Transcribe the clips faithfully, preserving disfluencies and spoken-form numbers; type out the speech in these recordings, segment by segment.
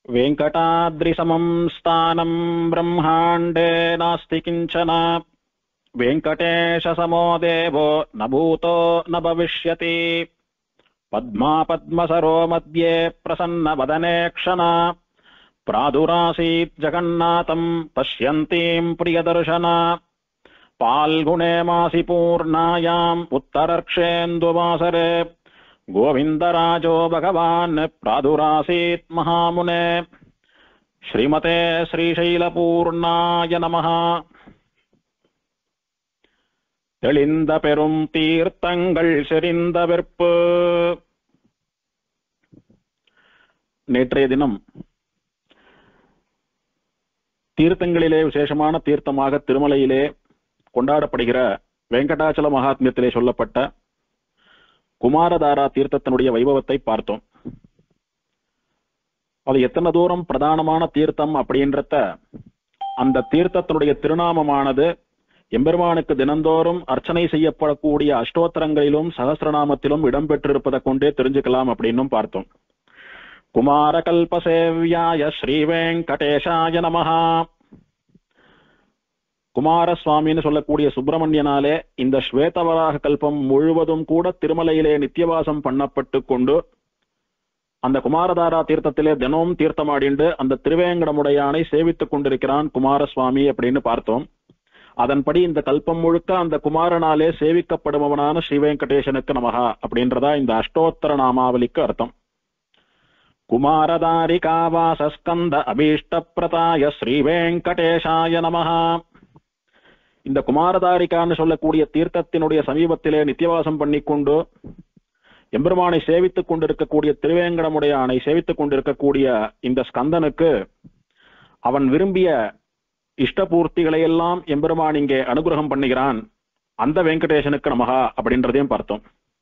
वेङ्कटाद्रिसमं स्थानं ब्रह्माण्डे नास्ति किञ्चन वेङ्कटेशसमो देवो न भूतो न भविष्यति पद्मा पद्मसरो मध्ये प्रसन्नवदने क्षणा प्रादुरासीत् जगन्नाथं पश्यन्तीं प्रियदर्शना पाल्गुणे मासि पूर्णायाम् उत्तरर्क्षेन्दुवासरे गोविंदराजो भगवान् प्रादुरासीत् महामुने श्रीमते श्रीशैलपूर्णाय नमः। தெளிந்த பெரும் தீர்த்தங்கள் செறிந்த வெற்பு. நேற்றைய தினம் தீர்த்தங்களிலே விசேஷமான தீர்த்தமாக திருமலையிலே கொண்டாடப்படுகிற வெங்கடாச்சல மகாத்மியத்திலே சொல்லப்பட்ட குமாரதாரா தீர்த்தத்தினுடைய வைபவத்தை பார்த்தோம். அது எத்தனை தூரம் பிரதானமான தீர்த்தம் அப்படின்றத அந்த தீர்த்தத்தினுடைய திருநாமமானது எம்பெருமானுக்கு தினந்தோறும் அர்ச்சனை செய்யப்படக்கூடிய அஷ்டோத்திரங்களிலும் சகசிரநாமத்திலும் இடம்பெற்றிருப்பதை கொண்டே தெரிஞ்சுக்கலாம் அப்படின்னும் பார்த்தோம். குமார கல்பசேவ்யாய ஸ்ரீ வெங்கடேஷாய நமஹா. குமாரசுவாமின்னு சொல்லக்கூடிய சுப்பிரமணியனாலே இந்த ஸ்வேதவராக கல்பம் முழுவதும் கூட திருமலையிலே நித்தியவாசம் பண்ணப்பட்டு கொண்டு அந்த குமாரதாரா தீர்த்தத்திலே தினமும் தீர்த்தமாடிண்டு அந்த திருவேங்கடமுடையானை சேவித்துக் கொண்டிருக்கிறான் குமாரசுவாமி அப்படின்னு பார்த்தோம். அதன்படி இந்த கல்பம் முழுக்க அந்த குமாரனாலே சேவிக்கப்படுபவனான ஸ்ரீ வெங்கடேசனுக்கு நமகா அப்படின்றதா இந்த அஷ்டோத்தர நாமாவலிக்கு அர்த்தம். குமாரதாரிகாவாசஸ்கந்த அபீஷ்ட பிரதாய ஸ்ரீ வெங்கடேஷாய நமஹா. இந்த குமாரதாரிகான்னு சொல்லக்கூடிய தீர்த்தத்தினுடைய சமீபத்திலே நித்தியவாசம் பண்ணிக்கொண்டு எம்பெருமானை சேவித்துக் கொண்டிருக்கக்கூடிய திருவேங்கடமுடையானை சேவித்துக் கொண்டிருக்கக்கூடிய இந்த ஸ்கந்தனுக்கு அவன் விரும்பிய இஷ்டபூர்த்திகளை எல்லாம் எம்பெருமான் இங்கே அனுகிரகம் பண்ணுகிறான். அந்த வெங்கடேசனுக்கு நமகா அப்படின்றதையும் பார்த்தோம்.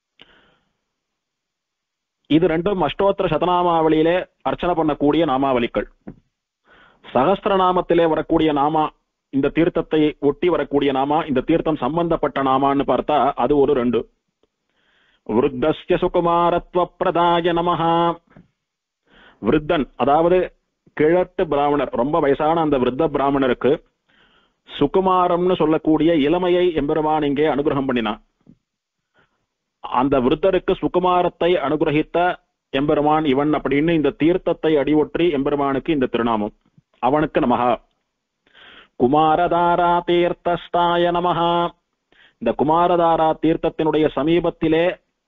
இது ரெண்டும் அஷ்டோத்திர சதநாமாவளியிலே அர்ச்சனை பண்ணக்கூடிய நாமாவளிகள். சகஸ்திரநாமத்திலே வரக்கூடிய நாமா இந்த தீர்த்தத்தை ஒட்டி வரக்கூடிய நாமா, இந்த தீர்த்தம் சம்பந்தப்பட்ட நாமான்னு பார்த்தா அது ஒரு ரெண்டு. விருத்தஸ்ய சுகுமாரத்வ பிரதாய நமஹா. விருத்தன் அதாவது கிழட்டு பிராமணர், ரொம்ப வயசான அந்த விருத்த பிராமணருக்கு சுகுமாரம்னு சொல்லக்கூடிய இளமையை எம்பெருமான் இங்கே அனுகிரகம் பண்ணினான். அந்த விருத்தருக்கு சுகுமாரத்தை அனுகிரகித்த எம்பெருமான் இவன் அப்படின்னு இந்த தீர்த்தத்தை அடிவொற்றி எம்பெருமானுக்கு இந்த திருநாமம். அவனுக்கு நமஹா. குமாரதாரா தீர்த்தஸ்தாய நமஹா. இந்த குமாரதாரா தீர்த்தத்தினுடைய சமீபத்திலே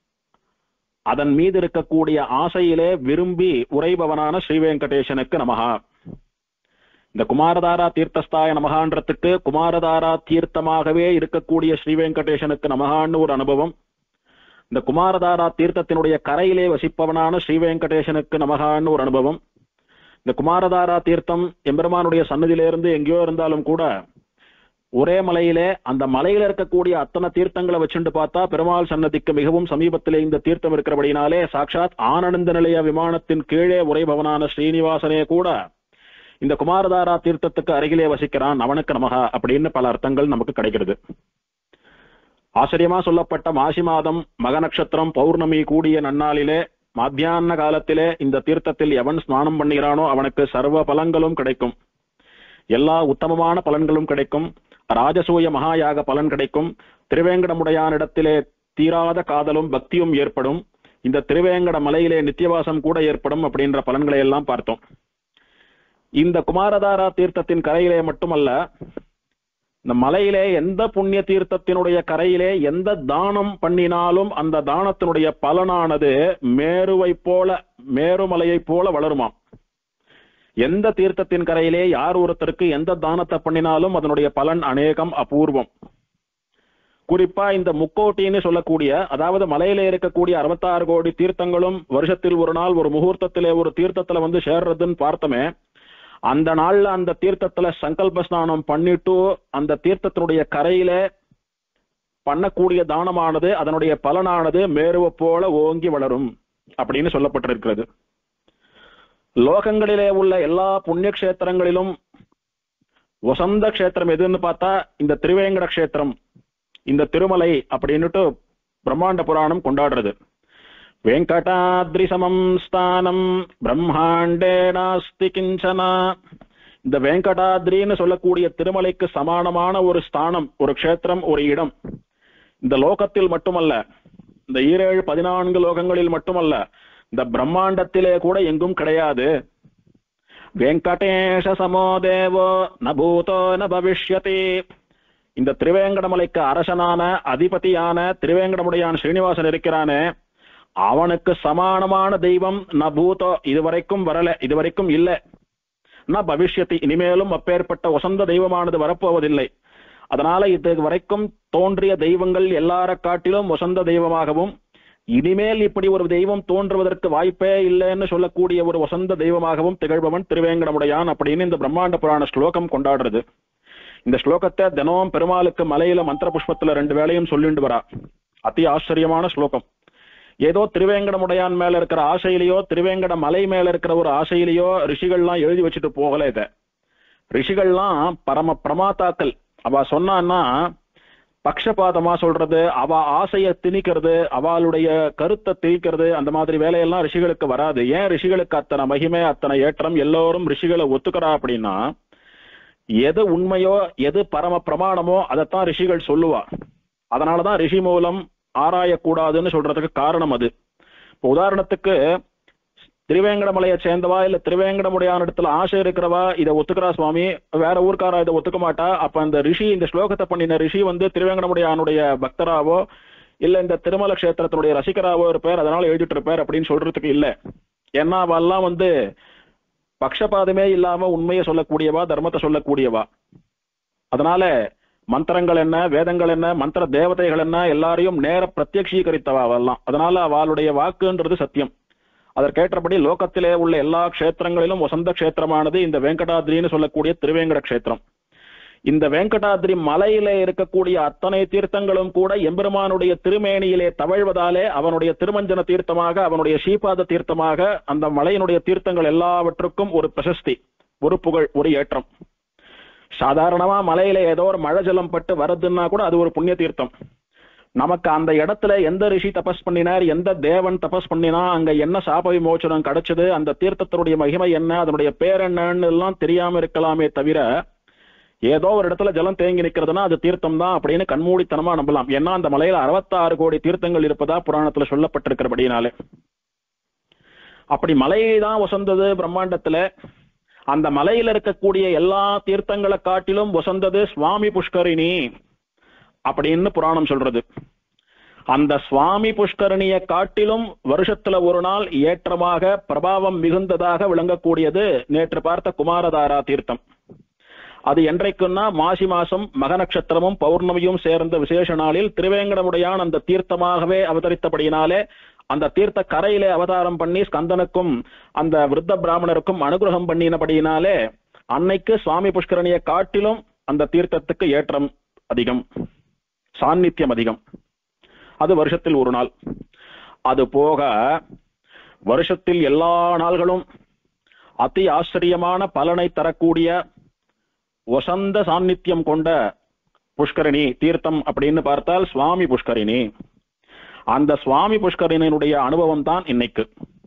அதன் மீது இருக்கக்கூடிய ஆசையிலே விரும்பி உரைபவனான ஸ்ரீ வெங்கடேசனுக்கு நமஹா. இந்த குமாரதாரா தீர்த்தஸ்தாய நமகான்றதுக்கு குமாரதாரா தீர்த்தமாகவே இருக்கக்கூடிய ஸ்ரீ வெங்கடேசனுக்கு நமகான்னு ஒரு அனுபவம். இந்த குமாரதாரா தீர்த்தத்தினுடைய கரையிலே வசிப்பவனான ஸ்ரீ வெங்கடேசனுக்கு நமகான்னு ஒரு அனுபவம். இந்த குமாரதாரா தீர்த்தம் எம்பெருமானுடைய சன்னதியிலிருந்து எங்கேயோ இருந்தாலும் கூட ஒரே மலையிலே அந்த மலையில இருக்கக்கூடிய அத்தனை தீர்த்தங்களை வச்சுட்டு பார்த்தா பெருமாள் சன்னதிக்கு மிகவும் சமீபத்திலே இந்த தீர்த்தம் இருக்கிறபடினாலே சாட்சாத் ஆனந்த நிலைய விமானத்தின் கீழே உரைபவனான ஸ்ரீனிவாசனே கூட இந்த குமாரதாரா தீர்த்தத்துக்கு அருகிலே வசிக்கிறான். அவனுக்கு நமகா அப்படின்னு பல அர்த்தங்கள் நமக்கு கிடைக்கிறது. ஆச்சரியமா சொல்லப்பட்ட மாசி மாதம் மக நட்சத்திரம் பௌர்ணமி கூடிய நன்னாளிலே மத்தியான காலத்திலே இந்த தீர்த்தத்தில் எவன் ஸ்நானம் பண்ணுகிறானோ அவனுக்கு சர்வ பலன்களும் கிடைக்கும். எல்லா உத்தமமான பலன்களும் கிடைக்கும். ராஜசூய மகாயாக பலன் கிடைக்கும். திருவேங்கடமுடையானிடத்திலே தீராத காதலும் பக்தியும் ஏற்படும். இந்த திருவேங்கட மலையிலே நித்தியவாசம் கூட ஏற்படும் அப்படின்ற பலன்களை எல்லாம் பார்த்தோம். இந்த குமாரதாரா தீர்த்தத்தின் கரையிலே மட்டுமல்ல, இந்த மலையிலே எந்த புண்ணிய தீர்த்தத்தினுடைய கரையிலே எந்த தானம் பண்ணினாலும் அந்த தானத்தினுடைய பலனானது மேருவை போல மேருமலையை போல வளருமாம். எந்த தீர்த்தத்தின் கரையிலே யார் ஒருத்தருக்கு எந்த தானத்தை பண்ணினாலும் அதனுடைய பலன் அநேகம் அபூர்வம். குறிப்பா இந்த முக்கோட்டின்னு சொல்லக்கூடிய, அதாவது மலையில இருக்கக்கூடிய அறுபத்தாறு கோடி தீர்த்தங்களும் வருஷத்தில் ஒரு நாள் ஒரு முகூர்த்தத்திலே ஒரு தீர்த்தத்துல வந்து சேர்றதுன்னு பார்த்தோமே, அந்த நாள்ல அந்த தீர்த்தத்துல சங்கல்ப ஸ்நானம் பண்ணிட்டு அந்த தீர்த்தத்தினுடைய கரையில பண்ணக்கூடிய தானமானது அதனுடைய பலனானது மேருவை போல ஓங்கி வளரும் அப்படின்னு சொல்லப்பட்டிருக்கிறது. லோகங்களிலே உள்ள எல்லா புண்ணிய கஷேத்திரங்களிலும் வசந்த கஷேத்திரம் எதுன்னு பார்த்தா இந்த திருவேங்கட கஷேத்திரம், இந்த திருமலை அப்படின்னுட்டு பிரம்மாண்ட புராணம் கொண்டாடுறது. வெங்கடாத்ரி சமம் ஸ்தானம் பிரம்மாண்டே நாஸ்தி கிஞ்சனா. இந்த வெங்கடாத்ரின்னு சொல்லக்கூடிய திருமலைக்கு சமானமான ஒரு ஸ்தானம், ஒரு க்ஷேத்திரம், ஒரு இடம் இந்த லோகத்தில் மட்டுமல்ல, இந்த ஈரேழு பதினான்கு லோகங்களில் மட்டுமல்ல, இந்த பிரம்மாண்டத்திலே கூட எங்கும் கிடையாது. வெங்கடேஷ சமோ தேவோ ந பூதோ ந பவிஷ்யதி. இந்த திருவேங்கடமலைக்கு அரசனான அதிபதியான திருவேங்கடமுடையான் ஸ்ரீனிவாசன் இருக்கிறானே, அவனுக்கு சமானமான தெய்வம் ந பூதோ, இதுவரைக்கும் வரல, இதுவரைக்கும் இல்ல, ந பவிஷ்யதி, இனிமேலும் அப்பேற்பட்ட வசந்த தெய்வமானது வரப்போவதில்லை. அதனால இது வரைக்கும் தோன்றிய தெய்வங்கள் எல்லார காட்டிலும் வசந்த தெய்வமாகவும், இனிமேல் இப்படி ஒரு தெய்வம் தோன்றுவதற்கு வாய்ப்பே இல்லைன்னு சொல்லக்கூடிய ஒரு வசந்த தெய்வமாகவும் திகழ்பவன் திருவேங்கடமுடையான் அப்படின்னு இந்த பிரம்மாண்ட புராண ஸ்லோகம் கொண்டாடுறது. இந்த ஸ்லோகத்தை தினமும் பெருமாளுக்கு மலையில மந்திர புஷ்பத்துல ரெண்டு வேளையும் சொல்லிட்டு வரா. அதி ஆச்சரியமான ஸ்லோகம். ஏதோ திருவேங்கடமுடையான் மேல இருக்கிற ஆசையிலேயோ திருவேங்கட மலை மேல இருக்கிற ஒரு ஆசையிலேயோ ரிஷிகள்லாம் எழுதி வச்சுட்டு போகல. இத ரிஷிகள்லாம் பரம பிரமாத்தாக்கள். அவ சொன்னான்னா பக்ஷபாதமா சொல்றது, அவ ஆசையை திணிக்கிறது, அவளுடைய கருத்தை திணிக்கிறது, அந்த மாதிரி வேலையெல்லாம் ரிஷிகளுக்கு வராது. ஏன் ரிஷிகளுக்கு அத்தனை மகிமை, அத்தனை ஏற்றம், எல்லோரும் ரிஷிகளை ஒத்துக்கிறா அப்படின்னா எது உண்மையோ எது பரம பிரமாணமோ அதைத்தான் ரிஷிகள் சொல்லுவா. அதனாலதான் ரிஷி மூலம் ஆராயக்கூடாதுன்னு சொல்றதுக்கு காரணம் அது. இப்போ உதாரணத்துக்கு திருவேங்கடமலையை சேர்ந்தவா இல்ல திருவேங்கடமுடையான இடத்துல ஆசை இருக்கிறவா இதை ஒத்துக்கிறா சுவாமி, வேற ஊர்க்காரா இதை ஒத்துக்க மாட்டா. அப்ப அந்த ரிஷி, இந்த ஸ்லோகத்தை பண்ணின ரிஷி வந்து திருவேங்கடமுடையானுடைய பக்தராவோ இல்ல இந்த திருமல கஷேத்திரத்தினுடைய ரசிகராவோ இருப்பார், அதனால எழுதிட்டு இருப்பார் அப்படின்னு சொல்றதுக்கு இல்ல. ஏன்னா அவெல்லாம் வந்து பக்ஷபாதமே இல்லாம உண்மையை சொல்லக்கூடியவா, தர்மத்தை சொல்லக்கூடியவா. அதனால மந்திரங்கள் என்ன, வேதங்கள் என்ன, மந்திர தேவதைகள் என்ன, எல்லாரையும் நேர பிரத்யக்ஷீகரித்தவா அவெல்லாம். அதனால அவளுடைய வாக்குன்றது சத்தியம். அதற்கேற்றபடி லோகத்திலே உள்ள எல்லா கஷேத்திரங்களிலும் வசந்த கஷேத்திரமானது இந்த வெங்கடாத்ரின்னு சொல்லக்கூடிய திருவேங்கட கஷேத்திரம். இந்த வெங்கடாத்ரி மலையிலே இருக்கக்கூடிய அத்தனை தீர்த்தங்களும் கூட எம்பெருமானுடைய திருமேனியிலே தவழ்வதாலே அவனுடைய திருமஞ்சன தீர்த்தமாக, அவனுடைய ஸ்ரீபாத தீர்த்தமாக அந்த மலையினுடைய தீர்த்தங்கள் எல்லாவற்றுக்கும் ஒரு பிரசஸ்தி, ஒரு புகழ், ஒரு ஏற்றம். சாதாரணமா மலையில ஏதோ ஒரு மழை ஜலம் பட்டு வருதுன்னா கூட அது ஒரு புண்ணிய தீர்த்தம். நமக்கு அந்த இடத்துல எந்த ரிஷி தபஸ் பண்ணினார், எந்த தேவன் தபஸ் பண்ணினா, அங்க என்ன சாப விமோச்சனம் கிடைச்சது, அந்த தீர்த்தத்தினுடைய மகிமை என்ன, அதனுடைய பேர் என்னன்னு எல்லாம் தெரியாம இருக்கலாமே தவிர, ஏதோ ஒரு இடத்துல ஜலம் தேங்கி நிக்கிறதுனா அது தீர்த்தம் தான் அப்படின்னு கண்மூடித்தனமா நம்பலாம். ஏன்னா அந்த மலையில அறுபத்தாறு கோடி தீர்த்தங்கள் இருப்பதா புராணத்துல சொல்லப்பட்டிருக்கிறபடினாலே. அப்படி மலைதான் வசந்தது பிரம்மாண்டத்துல. அந்த மலையில இருக்கக்கூடிய எல்லா தீர்த்தங்களை காட்டிலும் வசந்தது சுவாமி புஷ்கரிணி அப்படின்னு புராணம் சொல்றது. அந்த சுவாமி புஷ்கரணியை காட்டிலும் வருஷத்துல ஒரு நாள் ஏற்றமாக பிரபாவம் மிகுந்ததாக விளங்கக்கூடியது நேற்று பார்த்த குமாரதாரா தீர்த்தம். அது என்றைக்குன்னா மாசி மாசம் மக நட்சத்திரமும் பௌர்ணமியும் சேர்ந்த விசேஷ நாளில் திருவேங்கடமுடையான் அந்த தீர்த்தமாகவே அவதரித்தபடியினாலே அந்த தீர்த்த கரையிலே அவதாரம் பண்ணி ஸ்கந்தனுக்கும் அந்த விருத்த பிராமணருக்கும் அனுகிரகம் பண்ணினபடியினாலே அன்னைக்கு சுவாமி புஷ்கரணியை காட்டிலும் அந்த தீர்த்தத்துக்கு ஏற்றம் அதிகம், சாநித்தியம் அதிகம். அது வருஷத்தில் ஒரு நாள். அது போக வருஷத்தில் எல்லா நாள்களும் அதி ஆச்சரியமான பலனை தரக்கூடிய வசந்த சாநித்தியம் கொண்ட புஷ்கரணி தீர்த்தம் அப்படின்னு பார்த்தால் சுவாமி புஷ்கரிணி. அந்த சுவாமி புஷ்கரிணியினுடைய அனுபவம் தான் இன்னைக்கு.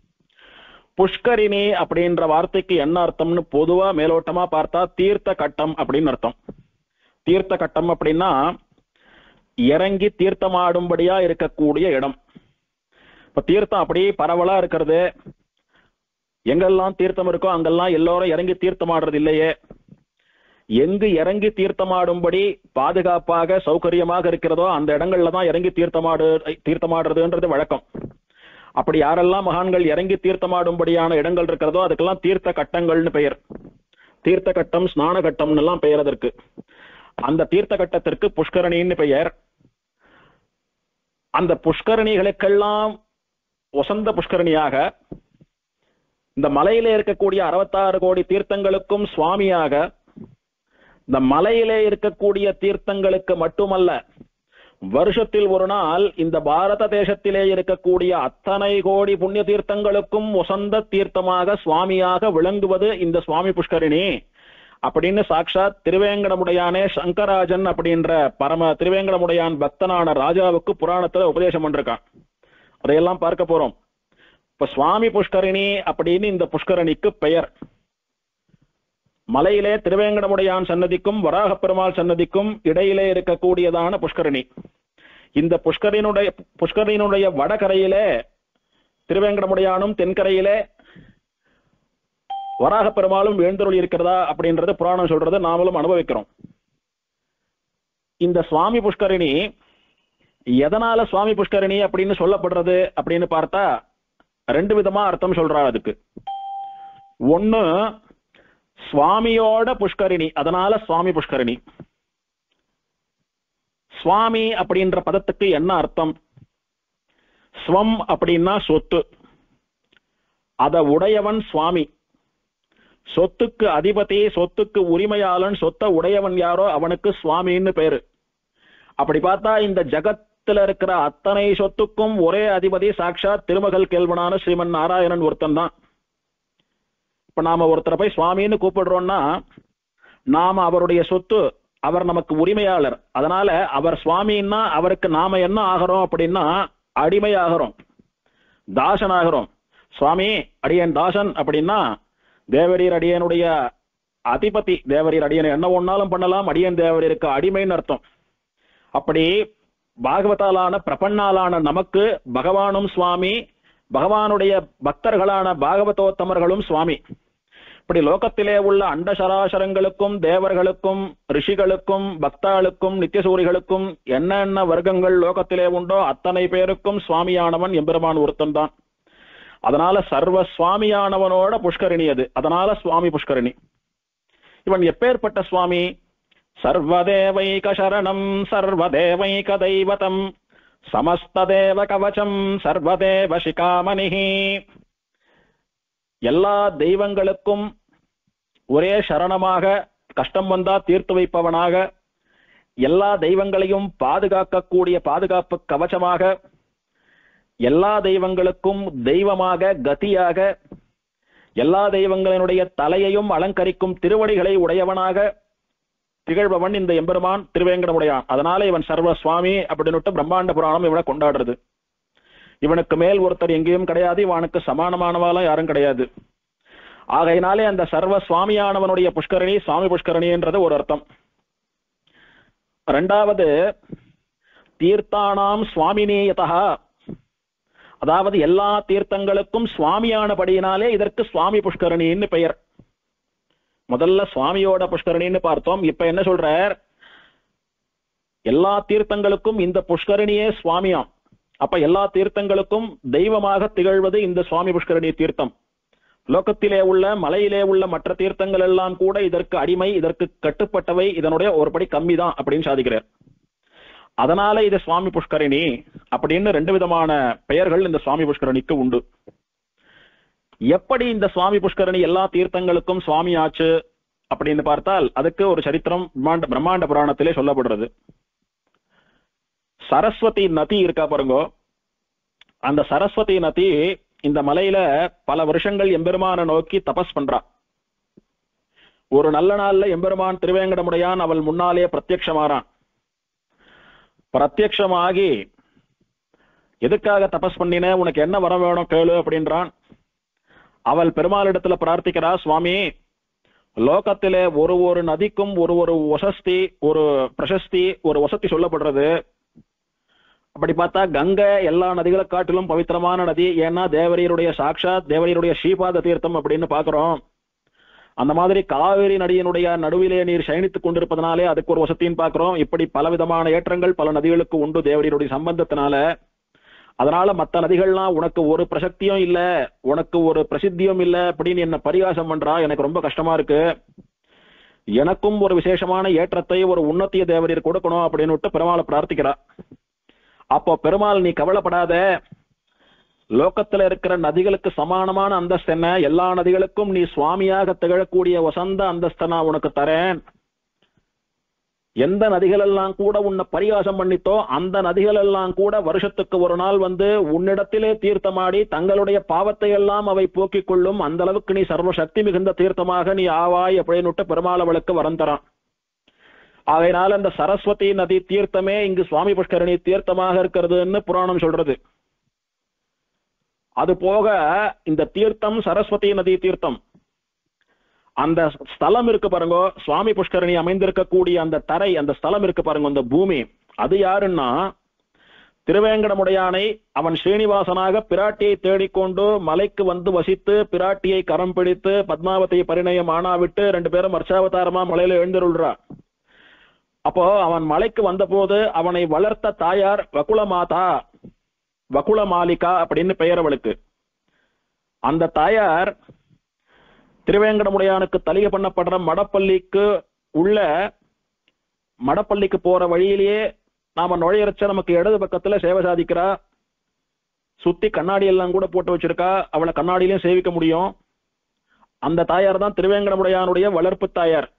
புஷ்கரிணி அப்படின்ற வார்த்தைக்கு என்ன அர்த்தம்னு பொதுவா மேலோட்டமா பார்த்தா தீர்த்த கட்டம் அப்படின்னு அர்த்தம். தீர்த்த கட்டம் அப்படின்னா இறங்கி தீர்த்தமாடும்படியா இருக்கக்கூடிய இடம். இப்ப தீர்த்தம் அப்படி பரவலா இருக்கிறது, எங்கெல்லாம் தீர்த்தம் இருக்கோ அங்கெல்லாம் எல்லோரும் இறங்கி தீர்த்தமாடுறது இல்லையே. எங்கு இறங்கி தீர்த்தமாடும்படி பாதுகாப்பாக சௌகரியமாக இருக்கிறதோ அந்த இடங்கள்ல தான் இறங்கி தீர்த்தமாடு தீர்த்தமாடுறதுன்றது வழக்கம். அப்படி யாரெல்லாம் மகான்கள் இறங்கி தீர்த்தமாடும்படியான இடங்கள் இருக்கிறதோ அதுக்கெல்லாம் தீர்த்த கட்டங்கள்னு பெயர். தீர்த்த கட்டம், ஸ்நான கட்டம்னு எல்லாம் பெயர் அதற்கு. அந்த தீர்த்த கட்டத்திற்கு புஷ்கரணின்னு பெயர். அந்த புஷ்கரணிகளுக்கெல்லாம் வசந்த புஷ்கரணியாக இந்த மலையிலே இருக்கக்கூடிய அறுபத்தாறு கோடி தீர்த்தங்களுக்கும் சுவாமியாக, இந்த மலையிலே இருக்கக்கூடிய தீர்த்தங்களுக்கு மட்டுமல்ல, வருஷத்தில் ஒரு நாள் இந்த பாரத தேசத்திலே இருக்கக்கூடிய அத்தனை கோடி புண்ணிய தீர்த்தங்களுக்கும் வசந்த தீர்த்தமாக சுவாமியாக விளங்குவது இந்த சுவாமி புஷ்கரிணி அப்படின்னு சாட்சாத் திருவேங்கடமுடையானே சங்கராஜன் அப்படின்ற பரம திருவேங்கடமுடையான் பக்தனான ராஜாவுக்கு புராணத்துல உபதேசம் பண்ணிருக்கான். அதையெல்லாம் பார்க்க போறோம். இப்ப சுவாமி புஷ்கரிணி அப்படின்னு இந்த புஷ்கரணிக்கு பெயர். மலையிலே திருவேங்கடமுடையான் சன்னதிக்கும் வராக பெருமாள் சன்னதிக்கும் இடையிலே இருக்கக்கூடியதான புஷ்கரணி. இந்த புஷ்கரினுடைய புஷ்கரினுடைய வடகரையிலே திருவேங்கடமுடையானும், தென்கரையிலே வராக பெருமாளும் எழுந்தருளி இருக்கிறதா அப்படின்றது புராணம் சொல்றது, நாமளும் அனுபவிக்கிறோம். இந்த சுவாமி புஷ்கரிணி எதனால சுவாமி புஷ்கரிணி அப்படின்னு சொல்லப்படுறது அப்படின்னு பார்த்தா ரெண்டு விதமா அர்த்தம் சொல்றாரு அதுக்கு. ஒண்ணு சுவாமியோட புஷ்கரிணி, அதனால சுவாமி புஷ்கரிணி. சுவாமி அப்படின்ற பதத்துக்கு என்ன அர்த்தம்? ஸ்வம் அப்படின்னா சொத்து, அத உடையவன் சுவாமி. சொத்துக்கு அதிபதி, சொத்துக்கு உரிமையாளன், சொத்தை உடையவன் யாரோ அவனுக்கு சுவாமின்னு பேரு. அப்படி பார்த்தா இந்த ஜகத்துல இருக்கிற அத்தனை சொத்துக்கும் ஒரே அதிபதி சாட்சாத் திருமகள் கேள்வனான ஸ்ரீமன் நாராயணன் ஒருத்தன் தான். இப்ப நாம ஒருத்தரை போய் சுவாமின்னு கூப்பிடுறோம்னா நாம அவருடைய சொத்து, அவர் நமக்கு உரிமையாளர். அதனால அவர் சுவாமின்னா அவருக்கு நாம என்ன ஆகிறோம் அப்படின்னா அடிமை ஆகிறோம், தாசன் ஆகிறோம். சுவாமி அடியன் தாசன் அப்படின்னா தேவரீர் அடியனுடைய அதிபதி, தேவரீர் அடியன் என்ன ஒன்னாலும் பண்ணலாம், அடியன் தேவரீருக்கு அடிமைன்னு அர்த்தம். அப்படி பாகவதாலான பிரபன்னாலான நமக்கு பகவானும் சுவாமி, பகவானுடைய பக்தர்களான பாகவதோத்தமர்களும் சுவாமி. இப்படி லோகத்திலே உள்ள அண்ட சராசரங்களுக்கும், தேவர்களுக்கும், ரிஷிகளுக்கும், பக்தாளுக்கும், நித்தியசூரிகளுக்கும் என்னென்ன வர்க்கங்கள் லோகத்திலே உண்டோ அத்தனை பேருக்கும் சுவாமியானவன் எம்பெருமான் ஒருத்தன் தான். அதனால சர்வ சுவாமியானவனோட புஷ்கரிணி அது, அதனால சுவாமி புஷ்கரிணி. இவன் எப்பேற்பட்ட சுவாமி? சர்வதேவைக சரணம் சர்வதேவைக தெய்வதம் சமஸ்ததேவ கவசம் சர்வதேவ சிகாமணிஹி. எல்லா தெய்வங்களுக்கும் ஒரே சரணமாக, கஷ்டம் வந்தா தீர்த்து வைப்பவனாக, எல்லா தெய்வங்களையும் பாதுகாக்கக்கூடிய பாதுகாப்பு கவசமாக, எல்லா தெய்வங்களுக்கும் தெய்வமாக, கதியாக, எல்லா தெய்வங்களினுடைய தலையையும் அலங்கரிக்கும் திருவடிகளை உடையவனாக திகழ்பவன் இந்த எம்பெருமான் திருவேங்கடமுடையான். அதனால இவன் சர்வ சுவாமி அப்படின்னு பிரம்மாண்ட புராணம் இவனை கொண்டாடுறது. இவனுக்கு மேல் ஒருத்தர் எங்கேயும் கிடையாது, இவனுக்கு சமானமானவாலும் யாரும் கிடையாது. ஆகையினாலே அந்த சர்வ சுவாமியானவனுடைய புஷ்கரணி சுவாமி புஷ்கரணின்றது ஒரு அர்த்தம். இரண்டாவது தீர்த்தானாம் சுவாமினேயதா, அதாவது எல்லா தீர்த்தங்களுக்கும் சுவாமியானபடியினாலே இதற்கு சுவாமி புஷ்கரணின்னு பெயர். முதல்ல சுவாமியோட புஷ்கரணின்னு பார்த்தோம். இப்ப என்ன சொல்றார்? எல்லா தீர்த்தங்களுக்கும் இந்த புஷ்கரணியே சுவாமியாம். அப்ப எல்லா தீர்த்தங்களுக்கும் தெய்வமாக திகழ்வது இந்த சுவாமி புஷ்கரணி தீர்த்தம். லோகத்திலே உள்ள மலையிலே உள்ள மற்ற தீர்த்தங்கள் எல்லாம் கூட இதற்கு அடிமை, இதற்கு கட்டுப்பட்டவை, இதனுடைய ஒரு படி கம்மி தான் அப்படின்னு சாதிக்கிறார். அதனால இது சுவாமி புஷ்கரணி அப்படின்னு ரெண்டு விதமான பெயர்கள் இந்த சுவாமி புஷ்கரணிக்கு உண்டு. எப்படி இந்த சுவாமி புஷ்கரணி எல்லா தீர்த்தங்களுக்கும் சுவாமி ஆச்சு அப்படின்னு பார்த்தால் அதுக்கு ஒரு சரித்திரம் பிரம்மாண்ட புராணத்திலே சொல்லப்படுறது. சரஸ்வதி நதி இருக்கா பாருங்க, அந்த சரஸ்வதி நதி இந்த மலையில பல வருஷங்கள் எம்பெருமான நோக்கி தபஸ் பண்றா. ஒரு நல்ல நாள்ல எம்பெருமான் திருவேங்கடமுடையான் அவள் முன்னாலே பிரத்யக்ஷமாறான். பிரத்யக்ஷமாகி எதுக்காக தபஸ் பண்ணின, உனக்கு என்ன வர வேணும் கேளு அப்படின்றான். அவள் பெருமாளிடத்துல பிரார்த்திக்கிறா, சுவாமி லோகத்திலே ஒரு ஒரு நதிக்கும் ஒரு ஒரு வசஸ்தி, ஒரு பிரசஸ்தி, ஒரு வசதி சொல்லப்படுறது. அப்படி பார்த்தா கங்கை எல்லா நதிகளை காட்டிலும் பவித்திரமான நதி. ஏன்னா தேவரீருடைய சாட்சாத் தேவரீருடைய ஸ்ரீபாத தீர்த்தம் அப்படின்னு பாக்குறோம். அந்த மாதிரி காவிரி நதியினுடைய நடுவிலே நீர் சயனித்துக் கொண்டிருப்பதனாலே அதுக்கு ஒரு வசத்தின்னு பாக்குறோம். இப்படி பல விதமான ஏற்றங்கள் பல நதிகளுக்கு உண்டு தேவரீருடைய சம்பந்தத்தினால. அதனால மற்ற நதிகள்லாம் உனக்கு ஒரு பிரசக்தியும் இல்ல, உனக்கு ஒரு பிரசித்தியும் இல்ல அப்படின்னு என்ன பரிகாசம் பண்றா. எனக்கு ரொம்ப கஷ்டமா இருக்கு. எனக்கும் ஒரு விசேஷமான ஏற்றத்தை, ஒரு உன்னத்திய தேவரீர் கொடுக்கணும் அப்படின்னு விட்டு பெருமாளை பிரார்த்திக்கிறா. அப்போ பெருமாள் நீ கவலைப்படாத, லோகத்துல இருக்கிற நதிகளுக்கு சமானமான அந்தஸ்து என்ன, எல்லா நதிகளுக்கும் நீ சுவாமியாக திகழக்கூடிய வசந்த அந்தஸ்தை நான் உனக்கு தரேன். எந்த நதிகள் எல்லாம் கூட உன்னை பரிகாசம் பண்ணித்தோ அந்த நதிகள் எல்லாம் கூட வருஷத்துக்கு ஒரு நாள் வந்து உன்னிடத்திலே தீர்த்தமாடி தங்களுடைய பாவத்தை எல்லாம் அவை போக்கிக் கொள்ளும். அந்த அளவுக்கு நீ சர்வ சக்தி மிகுந்த தீர்த்தமாக நீ ஆவாய் அப்படின்னு பெருமாள் அவளுக்கு வரம் தரான். ஆகையினால இந்த சரஸ்வதி நதி தீர்த்தமே இங்கு சுவாமி புஷ்கரணி தீர்த்தமாக இருக்கிறதுன்னு புராணம் சொல்றது. அது போக இந்த தீர்த்தம் சரஸ்வதி நதி தீர்த்தம், அந்த ஸ்தலம் இருக்கு பாருங்க, சுவாமி புஷ்கரணி அமைந்திருக்கக்கூடிய அந்த தரை, அந்த ஸ்தலம் இருக்கு பாருங்க, அந்த பூமி, அது யாருன்னா திருவேங்கடமுடையானை அவன் ஸ்ரீனிவாசனாக பிராட்டியை தேடிக்கொண்டு மலைக்கு வந்து வசித்து பிராட்டியை கரம் பிடித்து பத்மாவதி பரிணயம் ஆனாவிட்டு ரெண்டு பேரும் அர்ச்சாவதாரமா மலையில எழுந்திருள்றா. அப்போ அவன் மலைக்கு வந்த போது அவனை வளர்த்த தாயார் வகுல மாதா, வகுல மாலிகா அப்படின்னு பெயர் அவளுக்கு. அந்த தாயார் திருவேங்கடமுடையானுக்கு தலிகை பண்ணப்படுற மடப்பள்ளிக்கு உள்ள மடப்பள்ளிக்கு போற வழியிலேயே நாம நுழையறச்ச நமக்கு இடது பக்கத்துல சேவை சாதிக்கிறா. சுத்தி கண்ணாடி எல்லாம் கூட போட்டு வச்சிருக்கா, அவளை கண்ணாடியிலையும் சேவிக்க முடியும். அந்த தாயார் தான் திருவேங்கடமுடையானுடைய வளர்ப்பு தாயார்,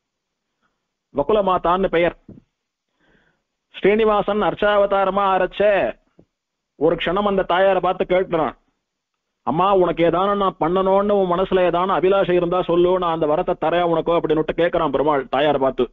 வகுல மாதான்னு பெயர். ஸ்ரீனிவாசன் அர்ச்சாவதாரமா அரைச்ச ஒரு க்ஷணம் அந்த தாயாரை பார்த்து கேட்கிறான், அம்மா உனக்கு ஏதான நான் பண்ணணும்னு உன் மனசுல ஏதான அபிலாஷை இருந்தா சொல்லு, நான் அந்த வரத்தை தரேன் உனக்கோ அப்படின்னு கேட்கிறான் பெருமாள் தாயாரை பார்த்து.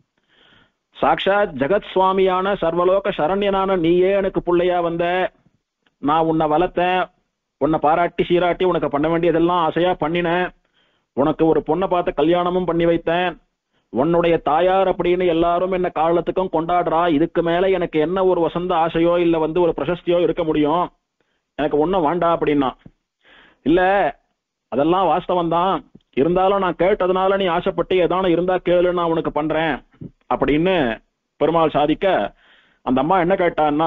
சாட்சாத் ஜெகத் சுவாமியான சர்வலோக சரண்யனான நீயே எனக்கு பிள்ளையா வந்த, நான் உன்னை வளர்த்தேன், உன்னை பாராட்டி சீராட்டி உனக்கு பண்ண வேண்டியதெல்லாம் ஆசையா பண்ணினேன், உனக்கு ஒரு பொண்ணை பார்த்து கல்யாணமும் பண்ணி வைத்தேன், உன்னுடைய தாயார் அப்படின்னு எல்லாரும் என்ன காலத்துக்கும் கொண்டாடுறா, இதுக்கு மேல எனக்கு என்ன ஒரு வசந்த ஆசையோ இல்ல வந்து ஒரு பிரசஸ்தியோ இருக்க முடியும், எனக்கு ஒன்னும் வேண்டா அப்படின்னா. இல்ல அதெல்லாம் வாஸ்தவம் தான், இருந்தாலும் நான் கேட்டதுனால நீ ஆசைப்பட்டு ஏதான இருந்தா கேளு, நான் உனக்கு பண்றேன் அப்படின்னு பெருமாள் சாதிக்க, அந்த அம்மா என்ன கேட்டான்னா,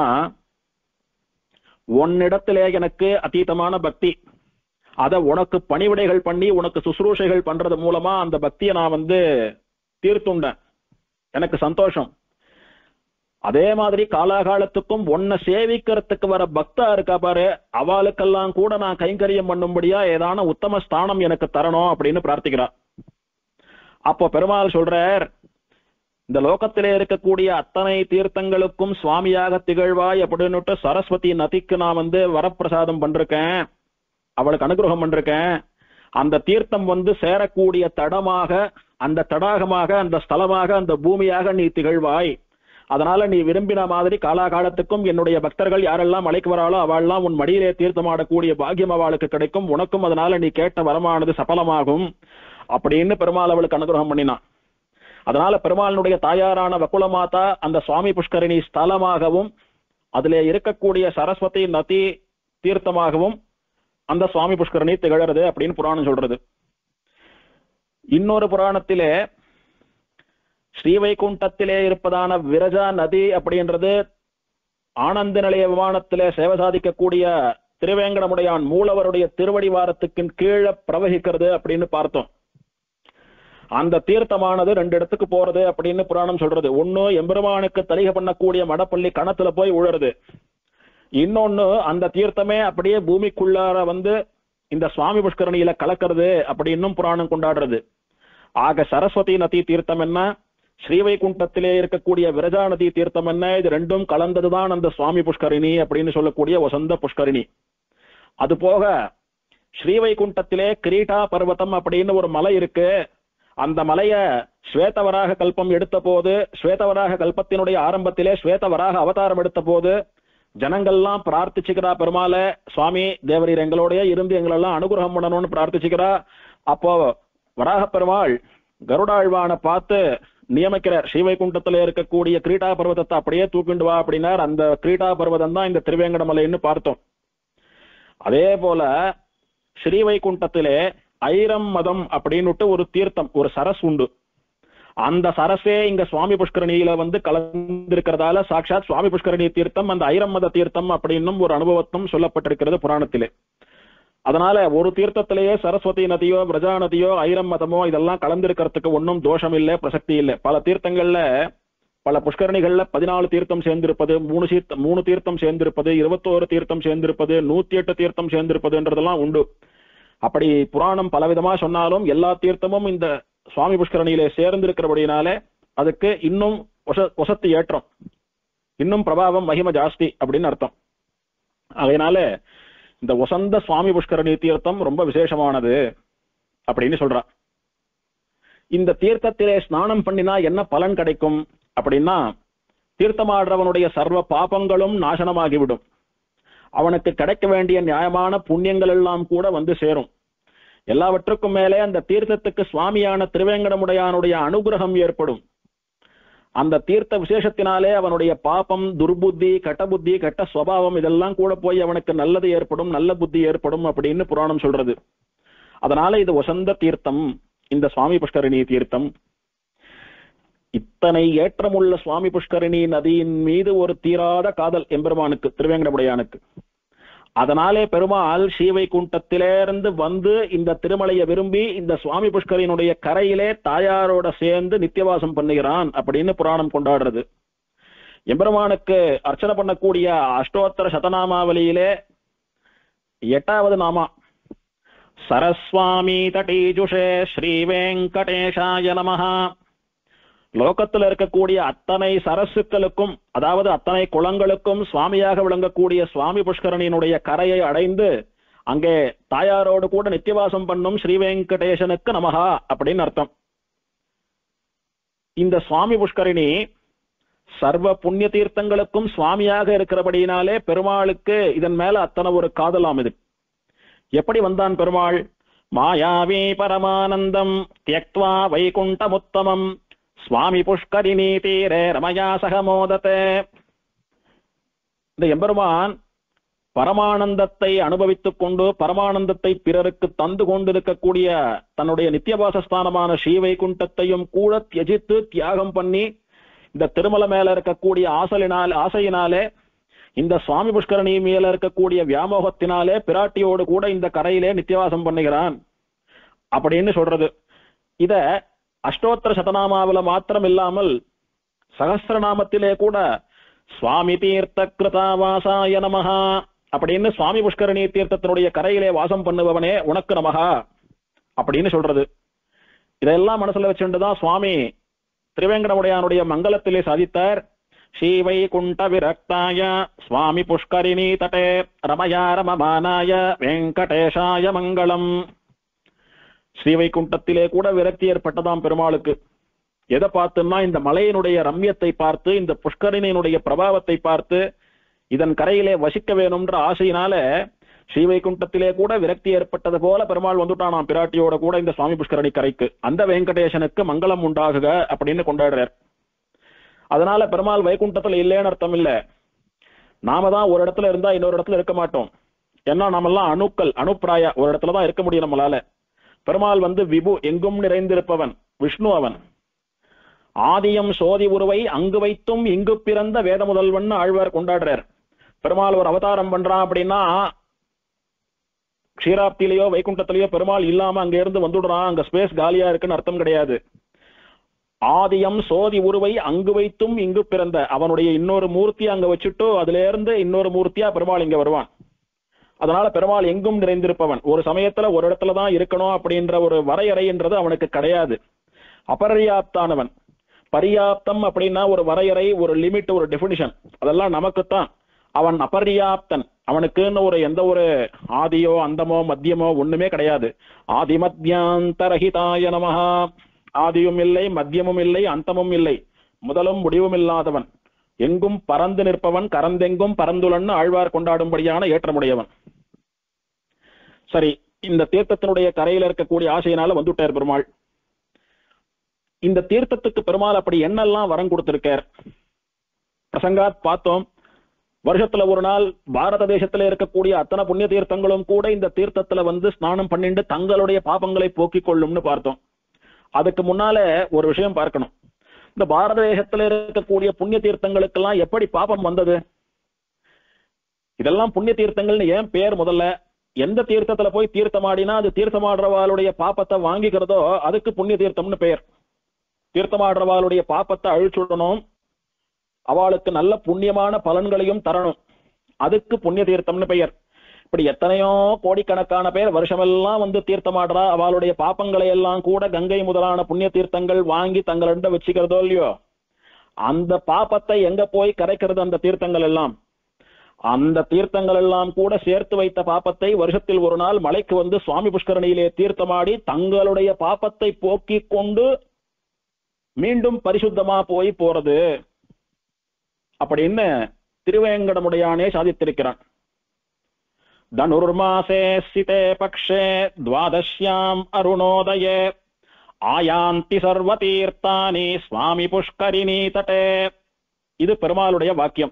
உன்னிடத்திலே எனக்கு அதீதமான பக்தி, அத உனக்கு பணிவிடைகள் பண்ணி உனக்கு சுசுரூஷைகள் பண்றது மூலமா அந்த பக்தியை நான் வந்து தீர்த்துண்டேன், எனக்கு சந்தோஷம். அதே மாதிரி காலாகாலத்துக்கும் உன்னை சேவிக்கிறதுக்கு வர பக்தா இருக்கா பாரு, அவளுக்கெல்லாம் கூட நான் கைங்கரியம் பண்ணும்படியா ஏதான உத்தம ஸ்தானம் எனக்கு தரணும் அப்படின்னு பிரார்த்திக்கிறார். அப்போ பெருமாள் சொல்றார், இந்த லோகத்திலே இருக்கக்கூடிய அத்தனை தீர்த்தங்களுக்கும் சுவாமியாக திகழ்வாய் அப்படின்னுட்டு சரஸ்வதி நதிக்கு நான் வந்து வரப்பிரசாதம் பண்றேன், அவளுக்கு அனுகிரகம் பண்றேன். அந்த தீர்த்தம் வந்து சேரக்கூடிய தடமாக, அந்த தடாகமாக, அந்த ஸ்தலமாக, அந்த பூமியாக நீ திகழ்வாய். அதனால நீ விரும்பின மாதிரி காலாகாலத்துக்கும் என்னுடைய பக்தர்கள் யாரெல்லாம் மலைக்கு வராளோ அவள்லாம் உன் மடியிலே தீர்த்தமாடக்கூடிய பாக்கியம் அவளுக்கு கிடைக்கும், உனக்கும் அதனால நீ கேட்ட வரமானது சபலமாகும் அப்படின்னு பெருமாள் அவளுக்கு அனுகிரகம் பண்ணினான். அதனால பெருமாளுடைய தாயாரான வகுல மாதா அந்த சுவாமி புஷ்கரணி ஸ்தலமாகவும் அதிலே இருக்கக்கூடிய சரஸ்வதி நதி தீர்த்தமாகவும் அந்த சுவாமி புஷ்கரணி திகழறது அப்படின்னு புராணம் சொல்றது. இன்னொரு புராணத்திலே ஸ்ரீவைகுண்டத்திலே இருப்பதான விரஜா நதி அப்படின்றது ஆனந்த நிலைய விமானத்திலே சேவை சாதிக்கக்கூடிய திருவேங்கடமுடையான் மூலவருடைய திருவடிவாரத்துக்கு கீழே பிரவகிக்கிறது அப்படின்னு பார்த்தோம். அந்த தீர்த்தமானது ரெண்டு இடத்துக்கு போறது அப்படின்னு புராணம் சொல்றது. ஒண்ணு எம்பெருமானுக்கு தலிகை பண்ணக்கூடிய மடப்பள்ளி கணத்துல போய் உழறது, இன்னொன்னு அந்த தீர்த்தமே அப்படியே பூமிக்குள்ளார வந்து இந்த சுவாமி புஷ்கரணியில கலக்கிறது அப்படின்னும் புராணம் கொண்டாடுறது. ஆக சரஸ்வதி நதி தீர்த்தம் என்ன, ஸ்ரீவைகுண்டத்திலே இருக்கக்கூடிய விரஜா நதி தீர்த்தம் என்ன, இது ரெண்டும் கலந்ததுதான் அந்த சுவாமி புஷ்கரிணி அப்படின்னு சொல்லக்கூடிய வசந்த புஷ்கரிணி. அது போக ஸ்ரீவைகுண்டத்திலே கிரீட்டா பர்வதம் அப்படின்னு ஒரு மலை இருக்கு. அந்த மலைய ஸ்வேதவராக கல்பம் எடுத்த போது, ஸ்வேதவராக கல்பத்தினுடைய ஆரம்பத்திலே ஸ்வேதவராக அவதாரம் எடுத்த போது ஜனங்கள்லாம் பிரார்த்திச்சுக்கிறா பெருமாள, சுவாமி தேவரீர் எங்களோடய இருந்து எங்களெல்லாம் அனுகிரகம் பண்ணணும்னு பிரார்த்திச்சுக்கிறா. அப்போ வராக பெருமாள் கருடாழ்வானை பார்த்து நியமிக்கிறார், ஸ்ரீவைகுண்டத்துல இருக்கக்கூடிய கிரீட்டா பர்வதத்தை அப்படியே தூக்கிண்டு வா அப்படின்னார். அந்த கிரீட்டா பர்வதம் தான் இந்த திருவேங்கடமலைன்னு பார்த்தோம். அதே போல ஸ்ரீவைகுண்டத்திலே ஐரம் மதம் அப்படின்னுட்டு ஒரு தீர்த்தம், ஒரு சரஸ் உண்டு. அந்த சரசே இங்க சுவாமி புஷ்கரணியில வந்து கலந்திருக்கிறதால சாட்சாத் சுவாமி புஷ்கரணி தீர்த்தம் அந்த ஐரம் மத தீர்த்தம் அப்படின்னும் ஒரு அனுபவத்தும் சொல்லப்பட்டிருக்கிறது புராணத்திலே. அதனால ஒரு தீர்த்தத்திலேயே சரஸ்வதி நதியோ பிரஜா நதியோ ஐரம் மதமோ இதெல்லாம் கலந்திருக்கிறதுக்கு ஒன்றும் தோஷம் இல்லை, பிரசக்தி இல்லை. பல தீர்த்தங்கள்ல பல புஷ்கரணிகள்ல பதினாலு தீர்த்தம் சேர்ந்திருப்பது, மூணு தீர்த்தம் மூணு தீர்த்தம் சேர்ந்திருப்பது, இருபத்தோரு தீர்த்தம் சேர்ந்திருப்பது, நூத்தி எட்டு தீர்த்தம் சேர்ந்திருப்பதுன்றதெல்லாம் உண்டு. அப்படி புராணம் பலவிதமா சொன்னாலும் எல்லா தீர்த்தமும் இந்த சுவாமி புஷ்கரணியிலே சேர்ந்திருக்கிறபடினாலே அதுக்கு இன்னும் வசத்தி ஏற்றம், இன்னும் பிரபாவம் மகிம ஜாஸ்தி அப்படின்னு அர்த்தம். அதனால இந்த வசந்த சுவாமி புஷ்கரணி தீர்த்தம் ரொம்ப விசேஷமானது அப்படின்னு சொல்றா. இந்த தீர்த்தத்திலே ஸ்நானம் பண்ணினா என்ன பலன் கிடைக்கும் அப்படின்னா, தீர்த்தமாடுறவனுடைய சர்வ பாபங்களும் நாசனமாகிவிடும். அவனுக்கு கிடைக்க வேண்டிய நியாயமான புண்ணியங்கள் எல்லாம் கூட வந்து சேரும். எல்லாவற்றுக்கும் மேலே அந்த தீர்த்தத்துக்கு சுவாமியான திருவேங்கடமுடையானுடைய அனுகிரகம் ஏற்படும். அந்த தீர்த்த விசேஷத்தினாலே அவனுடைய பாபம், துர்புத்தி, கட்ட புத்தி, கட்ட சுவாவம் இதெல்லாம் கூட போய் அவனுக்கு நல்லது ஏற்படும், நல்ல புத்தி ஏற்படும் அப்படின்னு புராணம் சொல்றது. அதனால இது வசந்த தீர்த்தம், இந்த சுவாமி புஷ்கரிணி தீர்த்தம். இத்தனை ஏற்றமுள்ள சுவாமி புஷ்கரிணி நதியின் மீது ஒரு தீராத காதல் எம்பெருமானுக்கு, திருவேங்கடமுடையானுக்கு. அதனாலே பெருமாள் ஸ்ரீவைகுண்டத்திலிருந்து வந்து இந்த திருமலையை விரும்பி இந்த சுவாமி புஷ்கரினுடைய கரையிலே தாயாரோட சேர்ந்து நித்தியவாசம் பண்ணுகிறான் அப்படின்னு புராணம் கொண்டாடுறது. எம்பெருமானுக்கு அர்ச்சனை பண்ணக்கூடிய அஷ்டோத்தர சதநாமாவளியிலே எட்டாவது நாமா சரஸ்வாமி தடீஜுஷே ஸ்ரீ வெங்கடேஷாய நமஹ. லோகத்தில் இருக்கக்கூடிய அத்தனை சரசுக்களுக்கும், அதாவது அத்தனை குளங்களுக்கும் சுவாமியாக விளங்கக்கூடிய சுவாமி புஷ்கரணியினுடைய கரையை அடைந்து அங்கே தாயாரோடு கூட நித்தியவாசம் பண்ணும் ஸ்ரீ வெங்கடேசனுக்கு நமஹா அப்படின்னு அர்த்தம். இந்த சுவாமி புஷ்கரிணி சர்வ புண்ணிய தீர்த்தங்களுக்கும் சுவாமியாக இருக்கிறபடியினாலே பெருமாளுக்கு இதன் மேல அத்தனை ஒரு காதலாம். இது எப்படி வந்தான் பெருமாள்? மாயாவி பரமானந்தம் தியக்த்வா வைகுண்டமுத்தமம் சுவாமி புஷ்கரிணி தீரே ரமயா சகமோதத்தே. இந்த எம்பெருமான் பரமானந்தத்தை அனுபவித்துக் கொண்டு பரமானந்தத்தை பிறருக்கு தந்து கொண்டிருக்கக்கூடிய தன்னுடைய நித்தியவாசஸ்தானமான ஸ்ரீவைகுண்டத்தையும் கூட தியஜித்து தியாகம் பண்ணி இந்த திருமலை மேல இருக்கக்கூடிய ஆசலினால் ஆசையினாலே இந்த சுவாமி புஷ்கரணி மேல இருக்கக்கூடிய வியாமோகத்தினாலே பிராட்டியோடு கூட இந்த கரையிலே நித்தியவாசம் பண்ணுகிறான் அப்படின்னு சொல்றது. இத அஷ்டோத்தர சதநாமாவில மாத்திரம் இல்லாமல் சகஸ்ரநாமத்திலே கூட சுவாமி தீர்த்த கிருதாவாசாய நமஹா அப்படின்னு சுவாமி புஷ்கரணி தீர்த்தத்தினுடைய கரையிலே வாசம் பண்ணுபவனே உனக்கு நமஹா அப்படின்னு சொல்றது. இதெல்லாம் மனசுல வச்சுட்டுதான் சுவாமி திருவேங்கடமுடையானுடைய மங்களத்திலே சாதித்தார். ஸ்ரீவைகுண்ட விரக்தாய சுவாமி புஷ்கரிணி தட்டே ரமயா ரமமானாய வெங்கடேஷாய மங்களம். ஸ்ரீவைகுண்டத்திலே கூட விரக்தி ஏற்பட்டதாம் பெருமாளுக்கு. எதை பார்த்துன்னா இந்த மலையினுடைய ரம்யத்தை பார்த்து, இந்த புஷ்கரிணியினுடைய பிரபாவத்தை பார்த்து இதன் கரையிலே வசிக்க வேணும்ன்ற ஆசையினால ஸ்ரீவைகுண்டத்திலே கூட விரக்தி ஏற்பட்டது போல பெருமாள் வந்துட்டானாம் பிராட்டியோட கூட இந்த சுவாமி புஷ்கரணி கரைக்கு. அந்த வெங்கடேசனுக்கு மங்களம் உண்டாகுக அப்படின்னு கொண்டாடுறார். அதனால பெருமாள் வைகுண்டத்துல இல்லைன்னு அர்த்தம் இல்ல. நாம தான் ஒரு இடத்துல இருந்தா இன்னொரு இடத்துல இருக்க மாட்டோம். ஏன்னா நாமெல்லாம் அணுக்கள், அணுப்பிராய ஒரு இடத்துலதான் இருக்க முடியும் நம்மளால. பெருமாள் வந்து விபு, எங்கும் நிறைந்திருப்பவன், விஷ்ணு அவன். ஆதியம் சோதி உருவை அங்கு வைத்தும் இங்கு பிறந்த வேத முதல்வன் ஆழ்வார் கொண்டாடுறார். பெருமாள் ஒரு அவதாரம் பண்றான் அப்படின்னா க்ஷீராப்தியிலேயோ வைகுண்டத்திலேயோ பெருமாள் இல்லாம அங்க இருந்து வந்துடுறான், அங்க ஸ்பேஸ் காலியா இருக்குன்னு அர்த்தம் கிடையாது. ஆதியம் சோதி உருவை அங்கு வைத்தும் இங்கு பிறந்த அவனுடைய இன்னொரு மூர்த்தியை அங்க வச்சுட்டோ அதுல இருந்து இன்னொரு மூர்த்தியா பெருமாள் இங்க வருவான். அதனால பெருமாள் எங்கும் நிறைந்திருப்பவன். ஒரு சமயத்துல ஒரு இடத்துலதான் இருக்கணும் அப்படின்ற ஒரு வரையறைன்றது அவனுக்கு கிடையாது. அபர்யாப்தானவன். பரியாப்தம் அப்படின்னா ஒரு வரையறை, ஒரு லிமிட், ஒரு டெபினிஷன், அதெல்லாம் நமக்குத்தான். அவன் அபர்யாப்தன். அவனுக்குன்னு ஒரு எந்த ஒரு ஆதியோ அந்தமோ மத்தியமோ ஒண்ணுமே கிடையாது. ஆதிமத்யாந்தரஹிதாய நமஹா. ஆதியும் இல்லை, மத்தியமும் இல்லை, அந்தமும் இல்லை, முதலும் முடிவும் இல்லாதவன், எங்கும் பறந்து நிற்பவன், கரந்தெங்கும் பறந்துலன்னு ஆழ்வார் கொண்டாடும்படியான ஏற்றமுடையவன். சரி, இந்த தீர்த்தத்தினுடைய கரையில இருக்கக்கூடிய ஆசையினால வந்துட்டார் பெருமாள். இந்த தீர்த்தத்துக்கு பெருமாள் அப்படி என்னெல்லாம் வரம் கொடுத்திருக்கார் பிரசங்காத் பார்த்தோம். வருஷத்துல ஒரு நாள் பாரத தேசத்துல இருக்கக்கூடிய அத்தனை புண்ணிய தீர்த்தங்களும் கூட இந்த தீர்த்தத்துல வந்து ஸ்நானம் பண்ணிட்டு தங்களுடைய பாபங்களை போக்கிக் கொள்ளும்னு பார்த்தோம். அதுக்கு முன்னால ஒரு விஷயம் பார்க்கணும். இந்த பாரத தேசத்துல இருக்கக்கூடிய புண்ணிய தீர்த்தங்களுக்கெல்லாம் எப்படி பாபம் வந்தது? இதெல்லாம் புண்ணிய தீர்த்தங்கள்னு ஏன் பேர்? முதல்ல எந்த தீர்த்தத்துல போய் தீர்த்தமாடினா அது தீர்த்தமாடுறவாளுடைய பாப்பத்தை வாங்கிக்கிறதோ அதுக்கு புண்ணிய தீர்த்தம்னு பெயர். தீர்த்தமாடுறவாளுடைய பாப்பத்தை அழிச்சுடணும், அவளுக்கு நல்ல புண்ணியமான பலன்களையும் தரணும், அதுக்கு புண்ணிய தீர்த்தம்னு பெயர். இப்படி எத்தனையோ கோடிக்கணக்கான பேர் வருஷமெல்லாம் வந்து தீர்த்தமாடுறா. அவளுடைய பாப்பங்களை எல்லாம் கூட கங்கை முதலான புண்ணிய தீர்த்தங்கள் வாங்கி தங்களிடம் வச்சுக்கிறதோ இல்லையோ, அந்த பாப்பத்தை எங்க போய் கரைக்கிறது? அந்த தீர்த்தங்கள் எல்லாம். அந்த தீர்த்தங்கள் எல்லாம் கூட சேர்த்து வைத்த பாப்பத்தை வருஷத்தில் ஒரு நாள் மலைக்கு வந்து சுவாமி புஷ்கரணியிலே தீர்த்தமாடி தங்களுடைய பாப்பத்தை போக்கி கொண்டு மீண்டும் பரிசுத்தமா போய் போறது அப்படின்னு திருவேங்கடமுடையானே சாதித்திருக்கிறான். தனுர்மாசே சிதே பக்ஷே துவாதஷ்யாம் அருணோதயே ஆயாந்தி சர்வ தீர்த்தானி சுவாமி புஷ்கரிணி தட்டே. இது பெருமாளுடைய வாக்கியம்.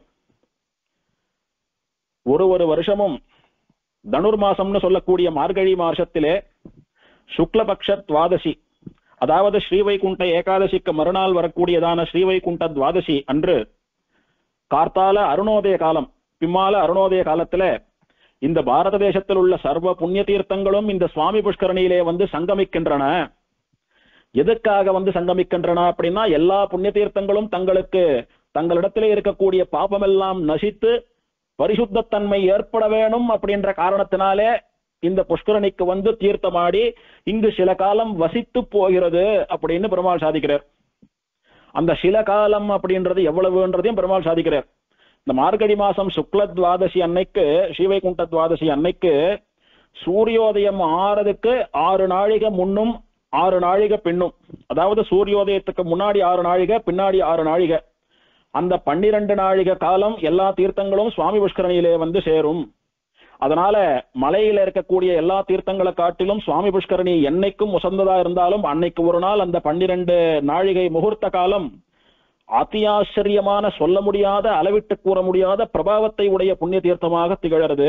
ஒரு ஒரு வருஷமும் தனுர் மாசம்னு சொல்லக்கூடிய மார்கழி மாசத்திலே சுக்லபக்ஷ துவாதசி, அதாவது ஸ்ரீவைகுண்ட ஏகாதசிக்கு மறுநாள் வரக்கூடியதான ஸ்ரீவைகுண்ட துவாதசி அன்று கார்த்தால அருணோதய காலம், பிம்மால அருணோதய காலத்துல இந்த பாரத தேசத்தில் உள்ள சர்வ புண்ணிய தீர்த்தங்களும் இந்த சுவாமி புஷ்கரணியிலே வந்து சங்கமிக்கின்றன. எதுக்காக வந்து சங்கமிக்கின்றன அப்படின்னா, எல்லா புண்ணிய தீர்த்தங்களும் தங்களுக்கு தங்களிடத்திலே இருக்கக்கூடிய பாபமெல்லாம் நசித்து பரிசுத்தன்மை ஏற்பட வேணும் அப்படின்ற காரணத்தினாலே இந்த புஷ்கரணிக்கு வந்து தீர்த்தமாடி இங்கு சில காலம் வசித்து போகிறது அப்படின்னு பெருமாள் சாதிக்கிறார். அந்த சில காலம் அப்படின்றது எவ்வளவுன்றதையும் பெருமாள் சாதிக்கிறார். இந்த மார்கழி மாசம் சுக்ல துவாதசி அன்னைக்கு, ஸ்ரீவைகுண்ட துவாதசி அன்னைக்கு சூரியோதயம் ஆறதுக்கு ஆறு நாழிகை முன்னும் ஆறு நாழிகை பின்னும், அதாவது சூரியோதயத்துக்கு முன்னாடி ஆறு நாழிகை பின்னாடி ஆறு நாழிகை, அந்த பன்னிரண்டு நாழிகை காலம் எல்லா தீர்த்தங்களும் சுவாமி புஷ்கரணியிலே வந்து சேரும். அதனால மலையில இருக்கக்கூடிய எல்லா தீர்த்தங்களை காட்டிலும் சுவாமி புஷ்கரணி என்னைக்கும் உசந்ததா இருந்தாலும் அன்னைக்கு ஒரு நாள் அந்த பன்னிரண்டு நாழிகை முகூர்த்த காலம் அத்தியாச்சரியமான, சொல்ல முடியாத, அளவிட்டு கூற முடியாத பிரபாவத்தை உடைய புண்ணிய தீர்த்தமாக திகழறது.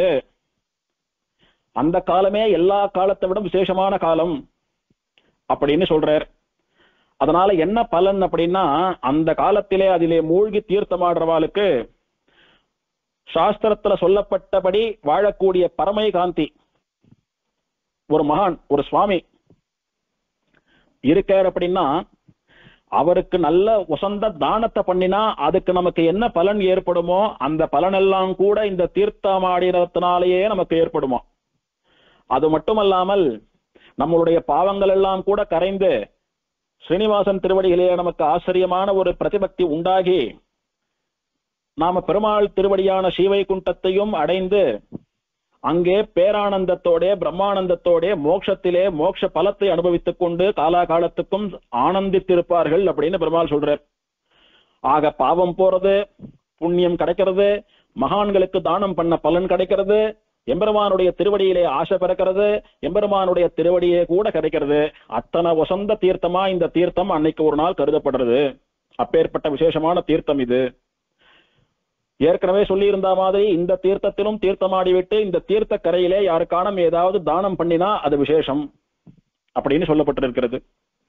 அந்த காலமே எல்லா காலத்தை விட விசேஷமான காலம் அப்படின்னு சொல்றார். அதனால என்ன பலன் அப்படின்னா, அந்த காலத்திலே அதிலே மூழ்கி தீர்த்தமாடுறவாளுக்கு சாஸ்திரத்துல சொல்லப்பட்டபடி வாழக்கூடிய பரமை காந்தி ஒரு மகான், ஒரு சுவாமி இருக்கார் அப்படின்னா, அவருக்கு நல்ல உசந்த தானத்தை பண்ணினா அதுக்கு நமக்கு என்ன பலன் ஏற்படுமோ அந்த பலனெல்லாம் கூட இந்த தீர்த்தமாடினத்தினாலேயே நமக்கு ஏற்படுமோ. அது மட்டுமல்லாமல் நம்மளுடைய பாவங்கள் எல்லாம் கூட கரைந்து ஸ்ரீனிவாசன் திருவடிகளே நமக்கு ஆச்சரியமான ஒரு பிரதிபக்தி உண்டாகி நாம பெருமாள் திருவடியான ஸ்ரீவைகுண்டத்தையும் அடைந்து அங்கே பேரானந்தத்தோட பிரம்மானந்தத்தோட மோட்சத்திலே மோட்ச பலத்தை அனுபவித்துக் கொண்டு காலாகாலத்துக்கும் ஆனந்தித்திருப்பார்கள் அப்படின்னு பெருமாள் சொல்றார். ஆக பாவம் போறது, புண்ணியம் கிடைக்கிறது, மகான்களுக்கு தானம் பண்ண பலன் கிடைக்கிறது, எம்பெருமானுடைய திருவடியிலே ஆசை பிறக்கிறது, எம்பெருமானுடைய திருவடியே கூட கிடைக்கிறது. அத்தனை வசந்த தீர்த்தமா இந்த தீர்த்தம் அன்னைக்கு ஒரு நாள் கருதப்படுறது. அப்பேற்பட்ட விசேஷமான தீர்த்தம் இது. ஏற்கனவே சொல்லி இருந்த மாதிரி இந்த தீர்த்தத்திலும் தீர்த்தமாடிவிட்டு இந்த தீர்த்த கரையிலே யாருக்கான ஏதாவது தானம் பண்ணினா அது விசேஷம் அப்படின்னு சொல்லப்பட்டிருக்கிறது.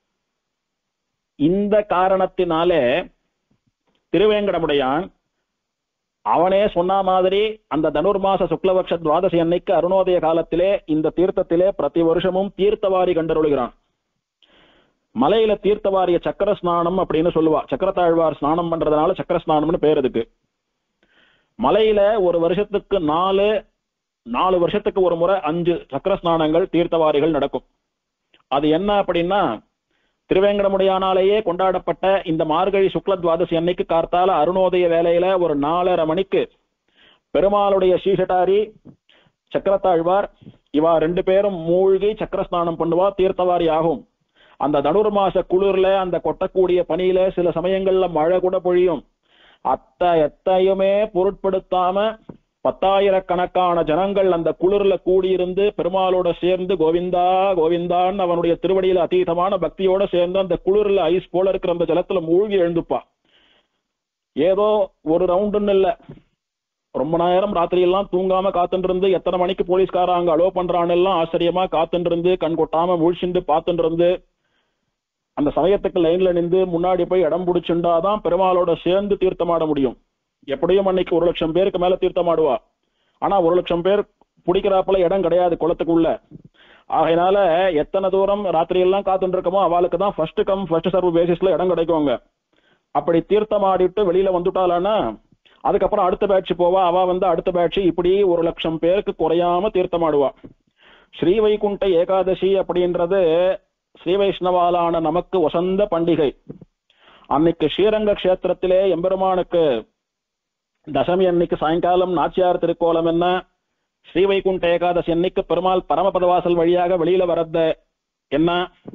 இந்த காரணத்தினாலே திருவேங்கடமுடையான் அவனே சொன்ன மாதிரி அந்த தனுர்மாச சுக்லபக்ஷ துவாதசி அன்னைக்கு அருணோதய காலத்திலே இந்த தீர்த்தத்திலே பிரதி வருஷமும் தீர்த்தவாரி கண்டருளுகிறான். மலையில தீர்த்தவாரிய சக்கர ஸ்நானம் அப்படின்னு சொல்லுவா. சக்கரத்தாழ்வார் ஸ்நானம் பண்றதுனால சக்கர ஸ்நானம்னு பேர் இருக்கு. மலையில ஒரு வருஷத்துக்கு நாலு நாலு வருஷத்துக்கு ஒரு முறை அஞ்சு சக்கர ஸ்நானங்கள் தீர்த்தவாரிகள் நடக்கும். அது என்ன அப்படின்னா, திருவேங்கடமுடையானாலேயே கொண்டாடப்பட்ட இந்த மார்கழி சுக்ல துவாதசி அன்னைக்கு கார்த்தால அருணோதய வேலையில ஒரு நாலரை மணிக்கு பெருமாளுடைய ஸ்ரீசட்டாரி சக்கரத்தாழ்வார் இவா ரெண்டு பேரும் மூழ்கி சக்கர ஸ்நானம் பண்ணுவா, தீர்த்தவாரி ஆகும். அந்த தனுர் மாச குளிர்ல அந்த கொட்டக்கூடிய பனியில சில சமயங்கள்ல மழை கூட பொழியும். அத்த எத்தையுமே பொருட்படுத்தாம பத்தாயிரக்கணக்கான ஜனங்கள் அந்த குளிர்ல கூடியிருந்து பெருமாளோட சேர்ந்து கோவிந்தா கோவிந்தான்னு அவனுடைய திருவடியில அதீதமான பக்தியோட சேர்ந்து அந்த குளிர்ல ஐஸ் போல இருக்கிற அந்த ஜலத்துல மூழ்கி எழுந்துப்பா. ஏதோ ஒரு ரவுண்டுன்னு இல்ல, ரொம்ப நேரம் ராத்திரி எல்லாம் தூங்காம காத்துட்டு இருந்து எத்தனை மணிக்கு போலீஸ்கார அங்க அலோ பண்றான்னு எல்லாம் ஆச்சரியமா காத்துட்டு இருந்து கண் கொட்டாம முழிச்சுண்டு பார்த்துட்டு இருந்து அந்த சமயத்துக்கு லைன்ல நின்று முன்னாடி போய் இடம் பிடிச்சுண்டாதான் பெருமாளோட சேர்ந்து தீர்த்தமாட முடியும். எப்படியும் அன்னைக்கு ஒரு லட்சம் பேருக்கு மேல தீர்த்தமாடுவா. ஆனா ஒரு லட்சம் பேர் பிடிக்கிறாப்புல இடம் கிடையாது குளத்துக்குள்ள. ஆகையினால எத்தனை தூரம் ராத்திரி எல்லாம் காத்துட்டு இருக்கமோ அவளுக்கு தான் ஃபர்ஸ்ட் கம் ஃபர்ஸ்ட் சர்வ் பேசிஸ்ல இடம் கிடைக்குவாங்க. அப்படி தீர்த்தமாடிட்டு வெளியில வந்துட்டாளானா அதுக்கப்புறம் அடுத்த பேட்ச் போவா. அவ வந்து அடுத்த பேட்ச், இப்படி ஒரு லட்சம் பேருக்கு குறையாம தீர்த்தமாடுவா. ஸ்ரீவைகுண்ட ஏகாதசி அப்படின்றது ஸ்ரீ வைஷ்ணவாலான நமக்கு வசந்த பண்டிகை. அன்னைக்கு ஸ்ரீரங்க கஷேத்திரத்திலே எம்பெருமானுக்கு தசமி அன்னைக்கு சாயங்காலம் நாச்சியார் திருக்கோலம் என்ன, ஸ்ரீவைகுண்ட ஏகாதசி அன்னைக்கு பெருமாள் பரமபதவாசல் வழியாக வெளியில வரது என்ன,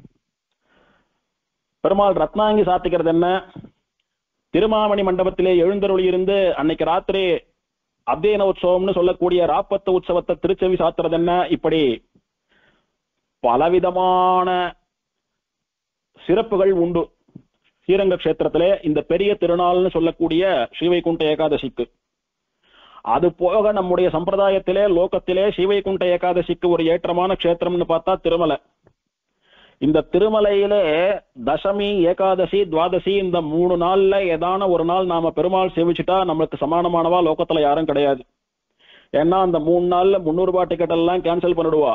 பெருமாள் ரத்னாங்கி சாத்திக்கிறது என்ன, திருமாமணி மண்டபத்திலே எழுந்தருளி இருந்து அன்னைக்கு ராத்திரி அத்தியன உற்சவம்னு சொல்லக்கூடிய ராப்பத்து உற்சவத்தை திருச்செவி சாத்துறது என்ன, இப்படி பலவிதமான சிறப்புகள் உண்டு ஸ்ரீரங்க கஷேத்திரத்திலே இந்த பெரிய திருநாள்னு சொல்லக்கூடிய ஸ்ரீவைகுண்ட ஏகாதசிக்கு. அது போக நம்முடைய சம்பிரதாயத்திலே லோகத்திலே ஸ்ரீவைகுண்ட ஏகாதசிக்கு ஒரு ஏற்றமான கஷேத்திரம்னு பார்த்தா திருமலை. இந்த திருமலையிலே தசமி, ஏகாதசி, துவாதசி இந்த மூணு நாள்ல ஏதான ஒரு நாள் நாம பெருமாள் சேவிச்சுட்டா நம்மளுக்கு சமானமானவா லோகத்துல யாரும் கிடையாது. ஏன்னா அந்த மூணு நாள்ல முன்னூறு ரூபாய் டிக்கெட் எல்லாம் கேன்சல் பண்ணிடுவா,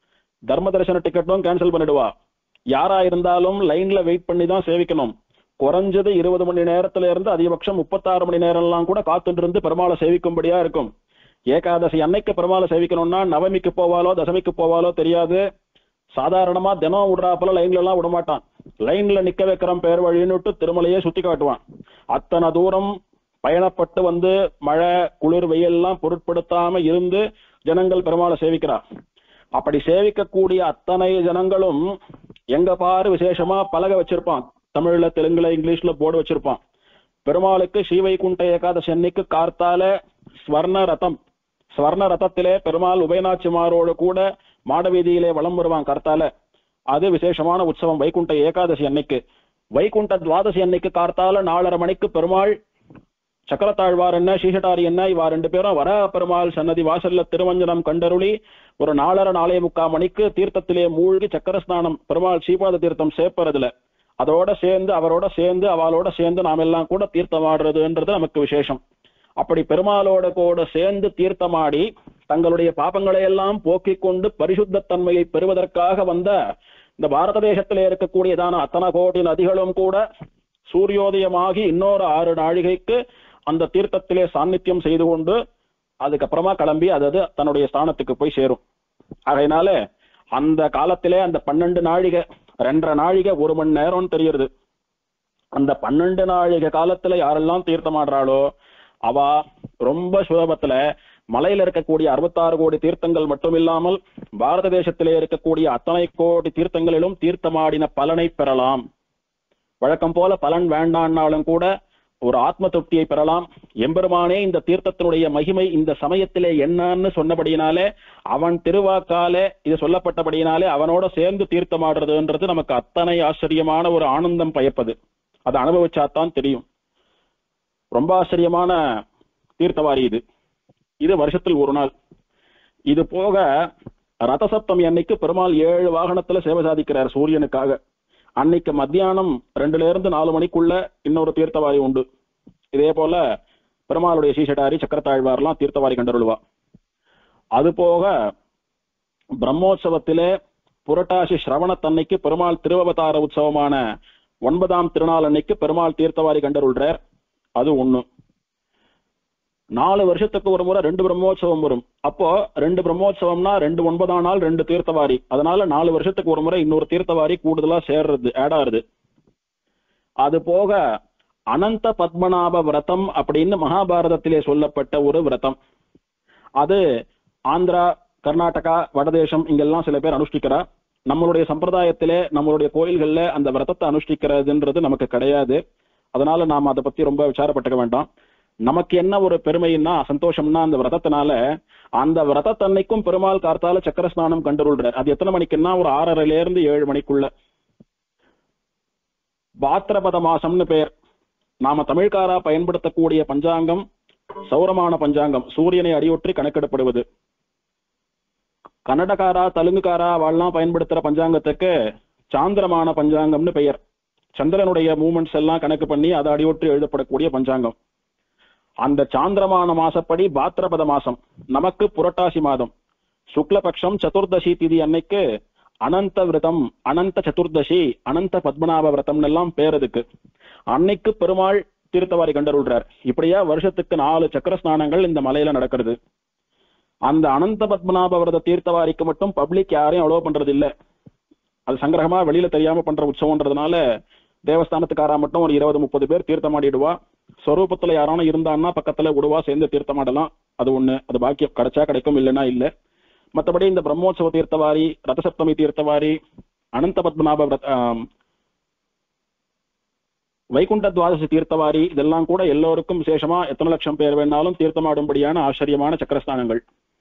தர்ம தரிசன டிக்கெட்டும் கேன்சல் பண்ணிடுவா. யாரா இருந்தாலும் லைன்ல வெயிட் பண்ணி தான் சேவிக்கணும். குறைஞ்சது இருபது மணி நேரத்துல இருந்து அதிகபட்சம் முப்பத்தாறு மணி நேரம் எல்லாம் கூட காத்துட்டு இருந்து பெருமாளை சேவிக்கும்படியா இருக்கும். ஏகாதசி அன்னைக்கு பெருமாளை சேவிக்கணும்னா நவமிக்கு போவாலோ தசமிக்கு போவாலோ தெரியாது. சாதாரணமா தினம் விடுறாப்பல லைன்ல எல்லாம் விடமாட்டான். லைன்ல நிக்க வைக்கிறோம் பேர் வழின்னுட்டு திருமலையே சுத்தி காட்டுவான். அத்தனை தூரம் பயணப்பட்டு வந்து மழை குளிர் வெயில் எல்லாம் பொருட்படுத்தாம இருந்து ஜனங்கள் பெருமாளை சேவிக்கிறார். அப்படி சேவிக்கக்கூடிய அத்தனை ஜனங்களும் எங்க பாரு விசேஷமா பலக வச்சிருப்பான். தமிழ்ல, தெலுங்குல, இங்கிலீஷ்ல போர்டு வச்சிருப்பான். பெருமாளுக்கு ஸ்ரீவைகுண்ட ஏகாதசி அன்னைக்கு கார்த்தால ஸ்வர்ண ரதம், ஸ்வர்ண ரதத்திலே பெருமாள் உபயநாச்சிமாரோடு கூட மாடவீதியிலே வலம் வருவான் கார்த்தால. அது விசேஷமான உற்சவம் வைகுண்ட ஏகாதசி அன்னைக்கு. வைகுண்ட துவாதசி அன்னைக்கு கார்த்தால நாலரை மணிக்கு பெருமாள் சக்கரத்தாழ்வார் என்ன சீசட்டாரி என்ன இவா ரெண்டு பேரும் வர பெருமாள் சன்னதி வாசல்ல திருமஞ்சனம் கண்டருளி ஒரு நாலரை நாலே முக்கால் மணிக்கு தீர்த்தத்திலே மூழ்கி சக்கர ஸ்நானம் பெருமாள் ஸ்ரீபாத தீர்த்தம் சேர்ப்பறதுல அதோட சேர்ந்து அவரோட சேர்ந்து அவளோட சேர்ந்து நாம் எல்லாம் கூட தீர்த்தமாடுறதுன்றது நமக்கு விசேஷம். அப்படி பெருமாளோட கூட சேர்ந்து தீர்த்தமாடி தங்களுடைய பாபங்களை எல்லாம் போக்கிக் கொண்டு பரிசுத்த தன்மையை பெறுவதற்காக வந்த இந்த பாரத தேசத்திலே இருக்கக்கூடியதான அத்தனை கோடி நதிகளும் கூட சூரியோதயமாகி இன்னொரு ஆறு நாழிகைக்கு அந்த தீர்த்தத்திலே சாநித்தியம் செய்து கொண்டு அதுக்கப்புறமா கிளம்பி அதாவது தன்னுடைய ஸ்தானத்துக்கு போய் சேரும். அதனால அந்த காலத்திலே அந்த பன்னெண்டு நாழிகை ரெண்டரை நாழிகை ஒரு மணி நேரம்னு தெரியுது. அந்த பன்னெண்டு நாழிகை காலத்துல யாரெல்லாம் தீர்த்தமாடுறாளோ அவ ரொம்ப சுலபத்துல மலையில இருக்கக்கூடிய அறுபத்தாறு கோடி தீர்த்தங்கள் மட்டும் இல்லாமல் பாரத தேசத்திலே இருக்கக்கூடிய அத்தனை கோடி தீர்த்தங்களிலும் தீர்த்தமாடின பலனை பெறலாம். வழக்கம் போல பலன் வேண்டான்னாலும் கூட ஒரு ஆத்ம திருப்தியை பெறலாம். எம்பெருமானே இந்த தீர்த்தத்தினுடைய மகிமை இந்த சமயத்திலே என்னன்னு சொன்னபடியினாலே அவன் திருவாக்காலே இது சொல்லப்பட்டபடியினாலே அவனோட சேர்ந்து தீர்த்தமாடுறதுன்றது நமக்கு அத்தனை ஆச்சரியமான ஒரு ஆனந்தம் பயப்பது. அதை அனுபவிச்சாத்தான் தெரியும். ரொம்ப ஆச்சரியமான தீர்த்தவாரி இது. இது வருஷத்தில் ஒரு நாள். இது போக ரதசப்தமி அன்னைக்கு பெருமாள் ஏழு வாகனத்துல சேவை சாதிக்கிறார் சூரியனுக்காக. அன்னைக்கு மத்தியானம் ரெண்டுல இருந்து நாலு மணிக்குள்ள இன்னொரு தீர்த்தவாரி உண்டு. இதே போல பெருமாளுடைய சீசட்டாரி சக்கரத்தாழ்வார்லாம் தீர்த்தவாரி கண்டருள்வா. அது போக பிரம்மோற்சவத்திலே புரட்டாசி சிரவணத்தன்னைக்கு பெருமாள் திருவவதார உற்சவமான ஒன்பதாம் திருநாள் அன்னைக்கு பெருமாள் தீர்த்தவாரி கண்டருள்றார். அது ஒண்ணு. நாலு வருஷத்துக்கு ஒரு முறை ரெண்டு பிரம்மோற்சவம் வரும். அப்போ ரெண்டு பிரம்மோற்சவம்னா ரெண்டு ஒன்பதாம் நாள் ரெண்டு தீர்த்தவாரி. அதனால நாலு வருஷத்துக்கு ஒரு முறை இன்னொரு தீர்த்தவாரி கூடுதலா சேர்றது ஆட் ஆறுது. அது போக அனந்த பத்மநாப விரதம் அப்படின்னு மகாபாரதத்திலே சொல்லப்பட்ட ஒரு விரதம். அது ஆந்திரா, கர்நாடகா, வடதேசம் இங்கெல்லாம் சில பேர் அனுஷ்டிக்கிறா. நம்மளுடைய சம்பிரதாயத்திலே நம்மளுடைய கோயில்கள்ல அந்த விரதத்தை அனுஷ்டிக்கிறதுன்றது நமக்கு கிடையாது. அதனால நாம அதை பத்தி ரொம்ப விசாரப்பட்டுக்க வேண்டாம். நமக்கு என்ன ஒரு பெருமைன்னா சந்தோஷம்னா அந்த விரதத்தினால அந்த விரதத்தன்னைக்கும் பெருமாள் கார்த்தால சக்கர ஸ்நானம் கண்டருள்றார். அது எத்தனை மணிக்குன்னா ஒரு ஆறரைல இருந்து ஏழு மணிக்குள்ள. பாத்திரபத மாசம்னு பேர். நாம தமிழ்காரா பயன்படுத்தக்கூடிய பஞ்சாங்கம் சௌரமான பஞ்சாங்கம், சூரியனை அடியொற்றி கணக்கெடுப்படுவது. கன்னடக்காரா தெலுங்குக்காரா அவெல்லாம் பயன்படுத்துற பஞ்சாங்கத்துக்கு சாந்திரமான பஞ்சாங்கம்னு பெயர். சந்திரனுடைய மூமெண்ட்ஸ் எல்லாம் கணக்கு பண்ணி அதை அடியொற்றி எழுதப்படக்கூடிய பஞ்சாங்கம். அந்த சாந்திரமான மாசப்படி பாத்திரபத மாசம் நமக்கு புரட்டாசி மாதம் சுக்லபக்ஷம் சதுர்தசி திதி அன்னைக்கு அனந்த விரதம், அனந்த சதுர்தசி, அனந்த பத்மநாப விரதம் எல்லாம் பேரதுக்கு அன்னைக்கு பெருமாள் தீர்த்தவாரி கண்டருள்றார். இப்படியா வருஷத்துக்கு நாலு சக்கர ஸ்நானங்கள் இந்த மலையில நடக்கிறது. அந்த அனந்த பத்மநாப விரத தீர்த்தவாரிக்கு மட்டும் பப்ளிக் யாரையும் அலோவ் பண்றது இல்லை. அது சங்கிரகமா வெளியில தெரியாம பண்ற உற்சவம்ன்றதுனால தேவஸ்தானத்துக்காரா மட்டும் ஒரு இருபது முப்பது பேர் தீர்த்தமாடிடுவா. ஸ்வரூபத்துல யாரான இருந்தான்னா பக்கத்துல விடுவா, சேர்ந்து தீர்த்தமாடலாம். அது ஒண்ணு. அது பாக்கியம் கிடைச்சா கிடைக்கும், இல்லைன்னா இல்ல. மற்றபடி இந்த பிரம்மோற்சவ தீர்த்தவாரி, ரதசப்தமி தீர்த்தவாரி, அனந்த பத்மநாப வைகுண்ட துவாதசி தீர்த்தவாரி இதெல்லாம் கூட எல்லோருக்கும் விசேஷமா எத்தனை லட்சம் பேர் வேணாலும் தீர்த்தமாடும்படியான ஆச்சரியமான சக்கரஸ்தானங்கள்.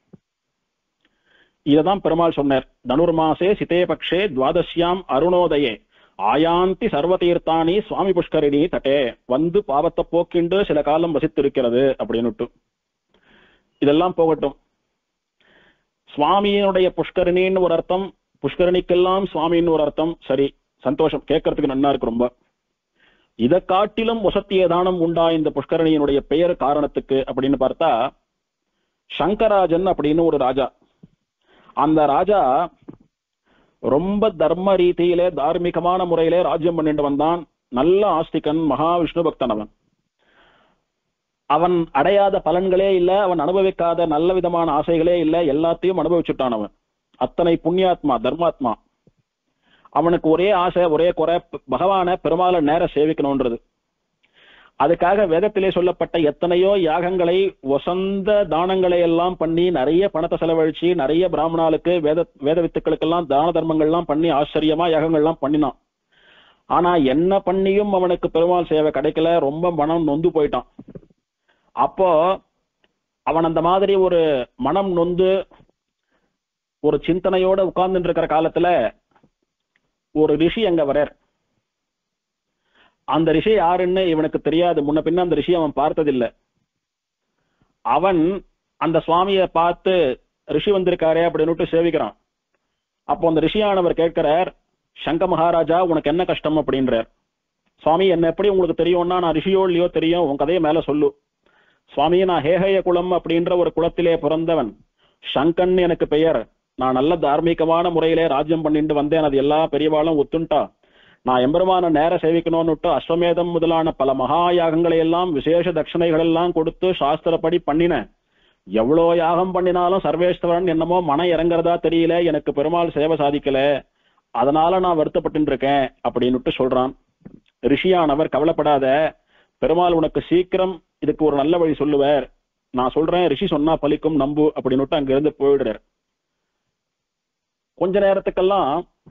இததான் பெருமாள் சொன்னார். தனுர்மாசே சிதே பக்ஷே துவாதசியாம் அருணோதயே ஆயாந்தி சர்வ தீர்த்தானி சுவாமி புஷ்கரிணி தட்டே, வந்து பாவத்தை போக்கிண்டு சில காலம் வசித்திருக்கிறது அப்படின்னுட்டு. இதெல்லாம் போகட்டும். சுவாமியினுடைய புஷ்கரிணின்னு ஒரு அர்த்தம், புஷ்கரணிக்கெல்லாம் சுவாமின்னு ஒரு அர்த்தம். சரி, சந்தோஷம், கேட்கறதுக்கு நன்னா இருக்கு ரொம்ப. இதை காட்டிலும் வசத்திய தானம் உண்டா இந்த புஷ்கரணியினுடைய பெயர் காரணத்துக்கு அப்படின்னு பார்த்தா, சங்கராஜன் அப்படின்னு ஒரு ராஜா. அந்த ராஜா ரொம்ப தர்ம ரீதியிலே தார்மீகமான முறையிலே ராஜ்யம் பண்ணிட்டு வந்தான். நல்ல ஆஸ்திகன், மகாவிஷ்ணு பக்தன். அவன் அவன் அடையாத பலன்களே இல்ல, அவன் அனுபவிக்காத நல்ல விதமான ஆசைகளே இல்ல, எல்லாத்தையும் அனுபவிச்சுட்டான். அவன் அத்தனை புண்ணியாத்மா, தர்மாத்மா. அவனுக்கு ஒரே ஆசை, ஒரே குறை, பகவான பெருமாளை நேர சேவிக்கணும்ன்றது. அதுக்காக வேதத்திலே சொல்லப்பட்ட எத்தனையோ யாகங்களை, வசந்த தானங்களை எல்லாம் பண்ணி, நிறைய பணத்தை செலவழிச்சு, நிறைய பிராமணாளுக்கு, வேத வேத வித்துக்களுக்கெல்லாம் தான தர்மங்கள்லாம் பண்ணி ஆச்சரியமா யாகங்கள்லாம் பண்ணினான். ஆனா என்ன பண்ணியும் அவனுக்கு பெருமாள் சேவை கிடைக்கல. ரொம்ப மனம் நொந்து போயிட்டான். அப்போ அவன் அந்த மாதிரி ஒரு மனம் நொந்து ஒரு சிந்தனையோட உட்கார்ந்துட்டு இருக்கிற காலத்துல ஒரு ரிஷி அங்க வரார். அந்த ரிஷி யாருன்னு இவனுக்கு தெரியாது. முன்ன பின்ன அந்த ரிஷி அவன் பார்த்ததில்லை. அவன் அந்த சுவாமியை பார்த்து ரிஷி வந்திருக்காரே அப்படின்னு சேவிக்கிறான். அப்போ அந்த ரிஷியானவர் கேட்கிறார், சங்க மகாராஜா உனக்கு என்ன கஷ்டம் அப்படின்றார். சுவாமி, என்ன எப்படி உங்களுக்கு தெரியும்னா, நான் ரிஷியோ இல்லையோ தெரியும், உன் கதையை மேல சொல்லு. சுவாமி, நான் ஹேஹய குலம் அப்படின்ற ஒரு குலத்திலே பிறந்தவன், சங்கன் எனக்கு பெயர். நான் நல்ல தார்மீகமான முறையிலே ராஜ்யம் பண்ணிட்டு வந்தேன். அது எல்லா பெரியவாளும் ஒத்துண்டா. நான் எம்பெருமான நேர சேவிக்கணும்னுட்டு அஸ்வமேதம் முதலான பல மகா யாகங்களை எல்லாம் விசேஷ தட்சணைகள் எல்லாம் கொடுத்து சாஸ்திரப்படி பண்ணினேன். எவ்வளோ யாகம் பண்ணினாலும் சர்வேஸ்வரன் என்னமோ மனம் இறங்குறதா தெரியல, எனக்கு பெருமாள் சேவை சாதிக்கல, அதனால நான் வருத்தப்பட்டு இருக்கேன் அப்படின்னுட்டு சொல்றான். ரிஷியானவர், கவலைப்படாத, பெருமாள் உனக்கு சீக்கிரம் இதுக்கு ஒரு நல்ல வழி சொல்லுவார். நான் சொல்றேன், ரிஷி சொன்னா பலிக்கும், நம்பு அப்படின்னுட்டு அங்கிருந்து போயிடுறார். கொஞ்ச நேரத்துக்கெல்லாம்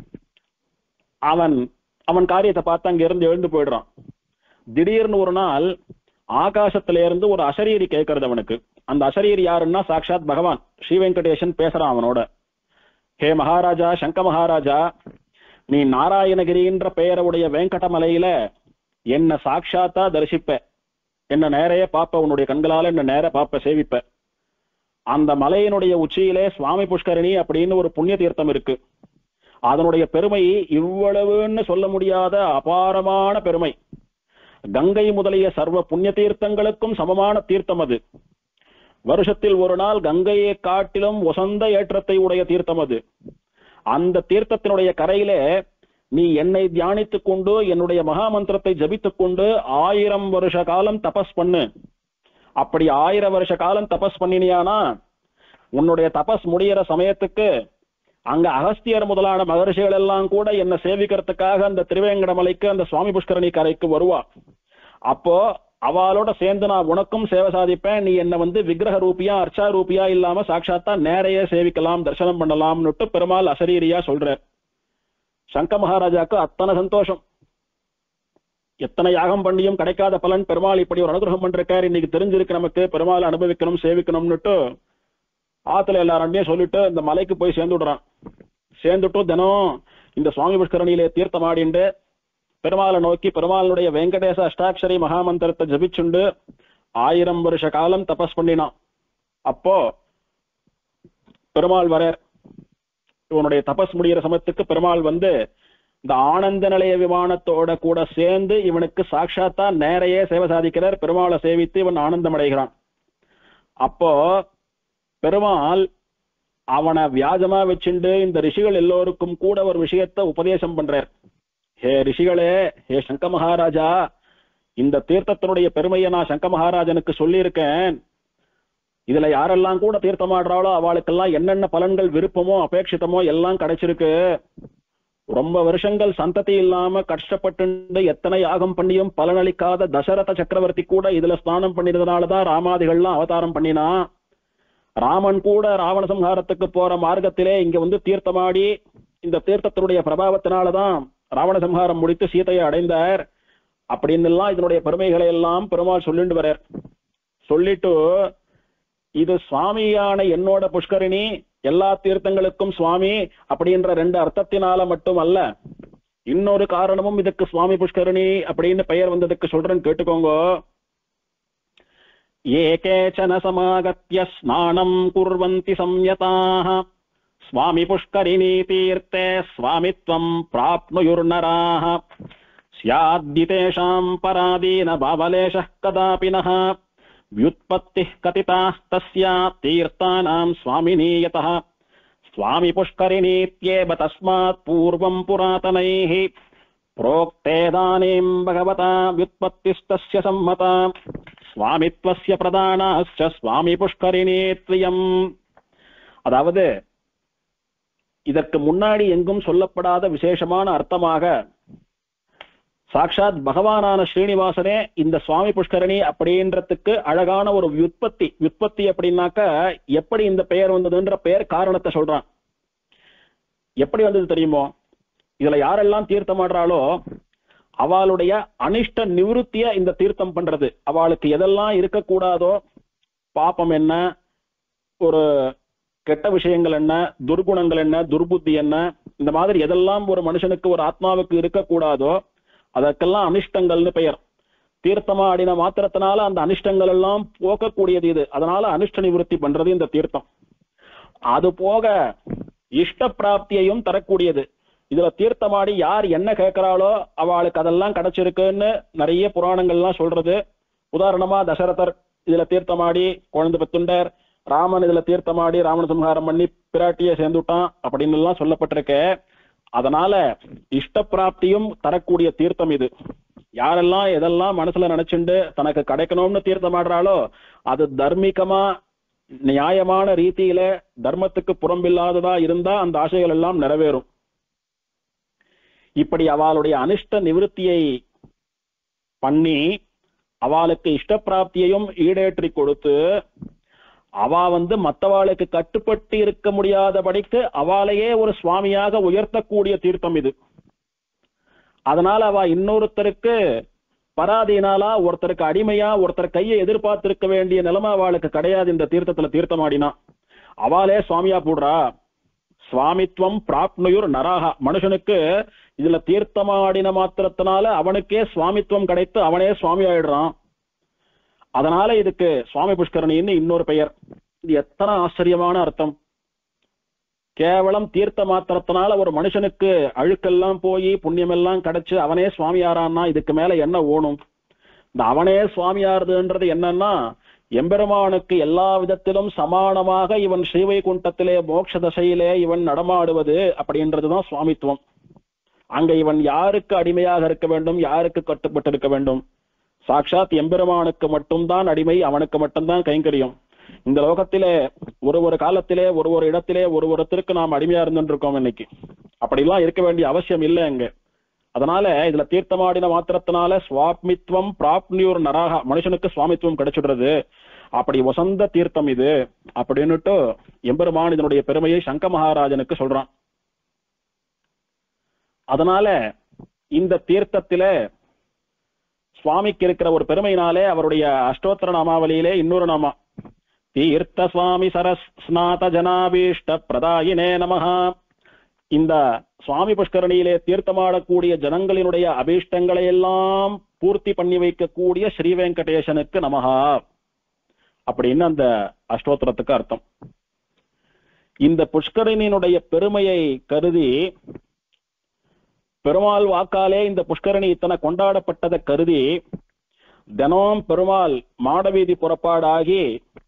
அவன் அவன் காரியத்தை பார்த்து அங்க இருந்து எழுந்து போயிடுறான். திடீர்னு ஒரு நாள் ஆகாசத்தில இருந்து ஒரு அசரீரி கேட்கறது அவனுக்கு. அந்த அசரீரி யாருன்னா சாட்சாத் பகவான் ஸ்ரீ வெங்கடேசன் பேசுறான் அவனோட. ஹே மகாராஜா, சங்க மகாராஜா, நீ நாராயணகிரின்ற பெயருடைய வெங்கடமலையில என்ன சாட்சாத்தா தரிசிப்ப, என்ன நேரையே பாப்ப, உன்னுடைய கண்களால என்ன நேர பாப்ப, சேவிப்ப. அந்த மலையினுடைய உச்சியிலே சுவாமி புஷ்கரணி அப்படின்னு ஒரு புண்ணிய தீர்த்தம் இருக்கு. அதனுடைய பெருமை இவ்வளவுன்னு சொல்ல முடியாத அபாரமான பெருமை. கங்கை முதலிய சர்வ புண்ணிய தீர்த்தங்களுக்கும் சமமான தீர்த்தம் அது. வருஷத்தில் ஒரு நாள் கங்கையை காட்டிலும் வசந்த ஏற்றத்தை உடைய தீர்த்தம் அது. அந்த தீர்த்தத்தினுடைய கரையிலே நீ என்னை தியானித்துக் கொண்டு என்னுடைய மகாமந்திரத்தை ஜபித்துக் கொண்டு ஆயிரம் வருஷ காலம் தபஸ் பண்ணு. அப்படி ஆயிரம் வருஷ காலம் தபஸ் பண்ணினியானா உன்னுடைய தபஸ் முடிகிற சமயத்துக்கு அங்க அகஸ்தியர் முதலான மகர்ஷிகள் எல்லாம் கூட என்ன சேவிக்கிறதுக்காக அந்த திருவேங்கடமலைக்கு, அந்த சுவாமி புஷ்கரணி கரைக்கு வருவா. அப்போ அவளோட சேர்ந்து நான் உனக்கும் சேவை சாதிப்பேன். நீ என்ன வந்து விக்கிரக ரூபியா அர்ச்சா ரூபியா இல்லாம சாட்சாத்தா நேரையே சேவிக்கலாம், தரிசனம் பண்ணலாம்னுட்டு பெருமாள் அசரீரியா சொல்றார். சங்க மகாராஜாக்கு அத்தனை சந்தோஷம். எத்தனை யாகம் பண்ணியும் கிடைக்காத பலன் பெருமாள் இப்படி ஒரு அனுகிரகம் பண்றாரு, இன்னைக்கு தெரிஞ்சிருக்கு நமக்கு, பெருமாள் அனுபவிக்கணும் சேவிக்கணும்னுட்டு ஆத்துல எல்லாருமே சொல்லிட்டு இந்த மலைக்கு போய் சேர்ந்து விடுறான். சேர்ந்துட்டு தினம் இந்த சுவாமி புஷ்கரணியிலே தீர்த்தம் ஆடிண்டு பெருமாளை நோக்கி பெருமாளுடைய வெங்கடேச அஷ்டாட்சரி மகாமந்திரத்தை ஜபிச்சுண்டு ஆயிரம் வருஷ காலம் தபஸ் பண்ணினான். அப்போ பெருமாள் வர, இவனுடைய தபஸ் முடிகிற சமயத்துக்கு பெருமாள் வந்து இந்த ஆனந்த நிலைய விமானத்தோட கூட சேர்ந்து இவனுக்கு சாட்சாத்தா நேரையே சேவை சாதிக்கிறார். பெருமாளை சேவித்து இவன் ஆனந்தம் அடைகிறான். அப்போ பெருமாள் அவனை வியாஜமா வச்சுண்டு இந்த ரிஷிகள் எல்லோருக்கும் கூட ஒரு விஷயத்த உபதேசம் பண்றார். ஹே ரிஷிகளே, ஹே சங்க மகாராஜா, இந்த தீர்த்தத்தினுடைய பெருமையை நான் சங்க மகாராஜனுக்கு சொல்லியிருக்கேன். இதுல யாரெல்லாம் கூட தீர்த்தமாடுறாளோ அவளுக்கெல்லாம் என்னென்ன பலன்கள் விருப்பமோ அபேட்சிதமோ எல்லாம் கிடைச்சிருக்கு. ரொம்ப வருஷங்கள் சந்ததி இல்லாம கஷ்டப்பட்டு எத்தனை யாகம் பண்ணியும் பலனளிக்காத தசரத சக்கரவர்த்தி கூட இதுல ஸ்நானம் பண்ணினதுனாலதான் ராமாதிகள்லாம் அவதாரம் பண்ணினா. ராமன் கூட ராவண சம்ஹாரத்துக்கு போற மார்க்கத்திலே இங்க வந்து தீர்த்தமாடி இந்த தீர்த்தத்தினுடைய பிரபாவத்தினாலதான் ராவண சம்ஹாரம் முடித்து சீதையை அடைந்தார். அப்படின்னு எல்லாம் இதனுடைய பெருமைகளை எல்லாம் பெருமாள் சொல்லிட்டு வர்றார். சொல்லிட்டு இது சுவாமியான என்னோட புஷ்கரிணி, எல்லா தீர்த்தங்களுக்கும் சுவாமி அப்படின்ற ரெண்டு அர்த்தத்தினால மட்டும் அல்ல, இன்னொரு காரணமும் இதுக்கு சுவாமி புஷ்கரிணி அப்படின்னு பெயர் வந்ததுக்கு சொல்றேன்னு கேட்டுக்கோங்க. ஏகேச்சன சமாகத்ய ஸ்நானம் குர்வந்தி சம்யதாஹ ஸ்வாமி புஷ்கரிணி தீர்த்தே ஸ்வாமித்வம் பிராப்னுயுர்நராஹ ஸ்யாத்யிதேஷாம் பராதீன பாவலேஷः கதாபினஹ व्युत्पत्तिः कथिताः तस्या तीर्थानां स्वामिनीयतः स्वामी पुष्करिणीत्येव तस्मात् पूर्वं पुरातनैः प्रोक्तेदानीं भगवता व्युत्पत्तिस्तस्य सम्मता स्वामित्वस्य प्रदानाश्च स्वामी पुष्करिणीत्वयम्. அதாவது இதற்கு முன்னாடி எங்கும் சொல்லப்படாத விசேஷமான அர்த்தமாக சாட்சாத் பகவானான ஸ்ரீனிவாசனே இந்த சுவாமி புஷ்கரணி அப்படின்றதுக்கு அழகான ஒரு வியுற்பத்தி. வியுற்பத்தி அப்படின்னாக்க எப்படி இந்த பெயர் வந்ததுன்ற பெயர் காரணத்தை சொல்றான். எப்படி வந்தது தெரியுமோ? இதுல யாரெல்லாம் தீர்த்தம் ஆடுறாளோ அவளுடைய அனிஷ்ட நிவிருத்திய இந்த தீர்த்தம் பண்றது. அவளுக்கு எதெல்லாம் இருக்கக்கூடாதோ, பாப்பம் என்ன, ஒரு கெட்ட விஷயங்கள் என்ன, துர்குணங்கள் என்ன, துர்புத்தி என்ன, இந்த மாதிரி எதெல்லாம் ஒரு மனுஷனுக்கு ஒரு ஆத்மாவுக்கு இருக்கக்கூடாதோ அதற்கெல்லாம் அனிஷ்டங்கள்னு பெயர். தீர்த்தமா ஆடின மாத்திரத்தினால அந்த அனிஷ்டங்கள் எல்லாம் போக்கக்கூடியது இது. அதனால அனிஷ்ட நிவர்த்தி பண்றது இந்த தீர்த்தம். அது போக இஷ்ட பிராப்தியையும் தரக்கூடியது. இதுல தீர்த்தமாடி யார் என்ன கேட்கிறாளோ அவளுக்கு அதெல்லாம் கிடைச்சிருக்குன்னு நிறைய புராணங்கள்லாம் சொல்றது. உதாரணமா தசரதர் இதுல தீர்த்தமாடி குழந்தை பெத்துண்டார், ராமன் இதுல தீர்த்தமாடி ராவண சம்ஹாரம் பண்ணி பிராட்டிய சேர்ந்துட்டான் அப்படின்னு எல்லாம் சொல்லப்பட்டிருக்க. அதனால இஷ்ட பிராப்தியும் தரக்கூடிய தீர்த்தம் இது. யாரெல்லாம் எதெல்லாம் மனசுல நினைச்சுண்டு தனக்கு கிடைக்கணும்னு தீர்த்தம் ஆடுறாளோ அது தர்மிகமா நியாயமான ரீதியில தர்மத்துக்கு புறம்பில்லாததா இருந்தா அந்த ஆசைகள் எல்லாம் நிறைவேறும். இப்படி அவளுடைய அனிஷ்ட நிவிருத்தியை பண்ணி அவளுக்கு இஷ்ட பிராப்தியையும் ஈடேற்றி கொடுத்து அவ வந்து மற்றவாளுக்கு கட்டுப்பட்டு இருக்க முடியாதபடிக்கு அவளையே ஒரு சுவாமியாக உயர்த்தக்கூடிய தீர்த்தம் இது. அதனால அவ இன்னொருத்தருக்கு பராதீனாலா, ஒருத்தருக்கு அடிமையா, ஒருத்தர் கையை எதிர்பார்த்திருக்க வேண்டிய நிலைமை அவளுக்கு கிடையாது. இந்த தீர்த்தத்துல தீர்த்தமாடினா அவளே சுவாமியா போடுறா. சுவாமித்வம் பிராப்னுயுர் நராகா. மனுஷனுக்கு இதுல தீர்த்தமாடின மாத்திரத்தினால அவனுக்கே சுவாமித்வம் கிடைத்து அவனே சுவாமி ஆயிடுறான். அதனால இதுக்கு சுவாமி புஷ்கரணின்னு இன்னொரு பெயர். இது எத்தனை ஆச்சரியமான அர்த்தம்! கேவலம் தீர்த்த மாத்திரத்தினால ஒரு மனுஷனுக்கு அழுக்கெல்லாம் போய் புண்ணியமெல்லாம் கிடைச்சு அவனே சுவாமியாரான்னா இதுக்கு மேல என்ன ஓணும்? இந்த அவனே சுவாமியாருதுன்றது என்னன்னா, எம்பெருமானுக்கு எல்லா விதத்திலும் சமானமாக இவன் ஸ்ரீவைகுண்டத்திலே மோட்ச தசையிலே இவன் நடமாடுவது அப்படின்றதுதான் சுவாமித்துவம். அங்க இவன் யாருக்கு அடிமையாக இருக்க வேண்டும், யாருக்கு கட்டுப்பட்டு இருக்க வேண்டும்? சாட்சாத் எம்பெருமானுக்கு மட்டும்தான் அடிமை, அவனுக்கு மட்டும்தான் கைங்கரியம். இந்த லோகத்திலே ஒரு ஒரு காலத்திலே ஒரு ஒரு இடத்திலே ஒரு ஒருத்தருக்கு நாம் அடிமையா இருந்துருக்கோம். இன்னைக்கு அப்படிலாம் இருக்க வேண்டிய அவசியம் இல்லை அங்க. அதனால இதுல தீர்த்தமாடின மாத்திரத்தினால சுவாமித்வம் பிராப்னியூர் நராகா, மனுஷனுக்கு சுவாமித்துவம் கிடைச்சிடுறது. அப்படி வசந்த தீர்த்தம் இது அப்படின்னுட்டு எம்பெருமான் இதனுடைய பெருமையை சங்க மகாராஜனுக்கு சொல்றான். அதனால இந்த தீர்த்தத்தில சுவாமிக்கு இருக்கிற ஒரு பெருமையினாலே அவருடைய அஷ்டோத்தர நாமாவளியிலே இன்னொரு நாமா தீர்த்த சுவாமி சரஸ் ஸ்நாத ஜனாபீஷ்ட பிரதாயினே நமஹ. இந்த சுவாமி புஷ்கரணியிலே தீர்த்தமாடக்கூடிய ஜனங்களினுடைய அபீஷ்டங்களை எல்லாம் பூர்த்தி பண்ணி வைக்கக்கூடிய ஸ்ரீ வெங்கடேசனுக்கு நமஹா அப்படின்னு அந்த அஷ்டோத்திரத்துக்கு அர்த்தம். இந்த புஷ்கரணியினுடைய பெருமையை கருதி பெருமாள் வாக்காலே இந்த புஷ்கரணி இத்தனை கொண்டாடப்பட்டதை கருதி தினம் பெருமாள் மாடவீதி புறப்பாடாகி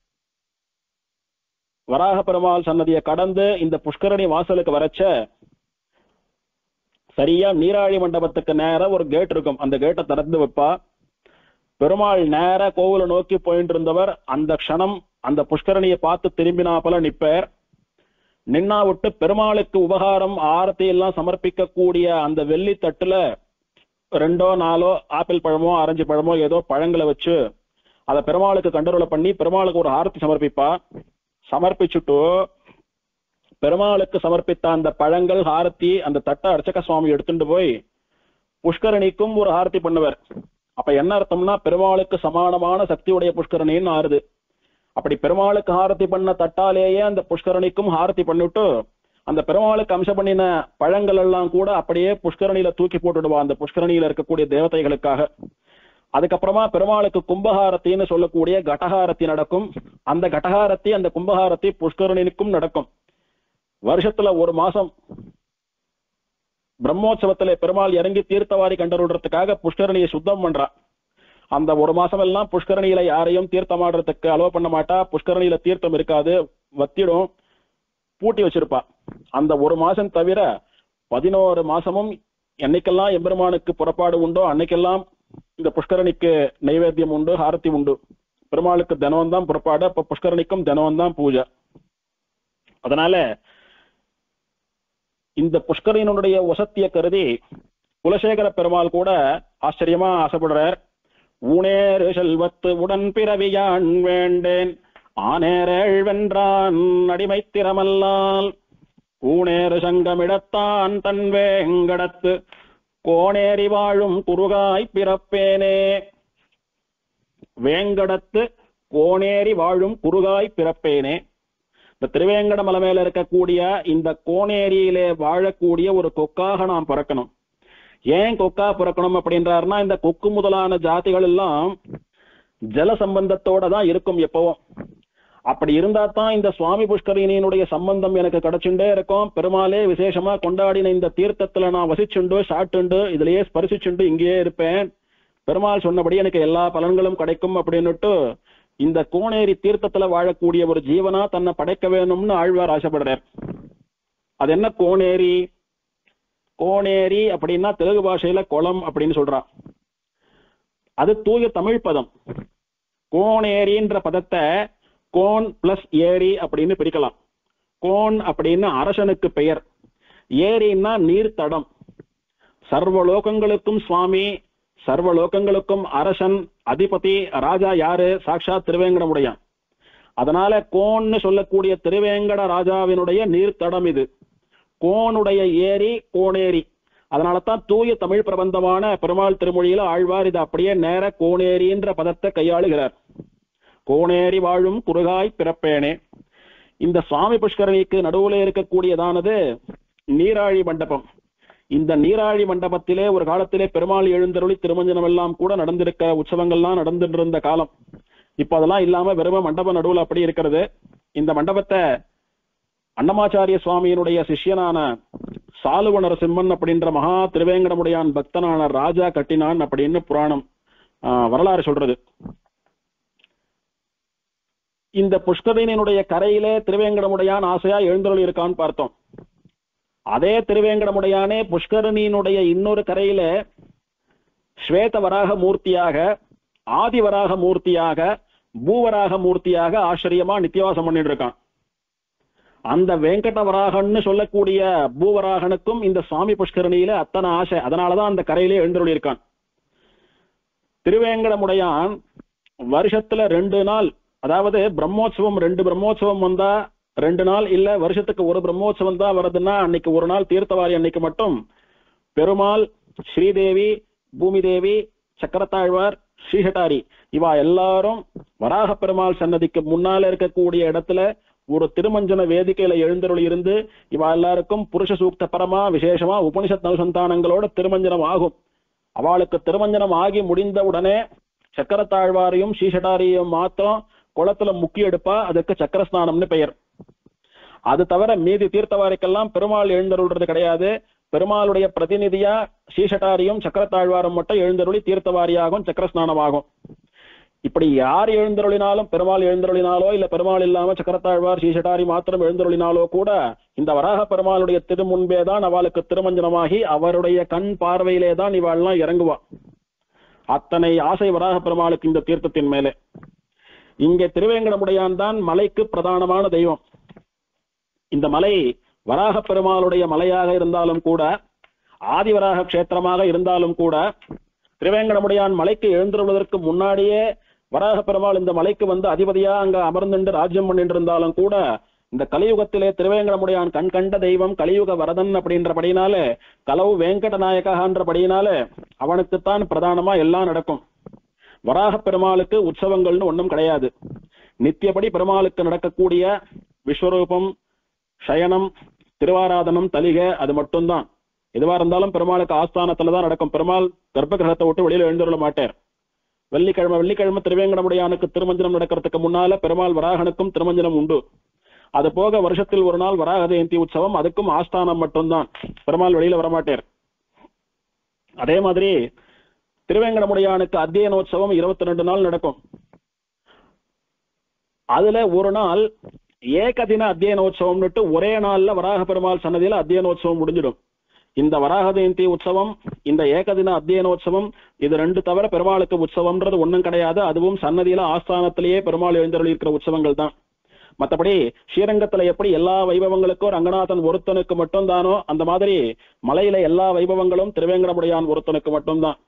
வராக பெருமாள் சன்னதியை கடந்து இந்த புஷ்கரணி வாசலுக்கு வரச்ச சரியா நீராழி மண்டபத்துக்கு நேர ஒரு கேட் இருக்கும். அந்த கேட்டை திறந்து வைப்பா. பெருமாள் நேர கோவிலை நோக்கி போயிட்டு இருந்தவர் அந்த க்ஷணம் அந்த புஷ்கரணியை பார்த்து திரும்பினாப்பல நிப்பார். நின்னா விட்டு பெருமாளுக்கு உபகாரம் ஆரத்தி எல்லாம் சமர்ப்பிக்கக்கூடிய அந்த வெள்ளி தட்டுல ரெண்டோ நாலோ ஆப்பிள் பழமோ ஆரஞ்சு பழமோ ஏதோ பழங்களை வச்சு அதை பெருமாளுக்கு கண்டருளை பண்ணி பெருமாளுக்கு ஒரு ஆரத்தி சமர்ப்பிப்பா. சமர்ப்பிச்சுட்டு பெருமாளுக்கு சமர்ப்பித்த அந்த பழங்கள் ஆரத்தி அந்த தட்டை அர்ச்சக சுவாமி எடுத்துட்டு போய் புஷ்கரணிக்கும் ஒரு ஆரத்தி பண்ணுவார். அப்ப என்ன அர்த்தம்னா பெருமாளுக்கு சமானமான சக்தியுடைய புஷ்கரணின்னு ஆறுது. அப்படி பெருமாளுக்கு ஆரத்தி பண்ண தட்டாலேயே அந்த புஷ்கரணிக்கும் ஆரத்தி பண்ணிட்டு அந்த பெருமாளுக்கு அம்சம் பண்ணின பழங்கள் எல்லாம் கூட அப்படியே புஷ்கரணியில தூக்கி போட்டுடுவா அந்த புஷ்கரணியில இருக்கக்கூடிய தேவதைகளுக்காக. அதுக்கப்புறமா பெருமாளுக்கு கும்பஹாரத்தின்னு சொல்லக்கூடிய கடகாரத்தி நடக்கும். அந்த கடகாரத்தி அந்த கும்பஹாரத்தி புஷ்கரணிக்கும் நடக்கும். வருஷத்துல ஒரு மாசம் பிரம்மோற்சவத்துல பெருமாள் இறங்கி தீர்த்தவாரி கண்டருடுறதுக்காக புஷ்கரணியை சுத்தம் பண்றா. அந்த ஒரு மாசம் எல்லாம் புஷ்கரணியில யாரையும் தீர்த்தமாடுறதுக்கு அலோவ் பண்ண மாட்டா. புஷ்கரணியில தீர்த்தம் இருக்காது, வத்திடும், பூட்டி வச்சிருப்பா. அந்த ஒரு மாசம் தவிர பதினோரு மாசமும் என்னைக்கெல்லாம் எம்பெருமானுக்கு புறப்பாடு உண்டோ அன்னைக்கெல்லாம் இந்த புஷ்கரணிக்கு நைவேத்தியம் உண்டு, ஆரத்தி உண்டு. பெருமாளுக்கு தினம் தான் புறப்பாடு, அப்ப புஷ்கரணிக்கும் தினம் தான் பூஜை. அதனால இந்த புஷ்கரணியினுடைய வசத்திய கருதி குலசேகர பெருமாள் கூட ஆச்சரியமா ஆசைப்படுறார். ஊனேறு செல்வத்து உடன் பிறவியான் வேண்டேன் ஆனேரேள் வென்றான் அடிமை திறமல்லால் ஊனேறு சங்கமிடத்தான் தன் வேங்கடத்து கோணேறி வாழும் குறுகாய் பிறப்பேனே. வேங்கடத்து கோணேறி வாழும் குறுகாய் பிறப்பேனே. இந்த திருவேங்கட மலை மேல இருக்கக்கூடிய இந்த கோணேரியிலே வாழக்கூடிய ஒரு கொக்காக நாம் பிறக்கணும். ஏன் கொக்கா பிறக்கணும் அப்படின்றாருன்னா இந்த கொக்கு முதலான ஜாதிகள் எல்லாம் ஜல சம்பந்தத்தோட தான் இருக்கும் எப்பவும். அப்படி இருந்தா தான் இந்த சுவாமி புஷ்கரிணியினுடைய சம்பந்தம் எனக்கு கிடைச்சுட்டே இருக்கும். பெருமாளே விசேஷமா கொண்டாடின இந்த தீர்த்தத்துல நான் வசிச்சுண்டு சாட்டுண்டு இதுலயே ஸ்பரிசிச்சுண்டு இங்கேயே இருப்பேன், பெருமாள் சொன்னபடி எனக்கு எல்லா பலன்களும் கிடைக்கும் அப்படின்னுட்டு இந்த கோணேரி தீர்த்தத்துல வாழக்கூடிய ஒரு ஜீவனா தன்னை படைக்க வேணும்னு ஆழ்வார் ஆசைப்படுறார். அது என்ன கோணேரி? கோணேரி அப்படின்னா தெலுங்கு பாஷையில குளம் அப்படின்னு சொல்றான். அது தூய தமிழ் பதம். கோணேரின்ற பதத்தை கோன் பிளஸ் ஏரி அப்படின்னு பிரிக்கலாம். கோன் அப்படின்னு அரசனுக்கு பெயர், ஏரின்னா நீர்த்தடம். சர்வலோகங்களுக்கும் சுவாமி, சர்வலோகங்களுக்கும் அரசன், அதிபதி, ராஜா யாரு? சாட்சாத் திருவேங்கடமுடையான். அதனால கோன்னு சொல்லக்கூடிய திருவேங்கட ராஜாவினுடைய நீர்த்தடம் இது. கோனுடைய ஏரி கோணேரி. அதனாலதான் தூய தமிழ் பிரபந்தமான பெருமாள் திருமொழியில ஆழ்வார் இது அப்படியே நேர கோணேரின்ற பதத்தை கையாளுகிறார். கோணேரி வாழும் குறுகாய் பிறப்பேனே. இந்த சுவாமி புஷ்கரணிக்கு நடுவுல இருக்கக்கூடியதானது நீராழி மண்டபம். இந்த நீராழி மண்டபத்திலே ஒரு காலத்திலே பெருமாள் எழுந்தருளி திருமஞ்சனம் எல்லாம் கூட நடந்திருக்க, உற்சவங்கள்லாம் நடந்துட்டு இருந்த காலம். இப்ப அதெல்லாம் இல்லாம வெறும மண்டபம் நடுவுல அப்படி இருக்கிறது. இந்த மண்டபத்தை அன்னமாச்சாரிய சுவாமியினுடைய சிஷ்யனான சாலுவ நரசிம்மன் அப்படின்ற மகா திருவேங்கடமுடையான் பக்தனான ராஜா கட்டினான் அப்படின்னு புராணம் வரலாறு சொல்றது. இந்த புஷ்கரணியினுடைய கரையிலே திருவேங்கடமுடையான் ஆசையா எழுந்தருளி இருக்கான்னு பார்த்தோம். அதே திருவேங்கடமுடையானே புஷ்கரணியினுடைய இன்னொரு கரையில ஸ்வேத வராக மூர்த்தியாக, ஆதிவராக மூர்த்தியாக, பூவராக மூர்த்தியாக ஆச்சரியமா நித்தியவாசம் பண்ணிட்டு இருக்கான். அந்த வெங்கட வராகன்னு சொல்லக்கூடிய பூவராகனுக்கும் இந்த சுவாமி புஷ்கரணியில அத்தனை ஆசை. அதனாலதான் அந்த கரையிலே எழுந்தருளி இருக்கான். திருவேங்கடமுடையான் வருஷத்துல ரெண்டு நாள், அதாவது பிரம்மோற்சவம், ரெண்டு பிரம்மோற்சவம் வந்தா ரெண்டு நாள் இல்ல, வருஷத்துக்கு ஒரு பிரம்மோற்சவம் தான் வருதுன்னா அன்னைக்கு ஒரு நாள் தீர்த்தவாரி அன்னைக்கு மட்டும் பெருமாள், ஸ்ரீதேவி, பூமி தேவி, சக்கரத்தாழ்வார், ஸ்ரீஹட்டாரி இவா எல்லாரும் வராக பெருமாள் சன்னதிக்கு முன்னால இருக்கக்கூடிய இடத்துல ஒரு திருமஞ்சன வேதிக்கையில எழுந்தருளி இருந்து இவா எல்லாருக்கும் புருஷ சூக்த பரமா விசேஷமா உபனிஷத் நவசந்தானங்களோட திருமஞ்சனம் ஆகும். அவளுக்கு திருமஞ்சனம் ஆகி முடிந்த உடனே சக்கரத்தாழ்வாரையும் ஸ்ரீஹட்டாரியும் மாத்திரம் குளத்துல முக்கி எடுப்பா. அதுக்கு சக்கர ஸ்நானம்னு பெயர். அது தவிர மீதி தீர்த்தவாரிக்கெல்லாம் பெருமாள் எழுந்தருள்றது கிடையாது. பெருமாளுடைய பிரதிநிதியா ஸ்ரீஷட்டாரியும் சக்கரத்தாழ்வாரும் மட்டும் எழுந்தருளி தீர்த்தவாரியாகும், சக்கரஸ்நானமாகும். இப்படி யார் எழுந்தருளினாலும், பெருமாள் எழுந்தருளினாலோ இல்ல பெருமாள் இல்லாம சக்கரத்தாழ்வார் ஸ்ரீஷட்டாரி மாத்திரம் எழுந்தருளினாலோ கூட இந்த வராக பெருமாளுடைய திரு முன்பே தான் அவளுக்கு திருமஞ்சனமாகி அவருடைய கண் பார்வையிலே தான் இவாள்லாம் இறங்குவா. அத்தனை ஆசை வராக பெருமாளுக்கு இந்த தீர்த்தத்தின் மேலே. இங்கே திருவேங்கடமுடையான் தான் மலைக்கு பிரதானமான தெய்வம். இந்த மலை வராக பெருமாளுடைய மலையாக இருந்தாலும் கூட, ஆதிவராக கஷேத்திரமாக இருந்தாலும் கூட, திருவேங்கடமுடையான் மலைக்கு எழுந்திருவதற்கு முன்னாடியே வராக பெருமாள் இந்த மலைக்கு வந்து அதிபதியா அங்க அமர்ந்துட்டு ராஜ்யம் பண்ணிட்டு இருந்தாலும் கூட இந்த கலியுகத்திலே திருவேங்கடமுடையான் கண் கண்ட தெய்வம் கலியுக வரதன் அப்படின்றபடினால கலவு வேங்கட நாயகன்றபடினால அவனுக்குத்தான் பிரதானமா எல்லாம் நடக்கும். வராக பெருமாளுக்கு உற்சவங்கள்னு ஒன்றும் கிடையாது. நித்தியப்படி பெருமாளுக்கு நடக்கக்கூடிய விஸ்வரூபம், சயனம், திருவாராதனம், தலிகை அது மட்டும்தான். எதுவா இருந்தாலும் பெருமாளுக்கு ஆஸ்தானத்துலதான் நடக்கும். பெருமாள் கர்ப்ப கிரகத்தை விட்டு வெளியில எழுந்துள்ள மாட்டார். வெள்ளிக்கிழமை வெள்ளிக்கிழமை திருவேங்கடமுடையானுக்கு திருமஞ்சனம் நடக்கிறதுக்கு முன்னால பெருமாள் வராகனுக்கும் திருமஞ்சனம் உண்டு. அது போக வருஷத்தில் ஒரு நாள் வராக ஜெயந்தி உற்சவம், அதுக்கும் ஆஸ்தானம் மட்டும்தான், பெருமாள் வெளியில வரமாட்டார். அதே மாதிரி திருவேங்கடமுடையானுக்கு அத்தியனோற்சவம் இருபத்தி ரெண்டு நாள் நடக்கும். அதுல ஒரு நாள் ஏகதின அத்தியனோற்சவம்னுட்டு ஒரே நாள்ல வராக பெருமாள் சன்னதியில அத்தியனோற்சவம் முடிஞ்சிடும். இந்த வராக ஜெயந்தி உற்சவம், இந்த ஏகதின அத்தியனோற்சவம், இது ரெண்டு தவிர பெருமாளுக்கு உற்சவம்ன்றது ஒன்றும் கிடையாது. அதுவும் சன்னதியில ஆஸ்தானத்திலேயே பெருமாள் எழுந்தருளி இருக்கிற உற்சவங்கள் தான். மற்றபடி ஸ்ரீரங்கத்துல எப்படி எல்லா வைபவங்களுக்கும் ரங்கநாதன் ஒருத்தனுக்கு மட்டும்தானோ அந்த மாதிரி மலையில எல்லா வைபவங்களும் திருவேங்கடமுடையான் ஒருத்தனுக்கு மட்டும்தான்.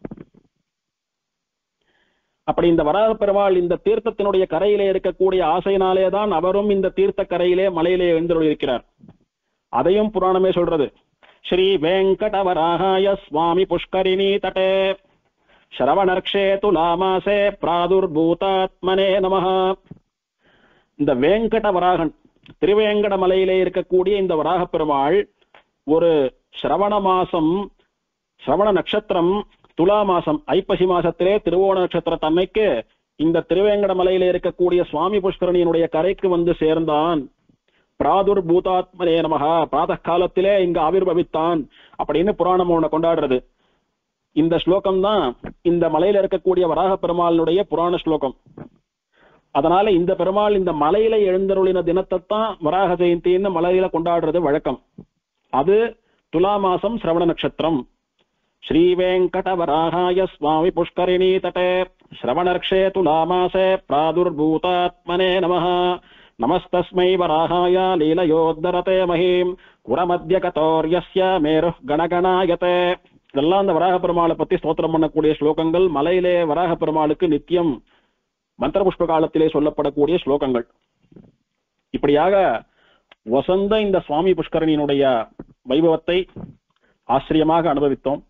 அப்படி இந்த வராக பெருமாள் இந்த தீர்த்தத்தினுடைய கரையிலே இருக்கக்கூடிய ஆசையினாலே தான் அவரும் இந்த தீர்த்த கரையிலே மலையிலே எழுந்தருளி இருக்கிறார். அதையும் புராணமே சொல்றது. ஸ்ரீ வெங்கடவராகாய சுவாமி புஷ்கரிணி தட்டே ஸ்ரவணர்க்ஷே துலாமாசே பிராதுர்பூதாத்மனே நமஹ. இந்த வேங்கட வராகன் திருவேங்கட மலையிலே இருக்கக்கூடிய இந்த வராக பெருமாள் ஒரு ஸ்ரவண மாசம், ஸ்ரவண நட்சத்திரம் துலா மாசம் ஐப்பசி மாசத்திலே திருவோண நட்சத்திர தன்னைக்கு இந்த திருவேங்கட மலையிலே இருக்கக்கூடிய சுவாமி புஷ்கரணியினுடைய கரைக்கு வந்து சேர்ந்தான். பிராதுர் பூதாத்மனே நமஹா, பிராத காலத்திலே இங்க ஆவிர்பவித்தான் அப்படின்னு புராணம் ஒண்ணு கொண்டாடுறது. இந்த ஸ்லோகம் தான் இந்த மலையில இருக்கக்கூடிய வராக பெருமாளுடைய புராண ஸ்லோகம். அதனால இந்த பெருமாள் இந்த மலையில எழுந்தருளின தினத்தை தான் வராக ஜெயந்தின்னு மலையில கொண்டாடுறது வழக்கம். அது துலா மாசம் சிரவண நட்சத்திரம். ஸ்ரீ வெங்கட வராகாய சுவாமி புஷ்கரிணி தட்டே ஸ்ரவணர்க்ஷே துலாமாசே பிராதுர்பூதாத்மனே நமஹ. நமஸ்தஸ்மை வராகாய லீலயோத்தரதே மஹீம் குரமத்ய கதோர்யஸ்ய மேரு கணகணாயதே. இதெல்லாம் அந்த வராக பெருமாளை பத்தி ஸ்தோத்திரம் பண்ணக்கூடிய ஸ்லோகங்கள். மலையிலே வராக பெருமாளுக்கு நித்தியம் மந்திர புஷ்ப காலத்திலே சொல்லப்படக்கூடிய ஸ்லோகங்கள். இப்படியாக வசந்த இந்த சுவாமி புஷ்கரணியினுடைய வைபவத்தை ஆச்சரியமாக அனுபவித்தோம்.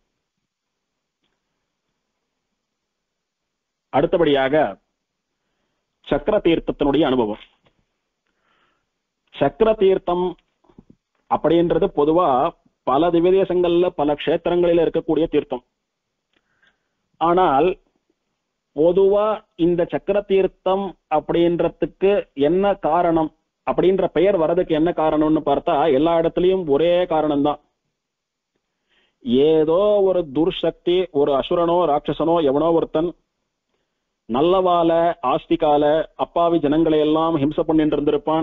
அடுத்தபடியாக சக்கர தீர்த்தத்தினுடைய அனுபவம். சக்கர தீர்த்தம் அப்படின்றது பொதுவா பல திவ்யதேசங்கள்ல பல க்ஷேத்திரங்களில இருக்கக்கூடிய தீர்த்தம். ஆனால் பொதுவா இந்த சக்கர தீர்த்தம் அப்படின்றதுக்கு என்ன காரணம், அப்படின்ற பெயர் வர்றதுக்கு என்ன காரணம்னு பார்த்தா எல்லா இடத்துலயும் ஒரே காரணம் தான். ஏதோ ஒரு துர்சக்தி, ஒரு அசுரனோ ராட்சசனோ எவனோ ஒருத்தன் நல்லவால ஆஸ்திகால அப்பாவி ஜனங்களை எல்லாம் ஹிம்சை பண்ணிட்டு இருந்திருப்பான்.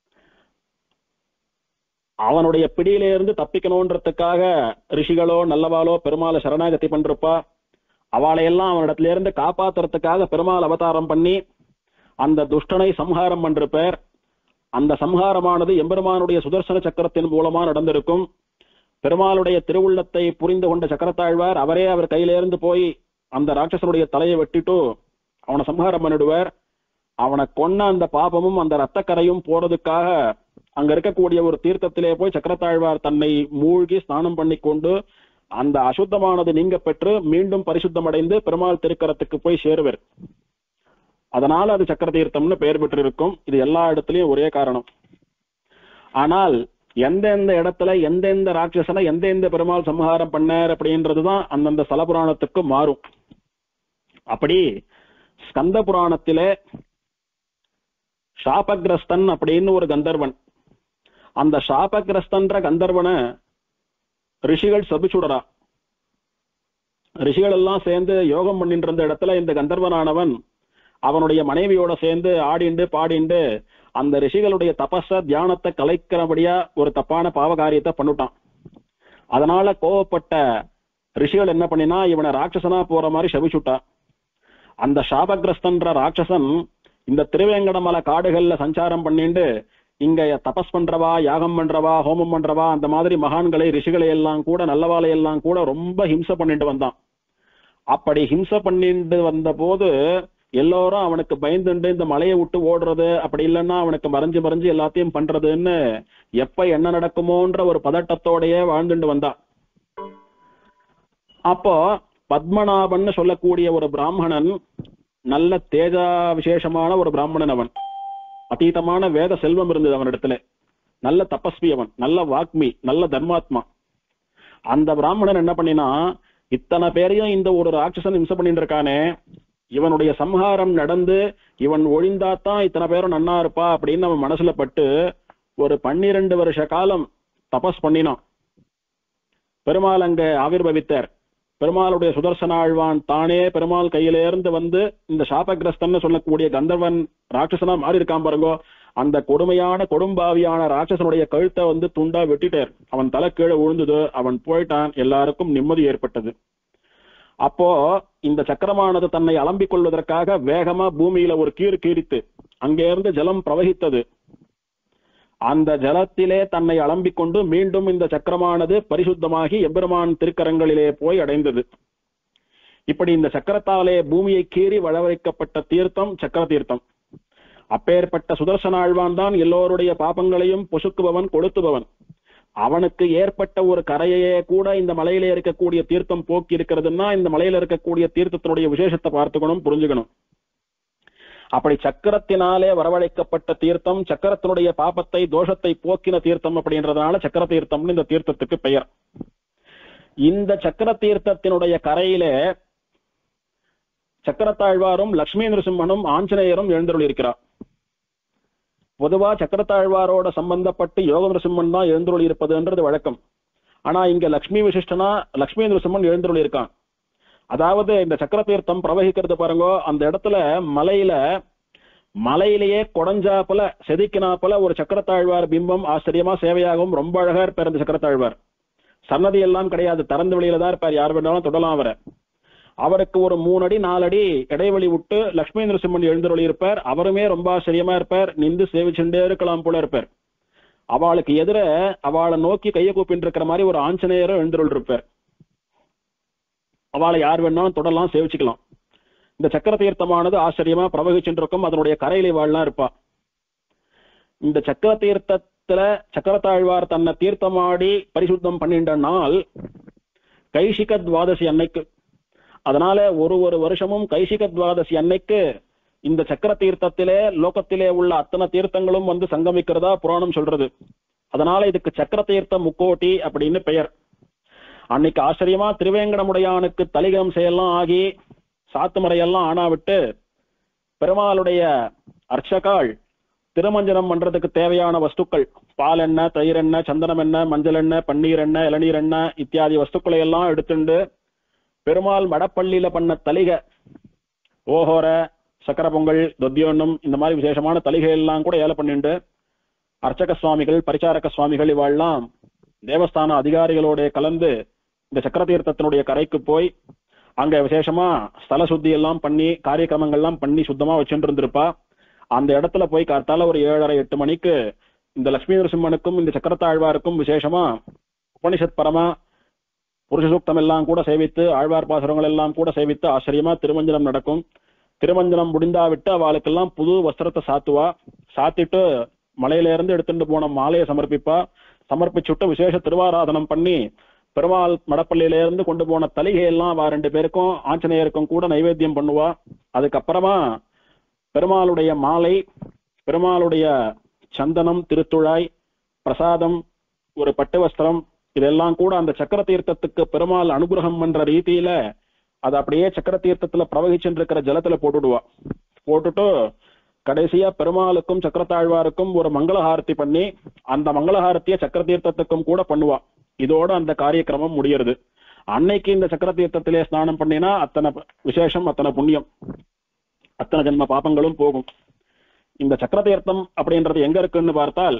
அவனுடைய பிடியிலிருந்து தப்பிக்கணும்ன்றதுக்காக ரிஷிகளோ நல்லவாளோ பெருமாளை சரணாகதி பண்ணிருப்பா. அவளையெல்லாம் அவனிடத்துல இருந்து காப்பாத்துறதுக்காக பெருமாள் அவதாரம் பண்ணி அந்த துஷ்டனை சம்ஹாரம் பண்ணிருப்பார். அந்த சம்ஹாரமானது எம்பெருமானுடைய சுதர்சன சக்கரத்தின் மூலமா நடந்திருக்கும். பெருமாளுடைய திருவுள்ளத்தை புரிந்து கொண்ட சக்கரத்தாழ்வார் அவரே அவர் கையிலிருந்து போய் அந்த ராட்சசனுடைய தலையை வெட்டிட்டு அவனை சம்ஹாரம் பண்ணிடுவார். அவனை கொன்ன அந்த பாபமும் அந்த ரத்தக்கரையும் போறதுக்காக அங்க இருக்கக்கூடிய ஒரு தீர்த்தத்திலே போய் சக்கரத்தாழ்வார் தன்னை மூழ்கி ஸ்நானம் பண்ணி கொண்டு அந்த அசுத்தமானது நீங்க பெற்று மீண்டும் பரிசுத்தம் அடைந்து பெருமாள் திருக்கரத்துக்கு போய் சேருவர். அதனால அது சக்கர தீர்த்தம்னு பெயர் பெற்றிருக்கும். இது எல்லா இடத்துலயும் ஒரே காரணம். ஆனால் எந்தெந்த இடத்துல எந்தெந்த ராட்சசனை எந்தெந்த பெருமாள் சம்ஹாரம் பண்ணார் அப்படின்றதுதான் அந்தந்த ஸ்தல புராணத்துக்கு மாறும். அப்படி ஸ்கந்த புராணத்திலே சாபகிரஸ்தன் அப்படின்னு ஒரு கந்தர்வன், அந்த சாபகிரஸ்தன்ற கந்தர்வனை ரிஷிகள் சபிச்சுடரா. ரிஷிகள் எல்லாம் சேர்ந்து யோகம் பண்ணிட்டு இருந்த இடத்துல இந்த கந்தர்வனானவன் அவனுடைய மனைவியோட சேர்ந்து ஆடிண்டு பாடிண்டு அந்த ரிஷிகளுடைய தபஸ தியானத்தை கலைக்கிறபடியா ஒரு தப்பான பாவ காரியத்தை பண்ணிட்டான். அதனால கோவப்பட்ட ரிஷிகள் என்ன பண்ணினா இவனை ராட்சசனா போற மாதிரி சபிச்சுட்டா. அந்த சாபகிரஸ்தன்ற ராட்சசன் இந்த திருவேங்கடமலை காடுகள்ல சஞ்சாரம் பண்ணிண்டு இங்க தபஸ் பண்றவா, யாகம் பண்றவா, ஹோமம் பண்றவா, அந்த மாதிரி மகான்களை ரிஷிகளை எல்லாம் கூட நல்லவாளை எல்லாம் கூட ரொம்ப ஹிம்சை பண்ணிட்டு வந்தான். அப்படி ஹிம்சை பண்ணிட்டு வந்த போது எல்லோரும் அவனுக்கு பயந்துண்டு இந்த மலையை விட்டு ஓடுறது, அப்படி இல்லைன்னா அவனுக்கு மறைஞ்சு மறைஞ்சு எல்லாத்தையும் பண்றதுன்னு எப்ப என்ன நடக்குமோன்ற ஒரு பதட்டத்தோடயே வாழ்ந்துட்டு வந்தா. அப்போ பத்மநாபன் சொல்லக்கூடிய ஒரு பிராமணன், நல்ல தேஜா விசேஷமான ஒரு பிராமணன். அவன் அதீதமான வேத செல்வம் இருந்தது அவனிடத்துல. நல்ல தபஸ்வி, அவன் நல்ல வாக்மி, நல்ல தர்மாத்மா. அந்த பிராமணன் என்ன பண்ணினா, இத்தனை பேரையும் இந்த ஒரு ராட்சசன் இம்சை பண்ணிட்டு இருக்கானே, இவனுடைய சம்ஹாரம் நடந்து இவன் ஒழிந்தாத்தான் இத்தனை பேரும் நன்னா இருப்பா அப்படின்னு அவன் மனசுல பட்டு ஒரு பன்னிரண்டு வருஷ காலம் தபஸ் பண்ணினான். பெருமாள் அங்க ஆவிர்வவித்தார். பெருமாளுடைய சுதர்சன ஆழ்வான் தானே பெருமாள் கையிலேருந்து வந்து இந்த சாபகிரஸ்தன் சொல்லக்கூடிய கந்தர்வன் ராட்சசனா மாறி இருக்கான் பாருங்கோ, அந்த கொடுமையான கொடும்பாவியான ராட்சசனுடைய கழுத்தை வந்து துண்டா வெட்டிட்டார். அவன் தலை கீழே விழுந்தது, அவன் போயிட்டான். எல்லாருக்கும் நிம்மதி ஏற்பட்டது. அப்போ இந்த சக்கரமானது தன்னை அலம்பிக் கொள்வதற்காக வேகமா பூமியில ஒரு கீறு கீறித்து அங்கே இருந்து ஜலம் பிரவகித்தது. அந்த ஜலத்திலே தன்னை அலம்பிக் கொண்டு மீண்டும் இந்த சக்கரமானது பரிசுத்தமாகி எம்பெருமான் திருக்கரங்களிலே போய் அடைந்தது. இப்படி இந்த சக்கரத்தாலே பூமியை கீறி வளவரைக்கப்பட்ட தீர்த்தம் சக்கர தீர்த்தம். அப்பேற்பட்ட சுதர்சன ஆழ்வான் தான் எல்லோருடைய பாபங்களையும் பொசுக்குபவன், கொளுத்துபவன். அவனுக்கு ஏற்பட்ட ஒரு கரையே கூட இந்த மலையிலே இருக்கக்கூடிய தீர்த்தம் போக்கி இருக்கிறதுன்னா இந்த மலையில இருக்கக்கூடிய தீர்த்தத்தினுடைய விசேஷத்தை பார்த்துக்கணும், புரிஞ்சுக்கணும். அப்படி சக்கரத்தினாலே வரவழைக்கப்பட்ட தீர்த்தம், சக்கரத்தினுடைய பாபத்தை தோஷத்தை போக்கின தீர்த்தம் அப்படின்றதுனால சக்கர தீர்த்தம்னு இந்த தீர்த்தத்துக்கு பெயர். இந்த சக்கர தீர்த்தத்தினுடைய கரையிலே சக்கரத்தாழ்வாரும் லட்சுமி நரசிம்மனும் ஆஞ்சநேயரும் எழுந்தருள் இருக்கிறார். பொதுவா சக்கரத்தாழ்வாரோட சம்பந்தப்பட்டு யோக நரசிம்மன் தான் எழுந்தருள் இருப்பதுன்றது வழக்கம். ஆனா இங்க லட்சுமி விசிஷ்டனா லட்சுமி நரசிம்மன் எழுந்தருள் இருக்கான். அதாவது இந்த சக்கர தீர்த்தம் பிரவகிக்கிறது பாருங்க, அந்த இடத்துல மலையில மலையிலேயே கொடஞ்சாப்புல செதுக்கினாப்புல ஒரு சக்கரத்தாழ்வார் பிம்பம் ஆச்சரியமா சேவையாகவும் ரொம்ப அழகா இருப்பார். அந்த சக்கரத்தாழ்வார் சன்னதி எல்லாம் கிடையாது, திறந்த வெளியில தான் இருப்பார், யார் வேணாலும் தொடலாம் அவரை. அவருக்கு ஒரு மூணு அடி நாலு அடி இடைவெளி விட்டு லட்சுமி நரசிம்மன் எழுந்தருளி இருப்பார். அவருமே ரொம்ப ஆச்சரியமா இருப்பார், நின்று சேவிச்சுட்டே இருக்கலாம் போல இருப்பார். அவளுக்கு எதிர அவளை நோக்கி கையை கூப்பிட்டு இருக்கிற மாதிரி ஒரு ஆஞ்சநேயரும் எழுந்தருள் இருப்பார். அவளை யார் வேணாலும் தொடலாம், சேவிச்சுக்கலாம். இந்த சக்கர தீர்த்தமானது ஆச்சரியமா பிரவகிச்சுருக்கும். அதனுடைய கரையிலை வாழ்லாம் இருப்பா. இந்த சக்கர தீர்த்தத்துல சக்கரத்தாழ்வார் தன்னை தீர்த்தமாடி பரிசுத்தம் பண்ணின்ற நாள் கைசிக துவாதசி அன்னைக்கு. அதனால ஒரு ஒரு வருஷமும் கைசிக துவாதசி அன்னைக்கு இந்த சக்கர தீர்த்தத்திலே லோகத்திலே உள்ள அத்தனை தீர்த்தங்களும் வந்து சங்கமிக்கிறதா புராணம் சொல்றது. அதனால இதுக்கு சக்கர தீர்த்த முக்கோட்டி அப்படின்னு பெயர். அன்னைக்கு ஆச்சரியமா திருவேங்கடமுடையானுக்கு தலிகம் செய்யலாம் ஆகி சாத்துமறையெல்லாம் ஆனா விட்டு பெருமாளுடைய அர்ச்சகாள் திருமஞ்சனம் பண்றதுக்கு தேவையான வஸ்துக்கள், பால் எண்ணெய், தயிர் எண்ணெய், சந்தனம் எண்ணெய், மஞ்சள் எண்ணெய், பன்னீர் எண்ணெய், இளநீர் எண்ணெய் இத்தியாதி வஸ்துக்களை எல்லாம் எடுத்துண்டு பெருமாள் மடப்பள்ளியில பண்ண தலிகை, ஓஹோர, சக்கர பொங்கல், தொத்தியோன்னம் இந்த மாதிரி விசேஷமான தலிகை எல்லாம் கூட ஏல பண்ணிண்டு அர்ச்சக சுவாமிகள், பரிச்சாரக சுவாமிகள் இவாள்லாம் தேவஸ்தான அதிகாரிகளோட கலந்து இந்த சக்கர தீர்த்தத்தினுடைய கரைக்கு போய் அங்க விசேஷமா ஸ்தல சுத்தி எல்லாம் பண்ணி காரியக்கிரமங்கள்லாம் பண்ணி சுத்தமா வச்சுட்டு இருந்திருப்பா. அந்த இடத்துல போய் கார்த்தால ஒரு ஏழரை எட்டு மணிக்கு இந்த லட்சுமி நரசிம்மனுக்கும் இந்த சக்கரத்தாழ்வாருக்கும் விசேஷமா உபனிஷத் பரமா புருஷ சூக்தம் எல்லாம் கூட சேவித்து ஆழ்வார் பாசுரங்கள் எல்லாம் கூட சேவித்து ஆச்சரியமா திருமஞ்சனம் நடக்கும். திருமஞ்சனம் முடிந்தா விட்டு அவளுக்கெல்லாம் புது வஸ்திரத்தை சாத்துவா. சாத்திட்டு மலையில இருந்து எடுத்துட்டு போன மாலையை சமர்ப்பிப்பா. சமர்ப்பிச்சுட்டு விசேஷ திருவாராதனம் பண்ணி பெருமாள் மடப்பள்ளியில இருந்து கொண்டு போன தலிகையெல்லாம் அவ ரெண்டு பேருக்கும் ஆஞ்சநேயருக்கும் கூட நைவேத்தியம் பண்ணுவா. அதுக்கப்புறமா பெருமாளுடைய மாலை, பெருமாளுடைய சந்தனம், திருத்துழாய், பிரசாதம், ஒரு பட்டு வஸ்திரம் இதெல்லாம் கூட அந்த சக்கர தீர்த்தத்துக்கு பெருமாள் அனுகிரகம் பண்ற ரீதியில அது அப்படியே சக்கர தீர்த்தத்துல பிரவகிச்சுட்டு இருக்கிற ஜலத்துல போட்டுடுவா. போட்டுட்டு கடைசியா பெருமாளுக்கும் சக்கரத்தாழ்வாருக்கும் ஒரு மங்களஹாரத்தி பண்ணி அந்த மங்களஹாரத்திய சக்கர தீர்த்தத்துக்கும் கூட பண்ணுவா. இதோட அந்த காரியக்கிரமம் முடியறது. அன்னைக்கு இந்த சக்கர தீர்த்தத்திலே ஸ்நானம் பண்ணினா அத்தனை விசேஷம், அத்தனை புண்ணியம், அத்தனை ஜென்ம பாபங்களும் போகும். இந்த சக்கர தீர்த்தம் அப்படின்றது எங்க இருக்குன்னு பார்த்தால்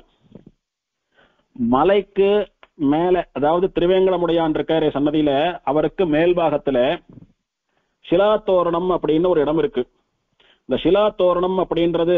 மலைக்கு மேல, அதாவது திருவேங்கடமுடையான் இருக்காரு சன்னதியில, அவருக்கு மேல் பாகத்துல சிலாத்தோரணம் அப்படின்னு ஒரு இடம் இருக்கு. இந்த சிலாத்தோரணம் அப்படின்றது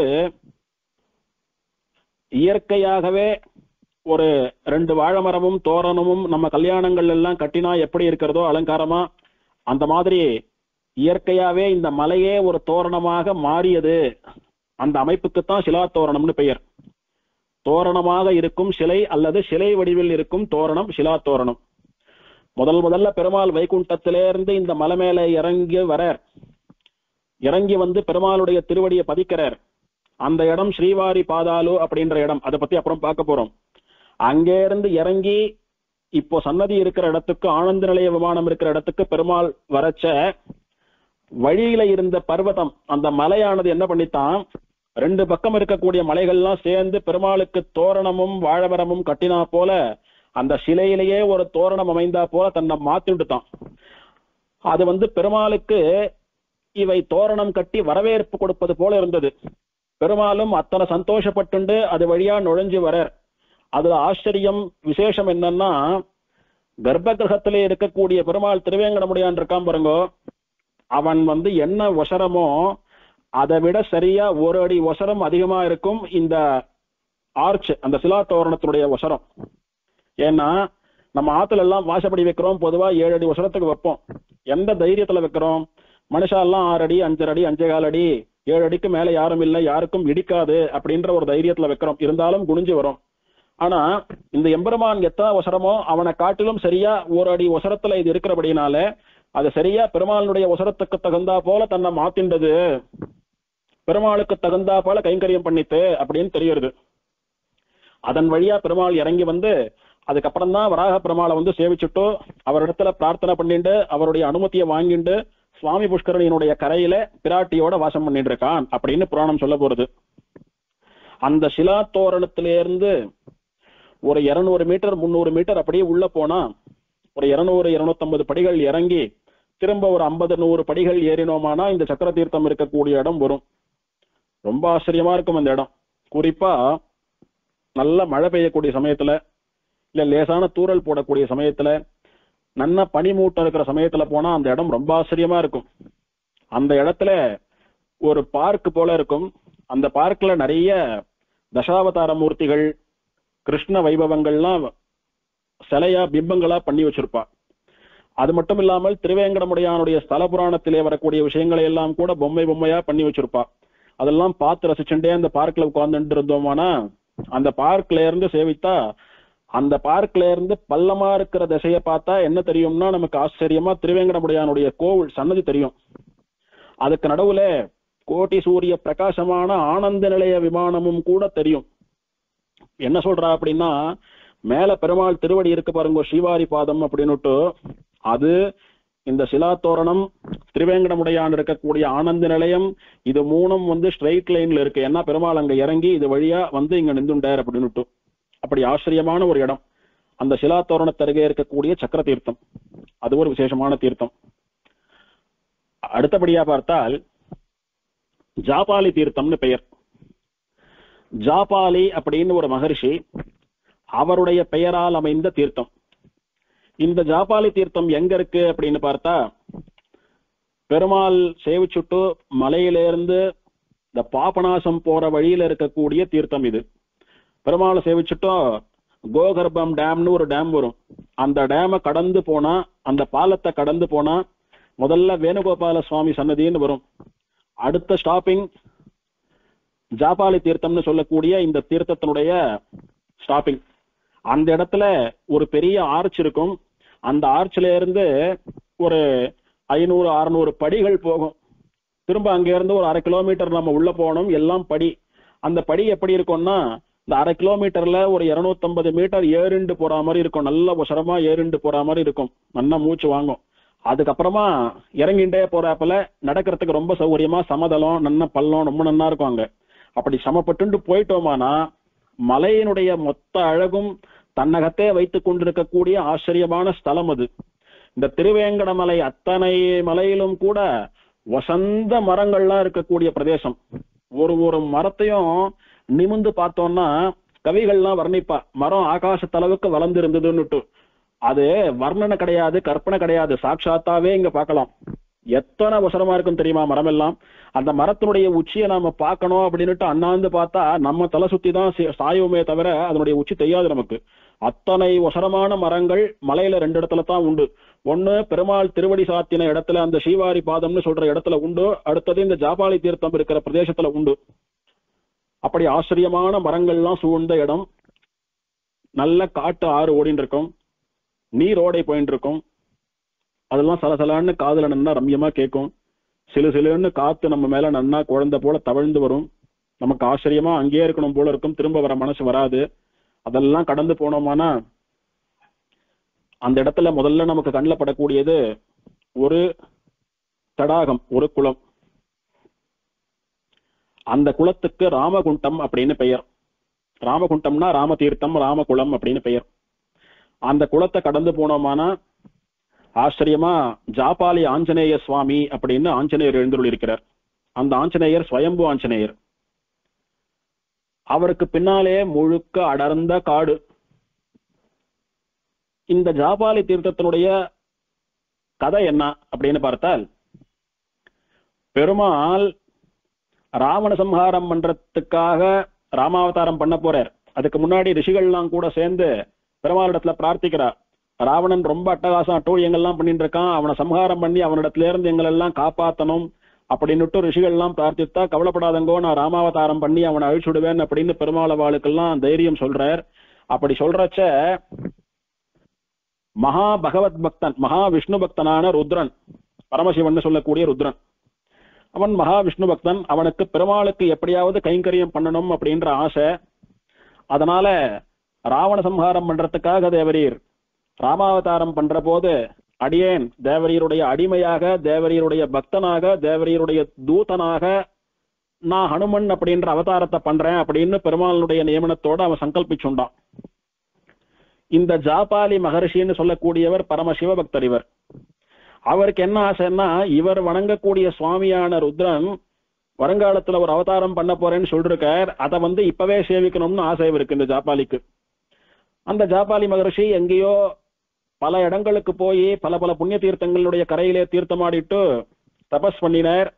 இயற்கையாகவே ஒரு ரெண்டு வாழை மரமும் தோரணமும் நம்ம கல்யாணங்கள் எல்லாம் கட்டினா எப்படி இருக்கிறதோ அலங்காரமா அந்த மாதிரி இயற்கையாவே இந்த மலையே ஒரு தோரணமாக மாறியது. அந்த அமைப்புக்குத்தான் சிலா தோரணம்னு பெயர். தோரணமாக இருக்கும் சிலை அல்லது சிலை வடிவில் இருக்கும் தோரணம் சிலா தோரணம். முதல் முதல்ல பெருமாள் வைகுண்டத்திலிருந்து இந்த மலை மேல இறங்கி வரார். இறங்கி வந்து பெருமாளுடைய திருவடியை பதிக்கிறார். அந்த இடம் ஸ்ரீவாரி பாதாலு அப்படின்ற இடம். அதை பத்தி அப்புறம் பார்க்க போறோம். அங்கே இருந்து இறங்கி இப்போ சன்னதி இருக்கிற இடத்துக்கு, ஆனந்த நிலைய விமானம் இருக்கிற இடத்துக்கு பெருமாள் வரச்ச வழியில இருந்த பர்வதம், அந்த மலையானது என்ன பண்ணித்தான், ரெண்டு பக்கம் இருக்கக்கூடிய மலைகள்லாம் சேர்ந்து பெருமாளுக்கு தோரணமும் வாழமரமும் கட்டினா போல, அந்த சிலையிலேயே ஒரு தோரணம் அமைந்தா போல தன்னை மாத்திட்டுதான். அது வந்து பெருமாளுக்கு இவை தோரணம் கட்டி வரவேற்பு கொடுப்பது போல இருந்தது. பெருமாளும் அத்தனை சந்தோஷப்பட்டு அது வழியா நுழைஞ்சு வரார். அதுல ஆச்சரியம் விசேஷம் என்னன்னா, கர்ப்ப கிரகத்திலே இருக்கக்கூடிய பெருமாள் திருவேங்கடமுடியான் இருக்கான் பாருங்கோ, அவன் வந்து என்ன ஒசரமோ அதை விட சரியா ஒரு அடி ஒசரம் அதிகமா இருக்கும் இந்த ஆர்ச், அந்த சிலா தோரணத்தினுடைய ஒசரம். ஏன்னா நம்ம ஆத்துல எல்லாம் வாசப்படி வைக்கிறோம், பொதுவா ஏழு அடி ஒசரத்துக்கு வைப்போம். எந்த தைரியத்துல வைக்கிறோம்? மனுஷா எல்லாம் ஆறு அடி அஞ்சரை அடி அஞ்சே கால் அடி ஏழு அடிக்கு மேல யாரும் இல்லை, யாருக்கும் இடிக்காது அப்படின்ற ஒரு தைரியத்துல வைக்கிறோம். இருந்தாலும் குனிஞ்சு வரும். ஆனா இந்த எம்பெருமான் எத்தனை ஒசரமோ அவனை காட்டிலும் சரியா ஒரு அடி ஒசரத்துல இது இருக்கிறபடினால அது சரியா பெருமாளுடைய ஒசரத்துக்கு தகுந்தா போல தன்னை மாத்தின்றது, பெருமாளுக்கு தகுந்தா போல கைங்கரியம் பண்ணிட்டு அப்படின்னு தெரியுது. அதன் வழியா பெருமாள் இறங்கி வந்து அதுக்கப்புறம் தான் வராக பெருமாளை வந்து சேவிச்சுட்டு அவரிடத்துல பிரார்த்தனை பண்ணிட்டு அவருடைய அனுமதியை வாங்கிட்டு சுவாமி புஷ்கரணியினுடைய கரையில பிராட்டியோட வாசம் பண்ணிட்டு இருக்கான் அப்படின்னு புராணம் சொல்ல போறது. அந்த சிலா தோரணத்திலிருந்து ஒரு இருநூறு மீட்டர் முன்னூறு மீட்டர் அப்படியே உள்ள போனா ஒரு இருநூறு இருநூத்தி ஐம்பது படிகள் இறங்கி திரும்ப ஒரு ஐம்பது நூறு படிகள் ஏறினோமானா இந்த சக்கர தீர்த்தம் இருக்கக்கூடிய இடம் வரும். ரொம்ப ஆச்சரியமா இருக்கும் அந்த இடம். குறிப்பா நல்ல மழை பெய்யக்கூடிய சமயத்துல, இல்ல லேசான தூறல் போடக்கூடிய சமயத்துல, நல்ல பனிமூட்டம் இருக்கிற சமயத்துல போனா அந்த இடம் ரொம்ப ஆச்சரியமா இருக்கும். அந்த இடத்துல ஒரு பார்க் போல இருக்கும். அந்த பார்க்ல நிறைய தசாவதார மூர்த்திகள், கிருஷ்ண வைபவங்கள்லாம் சிலையா பிம்பங்களா பண்ணி வச்சிருப்பா. அது மட்டும் இல்லாமல் திருவேங்கடமுடையானுடைய ஸ்தல புராணத்திலே வரக்கூடிய விஷயங்களை எல்லாம் கூட பொம்மை பொம்மையா பண்ணி வச்சிருப்பா. அதெல்லாம் பார்த்து ரசிச்சுட்டே அந்த பார்க்ல உட்கார்ந்துட்டு இருந்தோமானா அந்த பார்க்ல இருந்து சேவித்தா அந்த பார்க்ல இருந்து பள்ளமா இருக்கிற திசையை பார்த்தா என்ன தெரியும்னா நமக்கு ஆச்சரியமா திருவேங்கடமுடையானுடைய கோவில் சன்னதி தெரியும். அதுக்கு நடுவுல கோட்டி சூரிய பிரகாசமான ஆனந்த நிலைய விமானமும் கூட தெரியும். என்ன சொல்றா அப்படின்னா, மேல பெருமாள் திருவடி இருக்கு பாருங்க ஸ்ரீவாரி பாதம் அப்படின்னுட்டு, அது இந்த சிலா தோரணம், திருவேங்கடமுடையான் இருக்கக்கூடிய ஆனந்த நிலையம், இது மூணும் வந்து ஸ்ட்ரைட் லைன்ல இருக்கு. ஏன்னா பெருமாள் அங்க இறங்கி இது வழியா வந்து இங்க நின்றுண்டார் அப்படின்னுட்டு. அப்படி ஆச்சரியமான ஒரு இடம் அந்த சிலா தோரணத்தருகே இருக்கக்கூடிய சக்கர தீர்த்தம். அது ஒரு விசேஷமான தீர்த்தம். அடுத்தபடியா பார்த்தால் ஜாபாலி தீர்த்தம்னு பெயர். ஜாபாலி அப்படின்னு ஒரு மகரிஷி, அவருடைய பெயரால் அமைந்த தீர்த்தம். இந்த ஜாபாலி தீர்த்தம் எங்க இருக்கு அப்படின்னு பார்த்தா, பெருமாள் சேவிச்சுட்டு மலையிலிருந்து இந்த பாபநாசம் போற வழியில இருக்கக்கூடிய தீர்த்தம் இது. பெருமாளை சேவிச்சுட்டோம் கோகர்பம் டேம்னு ஒரு டேம் வரும். அந்த டேமை கடந்து போனா, அந்த பாலத்தை கடந்து போனா முதல்ல வேணுகோபால சுவாமி சன்னதின்னு வரும். அடுத்த ஸ்டாப்பிங் ஜாபாலி தீர்த்தம்னு சொல்லக்கூடிய இந்த தீர்த்தத்தினுடைய ஸ்டாப்பிங். அந்த இடத்துல ஒரு பெரிய ஆர்ச் இருக்கும். அந்த ஆர்ச்ல இருந்து ஒரு ஐநூறு அறுநூறு படிகள் போகும். திரும்ப அங்க இருந்து ஒரு அரை கிலோமீட்டர் நம்ம உள்ள போகணும். எல்லாம் படி. அந்த படி எப்படி இருக்கும்னா, இந்த அரை கிலோமீட்டர்ல ஒரு இருநூத்தி ஐம்பது மீட்டர் ஏறிண்டு போற மாதிரி இருக்கும். நல்ல உசரமா ஏறிண்டு போற மாதிரி இருக்கும். நல்லா மூச்சு வாங்கும். அதுக்கப்புறமா இறங்கிண்டே போறப்பல நடக்கிறதுக்கு ரொம்ப சௌகரியமா சமதளம், நன்ன பள்ளம் ரொம்ப நன்னா இருக்கும். அங்க அப்படி சமப்பட்டு போயிட்டோமானா மலையினுடைய மொத்த அழகும் தன்னகத்தே வைத்துக் கொண்டிருக்கக்கூடிய ஆச்சரியமான ஸ்தலம் அது. இந்த திருவேங்கடமலை அத்தனை மலையிலும் கூட வசந்த மரங்கள்லாம் இருக்கக்கூடிய பிரதேசம். ஒரு ஒரு மரத்தையும் நிமிந்து பார்த்தோம்னா கவிகள்லாம் வர்ணிப்பா, மரம் ஆகாசத்தளவுக்கு வளர்ந்து இருந்ததுன்னுட்டு. அது வர்ணனை கிடையாது, கற்பனை கிடையாது, சாட்சாத்தாவே இங்க பார்க்கலாம். எத்தனை அவசரமா இருக்கும் தெரியுமா மரம் எல்லாம். அந்த மரத்தினுடைய உச்சியை நாம பார்க்கணும் அப்படின்னுட்டு அண்ணாந்து பார்த்தா நம்ம தலை சுத்தி தான் சாயுமே தவிர அதனுடைய உச்சி தெரியாது நமக்கு. அத்தனை ஒசரமான மரங்கள் மலையில ரெண்டு இடத்துல தான் உண்டு. ஒண்ணு பெருமாள் திருவடி சாத்தின இடத்துல அந்த ஸ்ரீவாரி பாதம்னு சொல்ற இடத்துல உண்டு, அடுத்தது இந்த ஜாபாலி தீர்த்தம் இருக்கிற பிரதேசத்துல உண்டு. அப்படி ஆச்சரியமான மரங்கள்லாம் சூழ்ந்த இடம், நல்ல காட்டு ஆறு ஓடின்னு இருக்கும், நீரோடை போயின்னு இருக்கும். அதெல்லாம் சலசலான்னு காதுல நன்னா ரம்யமா கேட்கும். சிலு சிலுன்னு காத்து நம்ம மேல நன்னா குழந்தை போல தவழ்ந்து வரும். நமக்கு ஆச்சரியமா அங்கேயே இருக்கணும் போல இருக்கும், திரும்ப வர மனசு வராது. அதெல்லாம் கடந்து போனோமானா அந்த இடத்துல முதல்ல நமக்கு கண்ணில் படக்கூடியது ஒரு தடாகம், ஒரு குளம். அந்த குளத்துக்கு ராமகுண்டம் அப்படின்னு பெயர். ராமகுண்டம்னா ராமதீர்த்தம், ராமகுளம் அப்படின்னு பெயர். அந்த குளத்தை கடந்து போனோமானா ஆச்சரியமா ஜாபாலி ஆஞ்சநேய சுவாமி அப்படின்னு ஆஞ்சநேயர் எழுந்துள்ள இருக்கிறார். அந்த ஆஞ்சநேயர் ஸ்வயம்பு ஆஞ்சநேயர். அவருக்கு பின்னாலே முழுக்க அடர்ந்த காடு. இந்த ஜாபாலி தீர்த்தத்தினுடைய கதை என்ன அப்படின்னு பார்த்தால், பெருமாள் ராவண சம்ஹாரம் பண்றதுக்காக ராமாவதாரம் பண்ண போறார். அதுக்கு முன்னாடி ரிஷிகள்லாம் கூட சேர்ந்து பெருமாளிடத்துல பிரார்த்திக்கிறார். ராவணன் ரொம்ப அட்டகாசம் அட்டூழியங்கள்லாம் பண்ணிட்டு இருக்கான், அவனை சம்ஹாரம் பண்ணி அவனிடத்துல இருந்து எங்களெல்லாம் காப்பாற்றணும் அப்படின்னுட்டு ரிஷிகள் எல்லாம் பிரார்த்தித்தா, கவலைப்படாதங்கோ நான் ராமாவதாரம் பண்ணி அவனை அழிச்சுடுவேன் அப்படின்னு பெருமாள் அவளுக்கெல்லாம் தைரியம் சொல்றார். அப்படி சொல்றச்ச மகா பகவத் பக்தன், மகா விஷ்ணு பக்தனான ருத்ரன், பரமசிவன் சொல்லக்கூடிய ருத்ரன், அவன் மகா விஷ்ணு பக்தன். அவனுக்கு பெருமாளுக்கு எப்படியாவது கைங்கரியம் பண்ணணும் அப்படின்ற ஆசை. அதனால ராவண சம்ஹாரம் பண்றதுக்காக தேவரீர் ராமாவதாரம் பண்ற போது அடியேன் தேவரீருடைய அடிமையாக, தேவரீருடைய பக்தனாக, தேவரீருடைய தூதனாக நான் ஹனுமன் அப்படின்ற அவதாரத்தை பண்றேன் அப்படின்னு பெருமாளுடைய நியமனத்தோடு அவன் சங்கல்பிச்சுண்டான். இந்த ஜாபாலி மகர்ஷின்னு சொல்லக்கூடியவர் பரமசிவ பக்தர். இவர் அவருக்கு என்ன ஆசைன்னா, இவர் வணங்கக்கூடிய சுவாமியான ருத்ரன் வருங்காலத்துல ஒரு அவதாரம் பண்ண போறேன்னு சொல்லிருக்கார். அதை வந்து இப்பவே சேவிக்கணும்னு ஆசை இருக்கு இந்த ஜாபாலிக்கு. அந்த ஜாபாலி மகர்ஷி எங்கேயோ பல இடங்களுக்கு போய் பல பல புண்ணிய தீர்த்தங்களுடைய கரையிலே தீர்த்தமாடிட்டு தபஸ் பண்ணினார்.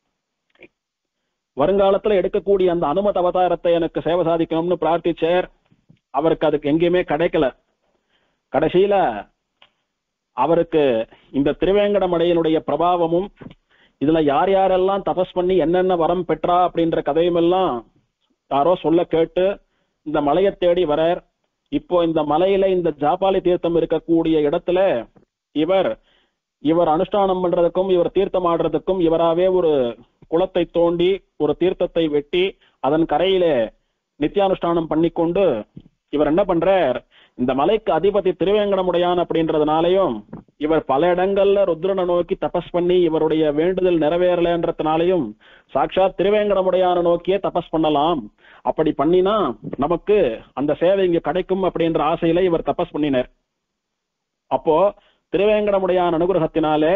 வருங்காலத்துல எடுக்கக்கூடிய அந்த அனுமத அவதாரத்தை எனக்கு சேவை சாதிக்கணும்னு பிரார்த்திச்சார். அவருக்கு அதுக்கு எங்கேயுமே கிடைக்கல. கடைசியில அவருக்கு இந்த திருவேங்கடமலையினுடைய பிரபாவமும் இதுல யார் யாரெல்லாம் தபஸ் பண்ணி என்னென்ன வரம் பெற்றா அப்படின்ற கதையும் எல்லாம் யாரோ சொல்ல கேட்டு இந்த மலையை தேடி வரார். இப்போ இந்த மலையில இந்த ஜாபாலி தீர்த்தம் இருக்கக்கூடிய இடத்துல இவர் இவர் அனுஷ்டானம் பண்றதுக்கும் இவர் தீர்த்தம் ஆடுறதுக்கும் இவராவே ஒரு குளத்தை தோண்டி ஒரு தீர்த்தத்தை வெட்டி அதன் கரையில நித்தியானுஷ்டானம் பண்ணிக்கொண்டு இவர் என்ன பண்றார், இந்த மலைக்கு அதிபதி திருவேங்கடமுடையான் அப்படின்றதுனாலையும் இவர் பல இடங்கள்ல ருத்ரனை நோக்கி தபஸ் பண்ணி இவருடைய வேண்டுதல் நிறைவேறலன்றதுனாலையும் சாட்சாத் திருவேங்கடமுடையான நோக்கியே தபஸ் பண்ணலாம். அப்படி பண்ணினா நமக்கு அந்த சேவை இங்க கிடைக்கும் அப்படின்ற ஆசையில இவர் தபஸ் பண்ணினார். அப்போ திருவேங்கடமுடையான அனுகிரகத்தினாலே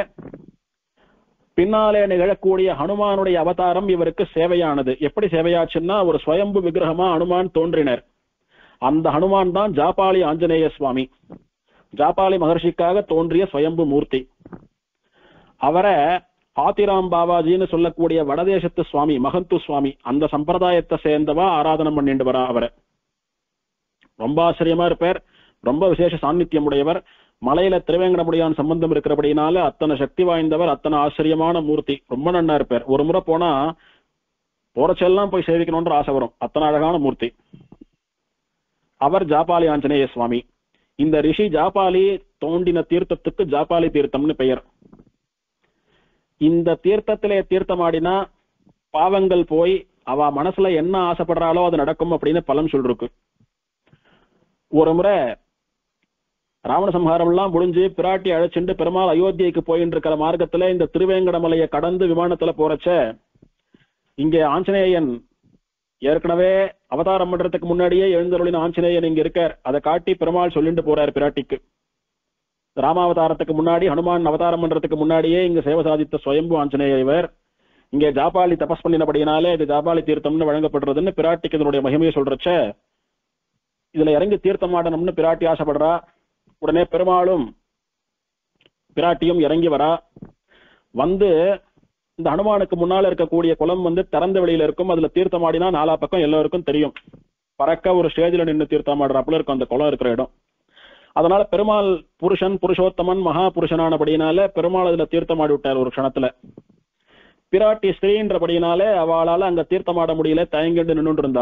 பின்னாலே நிகழக்கூடிய ஹனுமானுடைய அவதாரம் இவருக்கு சேவையானது. எப்படி சேவையாச்சுன்னா, ஒரு ஸ்வயம்பு விக்கிரகமா ஹனுமான் தோன்றினர். அந்த ஹனுமான் தான் ஜாபாலி ஆஞ்சநேய சுவாமி, ஜாபாலி மகர்ஷிக்காக தோன்றிய ஸ்வயம்பு மூர்த்தி. அவரை ஆத்திராம் பாபாஜின்னு சொல்லக்கூடிய வடதேசத்து சுவாமி, மகந்து சுவாமி, அந்த சம்பிரதாயத்தை சேர்ந்தவா ஆராதனம் பண்ணிட்டு வரா. அவரை ரொம்ப ஆச்சரியமா இருப்பார், ரொம்ப விசேஷ சாநித்தியம் உடையவர். மலையில திருவேங்கடமுடையான் சம்பந்தம் இருக்கிறபடினால அத்தனை சக்தி வாய்ந்தவர், அத்தனை ஆச்சரியமான மூர்த்தி, ரொம்ப நன்னா இருப்பார். ஒரு முறை போனா போறச்செல்லாம் போய் சேவிக்கணும்ன்ற ஆசை வரும், அத்தனை அழகான மூர்த்தி. அவர் ஜாபாலி ஆஞ்சநேய சுவாமி. இந்த ரிஷி ஜாபாலி தோண்டின தீர்த்தத்துக்கு ஜாபாலி தீர்த்தம்னு பெயர். இந்த தீர்த்தத்திலே தீர்த்தமாடினா பாவங்கள் போய் அவ மனசுல என்ன ஆசைப்படுறாளோ அது நடக்கும் அப்படின்னு பலன் சொல்லிருக்கு. ஒரு முறை ராவண சம்ஹாரம் எல்லாம் முடிஞ்சு பிராட்டி அழைச்சிட்டு பெருமாள் அயோத்தியைக்கு போயிட்டு இருக்கிற மார்க்கத்துல இந்த திருவேங்கடமலையை கடந்து விமானத்துல போறச்ச இங்கே ஆஞ்சநேயன் ஏற்கனவே அவதாரம் பண்றதுக்கு முன்னாடியே எழுந்தருளின ஆஞ்சநேயன் இங்க இருக்கார். அதை காட்டி பெருமாள் சொல்லிட்டு போறார் பிராட்டிக்கு. ராமாவதாரத்துக்கு முன்னாடி ஹனுமான் அவதாரம் பண்றதுக்கு முன்னாடியே இங்க சேவை சாதித்த ஸ்வயம்பு ஆஞ்சநேயர் இவர். இங்கே ஜாபாலி தபஸ் பண்ணினபடினாலே இது ஜாபாலி தீர்த்தம்னு வழங்கப்படுறதுன்னு பிராட்டிக்கு இதனுடைய மகிமையை சொல்றச்ச இதுல இறங்கி தீர்த்தமாடணும்னு பிராட்டி ஆசைப்படுறா. உடனே பெருமாளும் பிராட்டியும் இறங்கி வரா. வந்து இந்த ஹனுமானுக்கு முன்னால இருக்கக்கூடிய குளம் வந்து திறந்த வெளியில இருக்கும். அதுல தீர்த்தமாடினா நாலா பக்கம் எல்லாருக்கும் தெரியும். பறக்க ஒரு ஸ்டேஜ்ல நின்று தீர்த்தமாடுறாப்புல இருக்கும் அந்த குளம் இருக்கிற இடம். அதனால பெருமாள் புருஷன் புருஷோத்தமன் மகா புருஷனானபடினால பெருமாள் அதுல தீர்த்தமாடி விட்டார் ஒரு க்ஷணத்துல. பிராட்டி ஸ்திரீன்றபடினாலே அவளால அங்க தீர்த்தமாட முடியல, தயங்கிட்டு நின்று இருந்தா.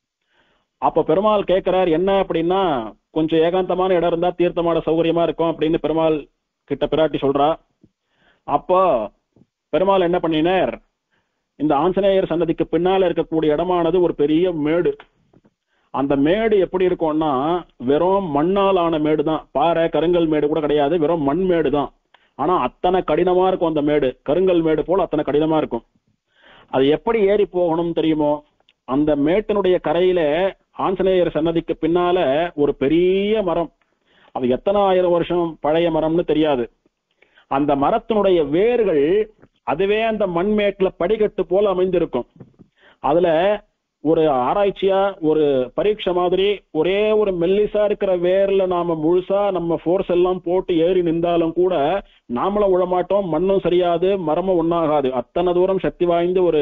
அப்ப பெருமாள் கேட்கிறார் என்ன அப்படின்னா, கொஞ்சம் ஏகாந்தமான இடம் இருந்தா தீர்த்தமாட சௌகரியமா இருக்கும் அப்படின்னு பெருமாள் கிட்ட பிராட்டி சொல்றா. அப்போ பெருமாள் என்ன பண்ணினார், இந்த ஆஞ்சநேயர் சன்னதிக்கு பின்னால இருக்கக்கூடிய இடமானது ஒரு பெரிய மேடு. அந்த மேடு எப்படி இருக்கும்னா வெறும் மண்ணால் ஆன மேடு தான், பாறை கருங்கல் மேடு கூட கிடையாது, வெறும் மண் மேடு தான். ஆனா அத்தனை கடினமா இருக்கும் அந்த மேடு, கருங்கல் மேடு போல அத்தனை கடினமா இருக்கும். அது எப்படி ஏறி போகணும் தெரியுமோ, அந்த மேட்டினுடைய கரையில ஆஞ்சநேயர் சன்னதிக்கு பின்னால ஒரு பெரிய மரம், அது எத்தனை ஆயிரம் வருஷம் பழைய மரம்னு தெரியாது. அந்த மரத்தினுடைய வேர்கள் அதுவே அந்த மண்மேட்டுல படிக்கட்டு போல அமைந்திருக்கும். அதுல ஒரு ஆராய்ச்சியா ஒரு பரீட்சை மாதிரி ஒரே ஒரு மெல்லிசா இருக்கிற வேர்ல நாம முழுசா நம்ம ஃபோர்ஸ் எல்லாம் போட்டு ஏறி நின்றாலும் கூட நாமளும் உழமாட்டோம், மண்ணும் சரியாது, மரமும் ஒன்னாகாது. அத்தனை தூரம் சக்தி வாய்ந்த ஒரு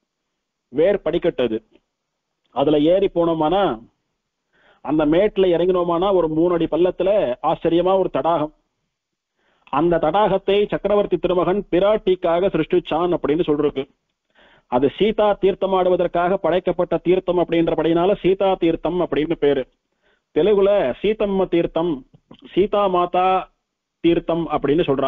வேர் படிக்கட்டது. அதுல ஏறி போனோமானா, அந்த மேட்ல இறங்கினோமானா ஒரு மூணு அடி பள்ளத்துல ஆச்சரியமா ஒரு தடாகம். அந்த தடாகத்தை சக்கரவர்த்தி திருமகன் பிராட்டிக்காக சிருஷ்டிச்சான் அப்படின்னு சொல்றது. அது சீதா தீர்த்தமாடுவதற்காக படைக்கப்பட்ட தீர்த்தம் அப்படின்றபடினால சீதா தீர்த்தம் அப்படின்னு பேரு. தெலுங்குல சீதம்ம தீர்த்தம், சீதா மாதா தீர்த்தம் அப்படின்னு சொல்றா.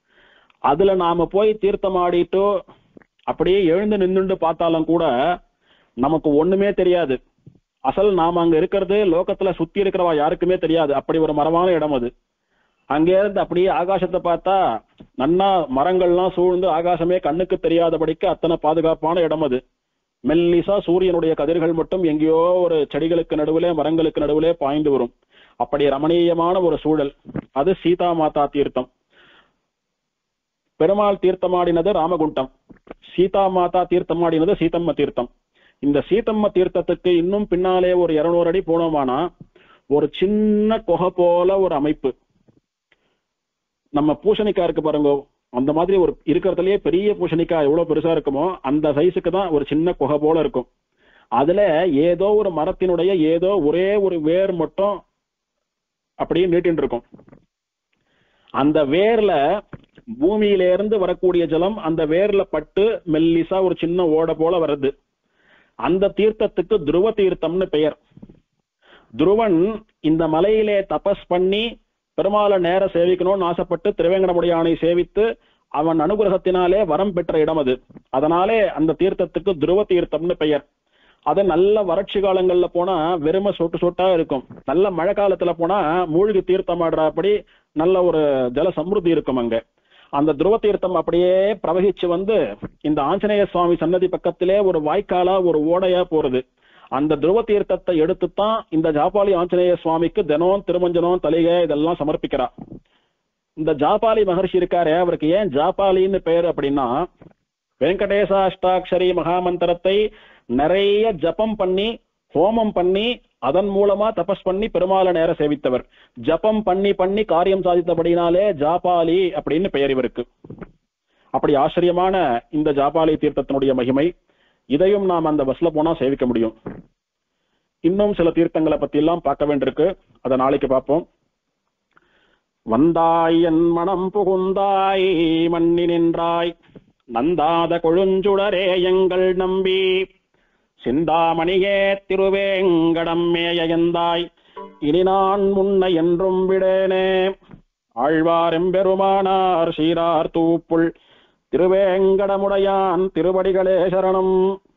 அதுல நாம போய் தீர்த்தம் ஆடிட்டு அப்படியே எழுந்து நின்றுண்டு பார்த்தாலும் கூட நமக்கு ஒண்ணுமே தெரியாது. அசல் நாம அங்க இருக்கிறது லோகத்துல சுத்தி இருக்கிறவா யாருக்குமே தெரியாது. அப்படி ஒரு மரமான இடம் அது. அங்கே இருந்து அப்படியே ஆகாசத்தை பார்த்தா நன்னா மரங்கள்லாம் சூழ்ந்து ஆகாசமே கண்ணுக்கு தெரியாதபடிக்கு அத்தனை பாதுகாப்பான இடம் அது. மெல்லிசா சூரியனுடைய கதிர்கள் மட்டும் எங்கேயோ ஒரு செடிகளுக்கு நடுவிலே மரங்களுக்கு நடுவிலே பாய்ந்து வரும். அப்படி ரமணீயமான ஒரு சூழல். அது சீதா மாதா தீர்த்தம். பெருமாள் தீர்த்தமாடினது ராமகுண்டம், சீதா மாதா தீர்த்தமாடினது சீதம்ம தீர்த்தம். இந்த சீதம்ம தீர்த்தத்துக்கு இன்னும் பின்னாலே ஒரு இருநூறு அடி போனோமானா ஒரு சின்ன குகை போல ஒரு அமைப்பு. நம்ம பூசணிக்காய் இருக்கு பாருங்க, அந்த மாதிரி ஒரு இருக்கிறதுலயே பெரிய பூசணிக்காய் எவ்வளவு பெருசா இருக்குமோ அந்த சைஸுக்கு தான் ஒரு சின்ன குகை போல இருக்கும். அதுல ஏதோ ஒரு மரத்தினுடைய ஏதோ ஒரே ஒரு வேர் மட்டும் அப்படியே நீட்டின்னு இருக்கும். அந்த வேர்ல பூமியிலிருந்து வரக்கூடிய ஜலம் அந்த வேர்ல பட்டு மெல்லிசா ஒரு சின்ன ஓடை போல வருது. அந்த தீர்த்தத்துக்கு துருவ தீர்த்தம்னு பெயர். துருவன் இந்த மலையிலே தபஸ் பண்ணி பெருமாளை நேர சேவிக்கணும்னு ஆசைப்பட்டு திருவேங்கடமுடியானை சேவித்து அவன் அனுகிரகத்தினாலே வரம் பெற்ற இடம் அது. அதனாலே அந்த தீர்த்தத்துக்கு துருவ தீர்த்தம்னு பெயர். அது நல்ல வறட்சி காலங்கள்ல போனா வெறுமை சொட்டு சொட்டா இருக்கும். நல்ல மழை காலத்துல போனா மூழ்கி தீர்த்தமாடுறபடி நல்ல ஒரு ஜல சம்ருத்தி இருக்கும் அங்க. அந்த துருவ தீர்த்தம் அப்படியே பிரவகிச்சு வந்து இந்த ஆஞ்சநேய சுவாமி சன்னதி பக்கத்திலே ஒரு வாய்க்காலா ஒரு ஓடையா போறது. அந்த துருவ தீர்த்தத்தை எடுத்துத்தான் இந்த ஜாபாலி ஆஞ்சநேய சுவாமிக்கு தினம் திருமஞ்சனம் தலிகை இதெல்லாம் சமர்ப்பிக்கிறா. இந்த ஜாபாலி மகர்ஷி இருக்காரு, அவருக்கு ஏன் ஜாபாலின்னு பெயர் அப்படின்னா, வெங்கடேச அஷ்டாட்சரி மகாமந்திரத்தை நிறைய ஜபம் பண்ணி ஹோமம் பண்ணி அதன் மூலமா தபஸ் பண்ணி பெருமாளை நேர சேவித்தவர். ஜபம் பண்ணி பண்ணி காரியம் சாதித்தபடினாலே ஜாபாலி அப்படின்னு பெயர் இவருக்கு. அப்படி ஆச்சரியமான இந்த ஜாபாலி தீர்த்தத்தினுடைய மகிமை, இதையும் நாம் அந்த பஸ்ல போனா சேவிக்க முடியும். இன்னும் சில தீர்த்தங்களை பத்தி எல்லாம் பார்க்க வேண்டியிருக்கு, அதை நாளைக்கு பார்ப்போம். வந்தாய் என் மனம் புகுந்தாய் மண்ணி நின்றாய் நந்தாத கொழுஞ்சுடரே எங்கள் நம்பி சிந்தாமணியே திருவேங்கடம் மேயந்தாய் இனி நான் முன்னை என்றும் விடேனே. ஆழ்வாரெம்பெருமானார் சீரார் தூப்புள் திருவேங்கடமுடையான் திருவடிகளே சரணம்.